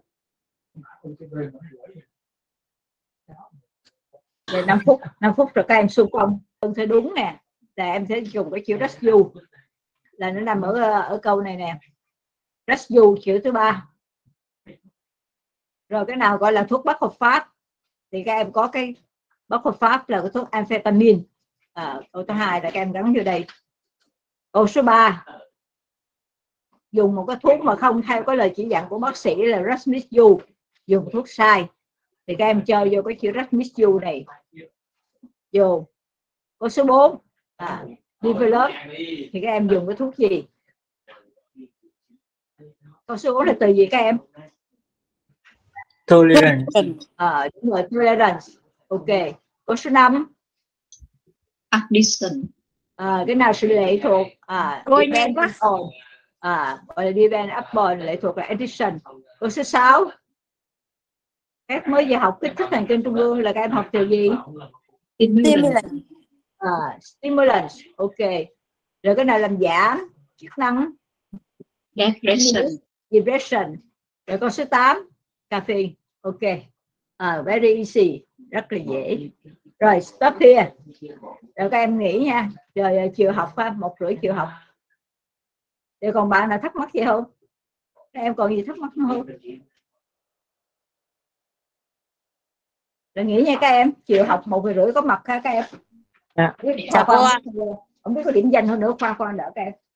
Rồi năm phút, năm phút rồi các em xung phong tương sẽ đúng nè, là em sẽ dùng cái chữ just you, là nó nằm ở ở câu này nè, just you chữ thứ ba. Rồi cái nào gọi là thuốc bất hợp pháp thì các em có cái bất hợp pháp là cái thuốc amphetamine. À, câu thứ hai là các em gắn vô đây. Câu số ba, dùng một cái thuốc mà không theo cái lời chỉ dặn của bác sĩ là Rasmisu, dùng thuốc sai thì các em chơi vô cái chữ Rasmisu này vô. Câu số bốn, à, develop thì các em dùng cái thuốc gì? Câu số bốn là từ gì các em? Tolerance. À, đúng rồi, tolerance. Ok. Câu số năm, addiction. À, cái nào sự lệ thuộc? À, depend upon. À, gọi là depend upon, lệ thuộc là addiction. Câu số sáu, các mới giờ học kích thích thần kinh trung ương là các em học từ gì? Stimulant. À, stimulant. Ok. Rồi cái nào làm giảm chức năng? Depression. Depression. Rồi câu số tám, caffeine. Ok. À, very easy, rất là dễ. Rồi stop here. Rồi các em nghỉ nha. Rồi chiều học ha, một rưỡi chiều học. Rồi còn bạn nào thắc mắc gì không? Các em còn gì thắc mắc không? Rồi nghỉ nha các em. Chiều học một rưỡi có mặt ha các em. Dạ. Chào cô ạ. Không biết có điểm danh hơn nữa, khoa khoa đỡ các em.